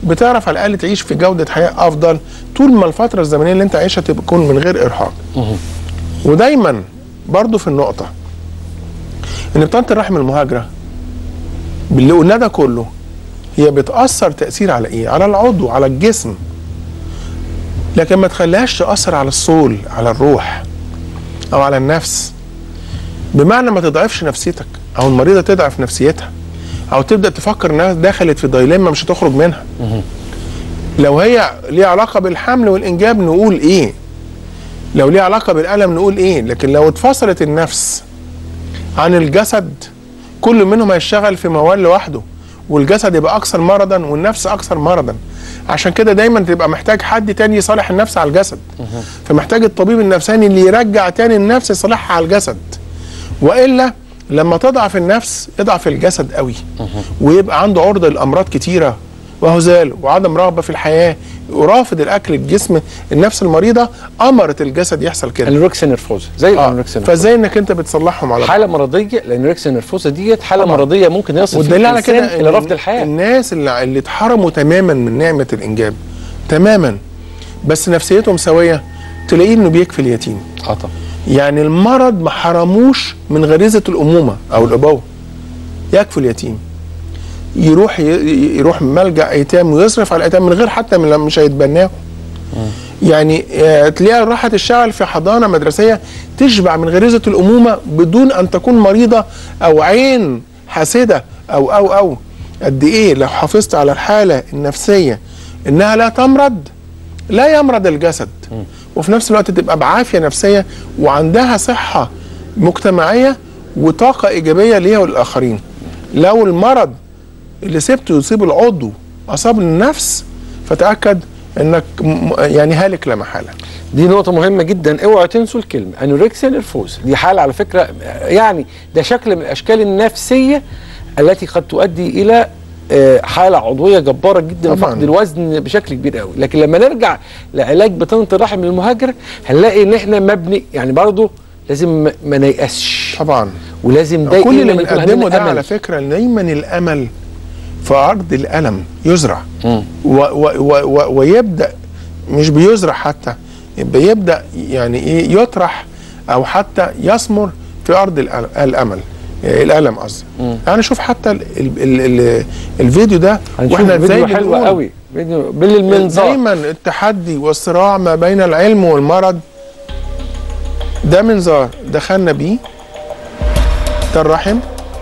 بتعرف على الاقل تعيش في جوده حياه افضل طول ما الفتره الزمنيه اللي انت عايشها تكون من غير ارهاق. ودايما برضو في النقطه ان بطانه الرحم المهاجره باللي قلنا ده كله هي بتاثر تاثير على ايه؟ على العضو، على الجسم، لكن ما تخليهاش تاثر على الصول، على الروح او على النفس. بمعنى ما تضعفش نفسيتك او المريضه تضعف نفسيتها او تبدا تفكر انها دخلت في دايلما مش هتخرج منها. لو هي ليها علاقه بالحمل والانجاب نقول ايه؟ لو ليها علاقه بالالم نقول ايه؟ لكن لو اتفصلت النفس عن الجسد كل منهم هيشتغل في موال لوحده، والجسد يبقى اكثر مرضا والنفس اكثر مرضا. عشان كده دايما تبقى محتاج حد تاني يصالح النفس على الجسد. فمحتاج الطبيب النفساني اللي يرجع تاني النفس يصالحها على الجسد. والا لما تضعف النفس يضعف الجسد قوي ويبقى عنده عرضه لامراض كتيره وهزال وعدم رغبه في الحياه ورافض الاكل. الجسم النفس المريضه امرت الجسد يحصل كده. الانوركسيا نيرفوزا زي الانوركسيا نيرفوزا. فازاي انك انت بتصلحهم على حاله مرضيه؟ الانوركسيا نيرفوزا ديت حاله مرضيه ممكن يصل والدليل على كده الى رفض الحياه. الناس اللي اتحرموا تماما من نعمه الانجاب تماما بس نفسيتهم سويه تلاقيه انه بيكفي اليتيم. طبعا. يعني المرض ما حرموش من غريزه الامومه او الابوه. يكفي اليتيم. يروح ملجأ ايتام ويصرف على الايتام من غير حتى مش هيتبناهم. يعني تلاقيها راحت تشتغل في حضانه مدرسيه تشبع من غريزه الامومه بدون ان تكون مريضه او عين حاسده او قد ايه لو حافظت على الحاله النفسيه انها لا تمرض لا يمرض الجسد، وفي نفس الوقت تبقى بعافيه نفسيه وعندها صحه مجتمعيه وطاقه ايجابيه ليها وللاخرين. لو المرض اللي سبته يصيب العضو اصاب النفس فتاكد انك يعني هالك لا محاله. دي نقطة مهمة جدا، اوعوا تنسوا الكلمة انوركسيا نيرفوزا. دي حالة على فكرة يعني ده شكل من الاشكال النفسية التي قد تؤدي الى حالة عضوية جبارة جدا وفقد الوزن بشكل كبير قوي. لكن لما نرجع لعلاج بطانة الرحم المهاجر هنلاقي ان احنا مبني يعني برضه لازم ما نيأسش طبعا، ولازم دايما كل اللي بنقدمه ده على فكرة دايما الامل في ارض الالم يزرع ويبدا مش بيزرع حتى بيبدا يعني ايه يطرح او حتى يثمر في ارض الامل الالم قصدي. يعني شوف حتى الفيديو ده واحنا ازاي حلو قوي فيديو بالمنظار. دايما التحدي والصراع ما بين العلم والمرض. ده منظار دخلنا بيه ده الرحم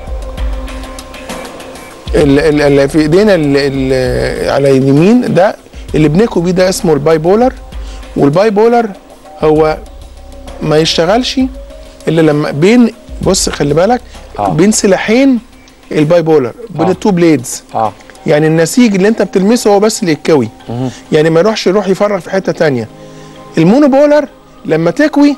اللي في ايدينا على اليمين ده اللي بنكو بيه ده اسمه الباي بولر. والباي بولر هو ما يشتغلش الا لما بين بص خلي بالك بين سلاحين الباي بولر بين التو بليدز. يعني النسيج اللي انت بتلمسه هو بس اللي يتكوي يعني ما يروح يفرغ في حته ثانيه. المونو بولر لما تكوي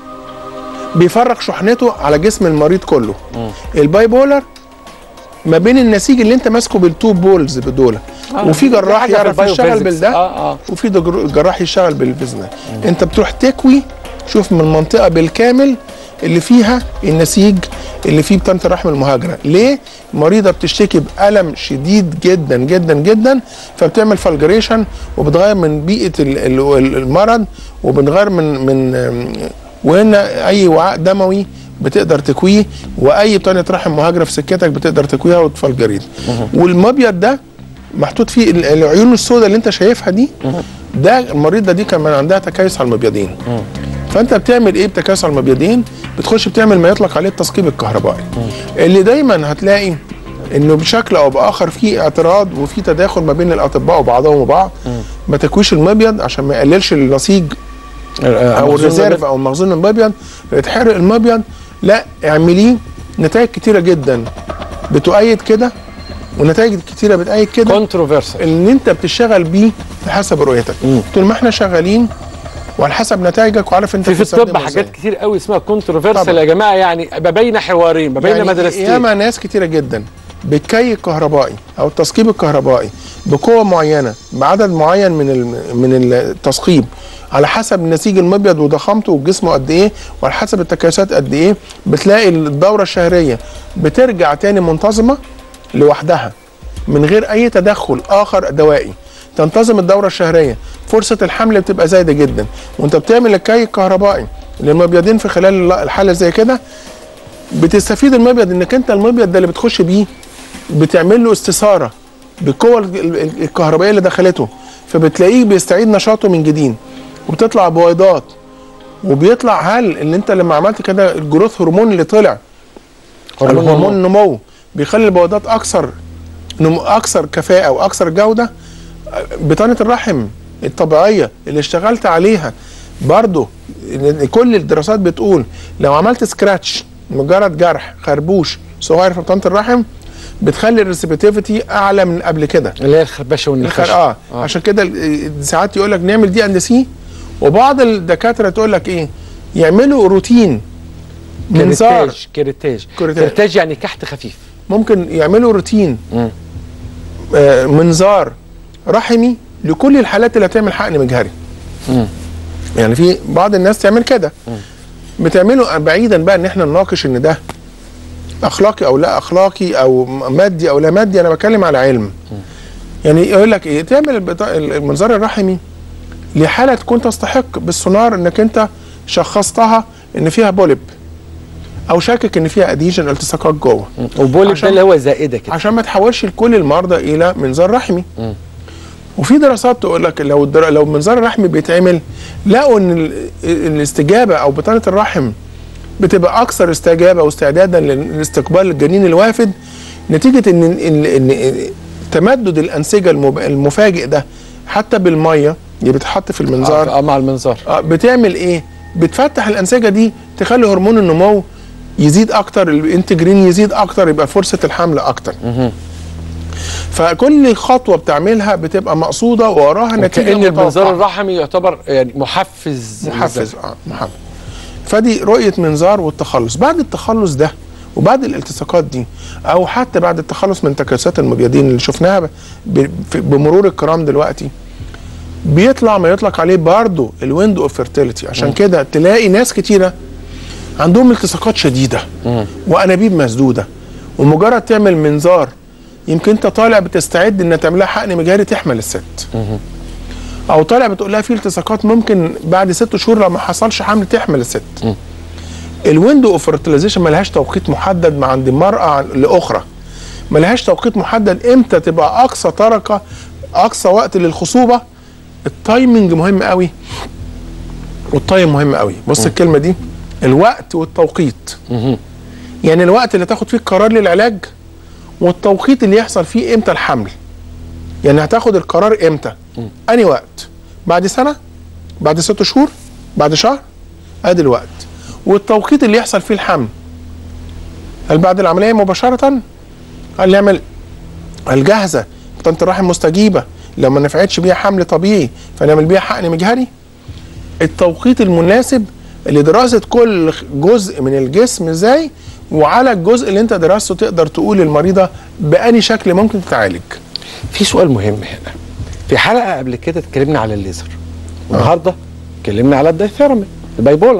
بيفرغ شحنته على جسم المريض كله. الباي بولر ما بين النسيج اللي انت ماسكه بالتو بولز بدول وفي جراح يعرف يشتغل بالده وفي جراح يشتغل بالفيزنا. انت بتروح تكوي شوف من المنطقه بالكامل اللي فيها النسيج اللي فيه بطانه الرحم المهاجره. ليه؟ مريضه بتشتكي بألم شديد جدا جدا جدا فبتعمل فالجريشن وبتغير من بيئه المرض وبنغير من وهنا اي وعاء دموي بتقدر تكويه واي بطانه رحم مهاجره في سكتك بتقدر تكويها وتفلجريد. والمبيض ده محطوط فيه العيون السوداء اللي انت شايفها دي. ده المريضه دي كمان عندها تكيس على المبيضين. فانت بتعمل ايه بتكيس على المبيضين؟ بتخش بتعمل ما يطلق عليه التثقيب الكهربائي اللي دايما هتلاقي انه بشكل او باخر في اعتراض وفي تداخل ما بين الاطباء وبعضهم وبعض. ما تكويش المبيض عشان ما يقللش النسيج او الريزيرف او المخزون المبيض يتحرق المبيض. لا اعمليه. نتائج كتيره جدا بتؤيد كده ونتائج كتيره بتأيد كده. كونتروفيرسال اللي انت بتشتغل بيه حسب رؤيتك. طول ما احنا شغالين وعلى حسب نتائجك وعارف انت في الطب حاجات كتير قوي اسمها كونتروفيرسال يا جماعه. يعني ما بين حوارين ما بين يعني مدرستين. ياما ناس كتيره جدا بالكي الكهربائي او التثقيب الكهربائي بقوه معينه بعدد معين من التثقيب على حسب نسيج المبيض وضخامته وجسمه قد ايه وعلى حسب التكيسات قد ايه بتلاقي الدوره الشهريه بترجع تاني منتظمه لوحدها من غير اي تدخل اخر دوائي. تنتظم الدوره الشهريه، فرصه الحمل بتبقى زايده جدا. وانت بتعمل الكي الكهربائي للمبيضين في خلال الحاله زي كده، بتستفيد المبيض انك انت المبيض ده اللي بتخش بيه بتعمل له استثاره بالقوه الكهربائيه اللي دخلته، فبتلاقيه بيستعيد نشاطه من جديد وبتطلع بويضات. وبيطلع هل اللي انت لما عملت كده الجروث هرمون اللي طلع، هرمون النمو، بيخلي البويضات اكثر كفاءه واكثر جوده. بطانه الرحم الطبيعيه اللي اشتغلت عليها برضو كل الدراسات بتقول لو عملت سكراتش، مجرد جرح خربوش صغير في بطانه الرحم، بتخلي الريسبيتيفيتي اعلى من قبل كده، اللي هي الخربشه والنخاش. عشان كده ساعات يقول لك نعمل دي اند سي، وبعض الدكاتره تقول لك ايه، يعملوا روتين منظار كريتاج يعني كحت خفيف. ممكن يعملوا روتين منظار رحمي لكل الحالات اللي هتعمل حقن مجهري. يعني في بعض الناس تعمل كده، بتعمله بعيدا بقى ان احنا نناقش ان ده اخلاقي او لا اخلاقي او مادي او لا مادي، انا بتكلم على علم. يعني يقول لك ايه، تعمل المنظار الرحمي لحاله تكون تستحق بالسونار انك انت شخصتها ان فيها بوليب او شاكك ان فيها اديجن التصاقات جوه، وبوليب ده اللي هو زائده كده، عشان ما تحولش لكل المرضى الى منظار رحمي. وفي دراسات تقول لك لو المنظار الرحمي بيتعمل، لقوا ان الاستجابه او بطانه الرحم بتبقى اكثر استجابه واستعدادا لاستقبال الجنين الوافد، نتيجه ان تمدد الانسجه المفاجئ ده حتى بالميه اللي بتحط في المنظار مع المنظار بتعمل ايه؟ بتفتح الانسجه دي، تخلي هرمون النمو يزيد اكتر، الانتجرين يزيد اكتر، يبقى فرصه الحمل اكتر. فكل خطوه بتعملها بتبقى مقصوده ووراها نتيجه كأن المنظار الرحمي يعتبر يعني محفز. محفز. فدي رؤيه منظار والتخلص. بعد التخلص ده وبعد الالتصاقات دي، او حتى بعد التخلص من تكيسات المبيضين اللي شفناها بمرور الكرام دلوقتي، بيطلع ما يطلق عليه برضه الويندو اوف فيرتيليتي. عشان كده تلاقي ناس كتيره عندهم التصاقات شديده وانابيب مسدوده، ومجرد تعمل منظار يمكن انت طالع بتستعد ان تعملها حقن مجهري تحمل الست، او طالع بتقول لها في التصاقات ممكن بعد 6 شهور لو ما حصلش حمل تحمل الست. الويندو اوف فيرتيلايزيشن ملهاش توقيت محدد مع عند المراه لاخرى، ملهاش توقيت محدد امتى تبقى اقصى تركه، اقصى وقت للخصوبه. التايمنج مهم قوي، والتايم مهم قوي. بص الكلمه دي، الوقت والتوقيت. يعني الوقت اللي تاخد فيه القرار للعلاج، والتوقيت اللي يحصل فيه امتى الحمل. يعني هتاخد القرار امتى؟ انهي وقت؟ بعد سنه؟ بعد 6 شهور؟ بعد شهر؟ ادي الوقت. والتوقيت اللي يحصل فيه الحمل، هل بعد العمليه مباشره؟ هل نعمل الجاهزه بطانه الرحم مستجيبه لو ما نفعتش بيها حمل طبيعي فنعمل بيها حقن مجهري؟ التوقيت المناسب لدراسه كل جزء من الجسم ازاي، وعلى الجزء اللي انت درسته تقدر تقول للمريضه بأني شكل ممكن تتعالج. في سؤال مهم هنا. في حلقه قبل كده اتكلمنا على الليزر، النهارده اتكلمنا على الدايثيرمي الباي بولر.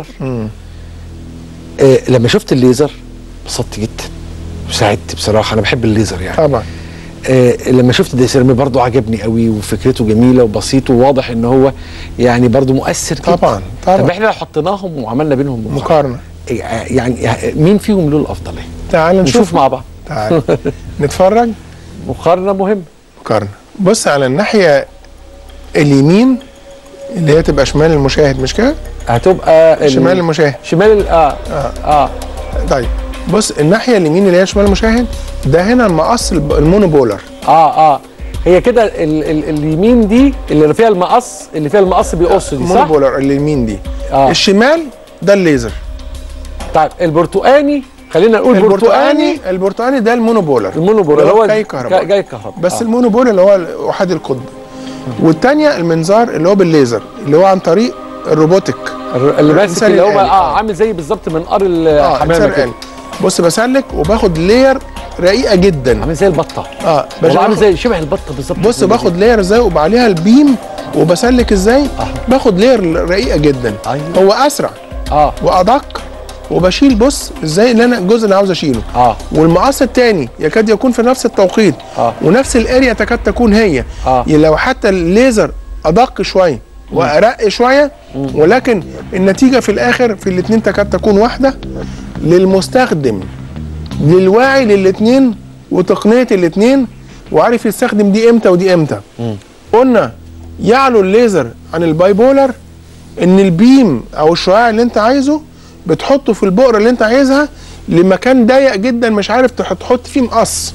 لما شفت الليزر انبسطت جدا وساعدت بصراحه، انا بحب الليزر يعني طبعا. لما شفت الدايثيرمي برضو عجبني قوي، وفكرته جميله وبسيط، وواضح ان هو يعني برضو مؤثر جدا. طبعا. طب احنا لو حطيناهم وعملنا بينهم مقارنه، يعني مين فيهم له الافضليه؟ تعال نشوف مع بعض. تعال نتفرج. مقارنه مهمه. مقارنه. بص على الناحيه اليمين اللي هي تبقى شمال المشاهد، مش كده؟ هتبقى شمال المشاهد. شمال طيب بص الناحيه اليمين اللي هي شمال المشاهد، ده هنا المقص المونوبولر. هي كده اليمين دي اللي فيها المقص بيقص دي، صح؟ المونوبولر اليمين دي. الشمال ده الليزر. طيب البرتقاني، خلينا نقول البرتقاني ده المونوبولر اللي هو جاي كهرباء. بس المونوبولر اللي هو احاد القطب. والثانيه المنظار اللي هو بالليزر اللي هو عن طريق الروبوتيك اللي ماسك اللي هو عامل زي بالظبط منقار الحمامه كده. بص بسلك وباخد لاير رقيقه جدا، عامل زي البطه. عامل زي شبه البطه بالظبط. بص باخد لاير ازاي وعليها البيم وبسلك ازاي. باخد لاير رقيقه جدا. هو اسرع وادق وبشيل بص ازاي اللي انا الجزء اللي عاوز اشيله والمقص الثاني يكاد يكون في نفس التوقيت ونفس الاريا تكاد تكون هي لو حتى الليزر ادق شويه وارق شويه ولكن النتيجه في الاخر في الاثنين تكاد تكون واحده للمستخدم للواعي للاثنين وتقنيه الاثنين وعارف يستخدم دي امتى ودي امتى. قلنا يعلو الليزر عن الباي بولر ان البيم او الشعاع اللي انت عايزه بتحطه في البؤره اللي انت عايزها لمكان ضيق جدا مش عارف تحط فيه مقص.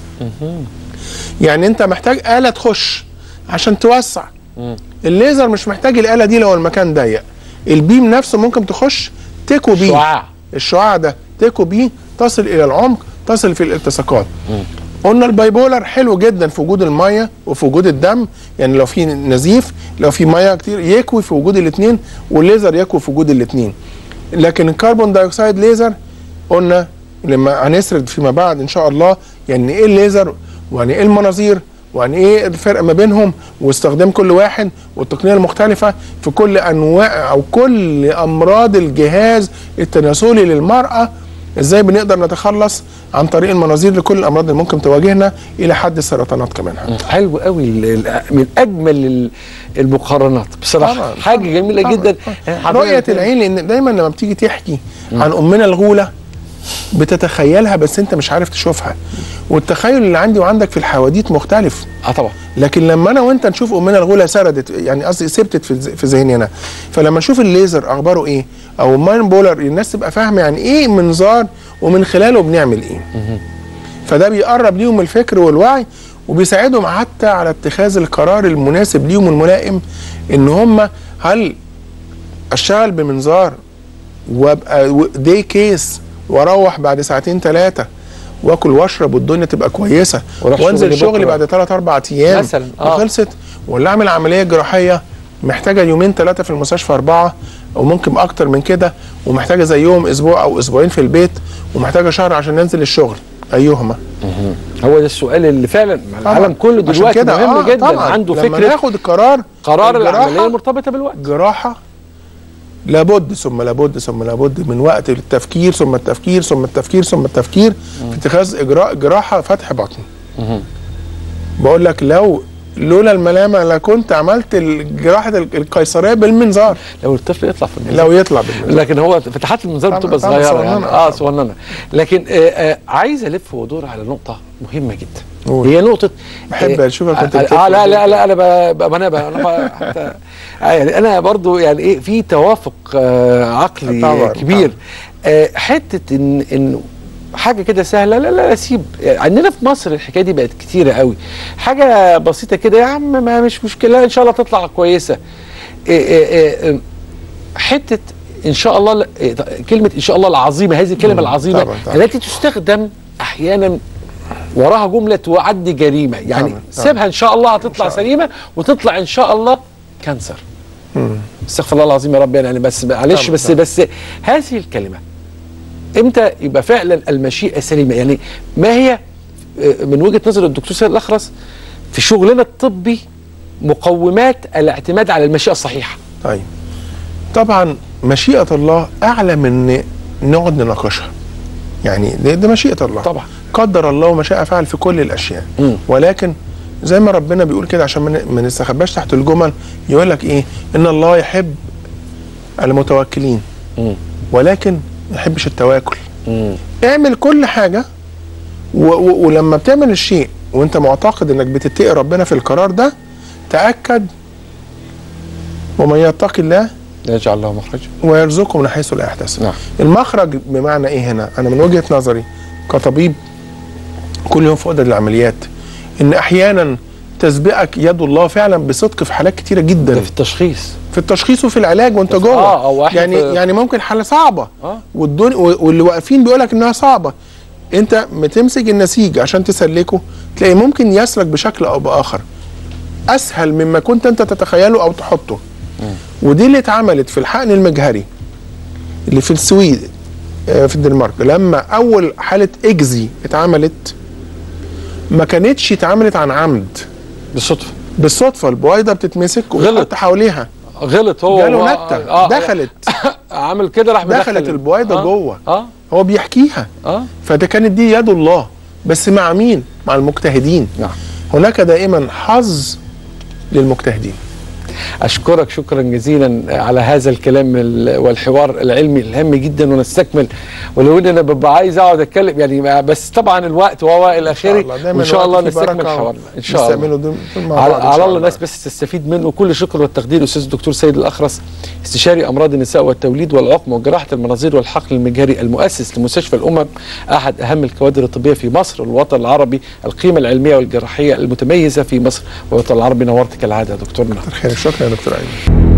يعني انت محتاج آلة تخش عشان توسع. الليزر مش محتاج الآلة دي لو المكان ضيق. البيم نفسه ممكن تخش تكو بيه الشعاع ده تكو بيه تصل الى العمق تصل في الالتصاقات. قلنا البايبولر حلو جدا في وجود الميه وفي وجود الدم، يعني لو في نزيف لو في ميه كتير يكوي في وجود الاثنين والليزر يكوي في وجود الاثنين. لكن الكربون دايوكسيد ليزر قلنا لما هنسرد فيما بعد ان شاء الله يعني ايه الليزر ويعني ايه المناظير ويعني ايه الفرق ما بينهم واستخدام كل واحد والتقنيه المختلفه في كل انواع او كل امراض الجهاز التناسلي للمراه، ازاي بنقدر نتخلص عن طريق المناظير لكل الامراض اللي ممكن تواجهنا الى حد السرطانات كمان. حلو قوي، من اجمل المقارنات بصراحه طبعا. حاجه جميله طبعا. جدا رؤيه العين، لان دايما لما بتيجي تحكي عن امنا الغوله بتتخيلها بس انت مش عارف تشوفها، والتخيل اللي عندي وعندك في الحواديت مختلف طبعا. لكن لما انا وانت نشوف امنا الغوله سردت، يعني قصدي ثبتت في ذهننا، فلما نشوف الليزر اخباره ايه او الماين بولر الناس تبقى فاهمه يعني ايه منظار ومن خلاله بنعمل ايه. فده بيقرب ليهم الفكر والوعي وبيساعدهم حتى على اتخاذ القرار المناسب ليهم الملائم، ان هم هل اشتغل بمنظار وابقى دي كيس واروح بعد ساعتين ثلاثه واكل واشرب والدنيا تبقى كويسه وانزل شغلي بعد 3 4 ايام مثلا وخلصت، ولا اعمل عمليه جراحيه محتاجه يومين 3 في المستشفى 4 او ممكن اكتر من كده ومحتاجه زيهم اسبوع او اسبوعين في البيت ومحتاجه شهر عشان ننزل الشغل، ايهما؟ هو ده السؤال اللي فعلا العالم كله دلوقتي مهم جدا طبعًا. عنده فكره لما ناخد قرار العمليه المرتبطه بالوقت. جراحه لابد ثم لابد ثم لابد من وقت للتفكير ثم التفكير ثم التفكير ثم التفكير في اتخاذ اجراء جراحه فتح بطن. بقول لك لولا الملامه لكنت عملت جراحه القيصريه بالمنظار لو الطفل يطلع في المنظار، لو يطلع بالمنظار. لكن هو فتحات المنظار بتبقى صغيره يعني صغننه. لكن عايز الف وادور على نقطه مهمه جدا هي نقطه بحب اشوفك كنت لا انا حتى يعني انا برضو يعني ايه في توافق عقلي كبير. حته ان حاجه كده سهله لا سيب. عندنا في مصر الحكايه دي بقت كتيره قوي، حاجه بسيطه كده يا عم ما مش مشكله ان شاء الله تطلع كويسه. حته ان شاء الله كلمه ان شاء الله العظيمه، هذه الكلمه العظيمه طبعا. التي تستخدم احيانا وراها جمله تعد جريمه، يعني سيبها ان شاء الله هتطلع سليمه وتطلع ان شاء الله كانسر. استغفر الله العظيم يا رب، يعني بس معلش بس هذه الكلمه امتى يبقى فعلا المشيئه سليمه؟ يعني ما هي من وجهه نظر الدكتور سيد الاخرس في شغلنا الطبي مقومات الاعتماد على المشيئه الصحيحه؟ طيب طبعا مشيئه الله اعلى من نقعد نناقشها، يعني ده مشيئه الله طبعا، قدر الله ما شاء فعل في كل الاشياء. ولكن زي ما ربنا بيقول كده عشان ما نستخباش تحت الجمل، يقول لك ايه؟ ان الله يحب المتوكلين ولكن ما يحبش التواكل. اعمل كل حاجه ولما بتعمل الشيء وانت معتقد انك بتتقي ربنا في القرار ده، تاكد ومن يتق الله يجعل له مخرجا ويرزقه من حيث لا يحتسب. نعم. المخرج بمعنى ايه هنا؟ انا من وجهه نظري كطبيب كل يوم في اوضه العمليات ان احيانا تسبقك يد الله فعلا بصدق في حالات كتيره جدا. في التشخيص وفي العلاج وانت جوه. يعني ممكن حاله صعبه واللي واقفين بيقول لك انها صعبه، انت بتمسك النسيج عشان تسلكه تلاقي ممكن يسلك بشكل او باخر اسهل مما كنت انت تتخيله او تحطه. ودي اللي اتعملت في الحقن المجهري اللي في السويد في الدنمارك، لما اول حاله اجزي اتعملت ما كانتش اتعملت عن عمد، بالصدفه البويضه بتتمسك وتحط حواليها غلط هو جاله نكته دخلت عامل كده راح دخلت البويضه جوه اه هو بيحكيها فده كانت دي يد الله، بس مع مين؟ مع المجتهدين. نعم. هناك دائما حظ للمجتهدين. أشكرك شكرا جزيلا على هذا الكلام والحوار العلمي الهام جدا، ونستكمل ولو ان انا ببقى عايز اقعد اتكلم يعني، بس طبعا الوقت وهو الى اخره، وان شاء الله نستكمل حوارنا ان شاء الله على الله الناس بس تستفيد منه. كل شكر والتقدير استاذ الدكتور سيد الاخرس، استشاري امراض النساء والتوليد والعقم وجراحه المناظير والحقل المجهري، المؤسس لمستشفى الامم، احد اهم الكوادر الطبيه في مصر والوطن العربي، القيمه العلميه والجراحيه المتميزه في مصر والوطن العربي. نورت كالعاده يا دكتورنا. شكرا يا دكتور ايمن.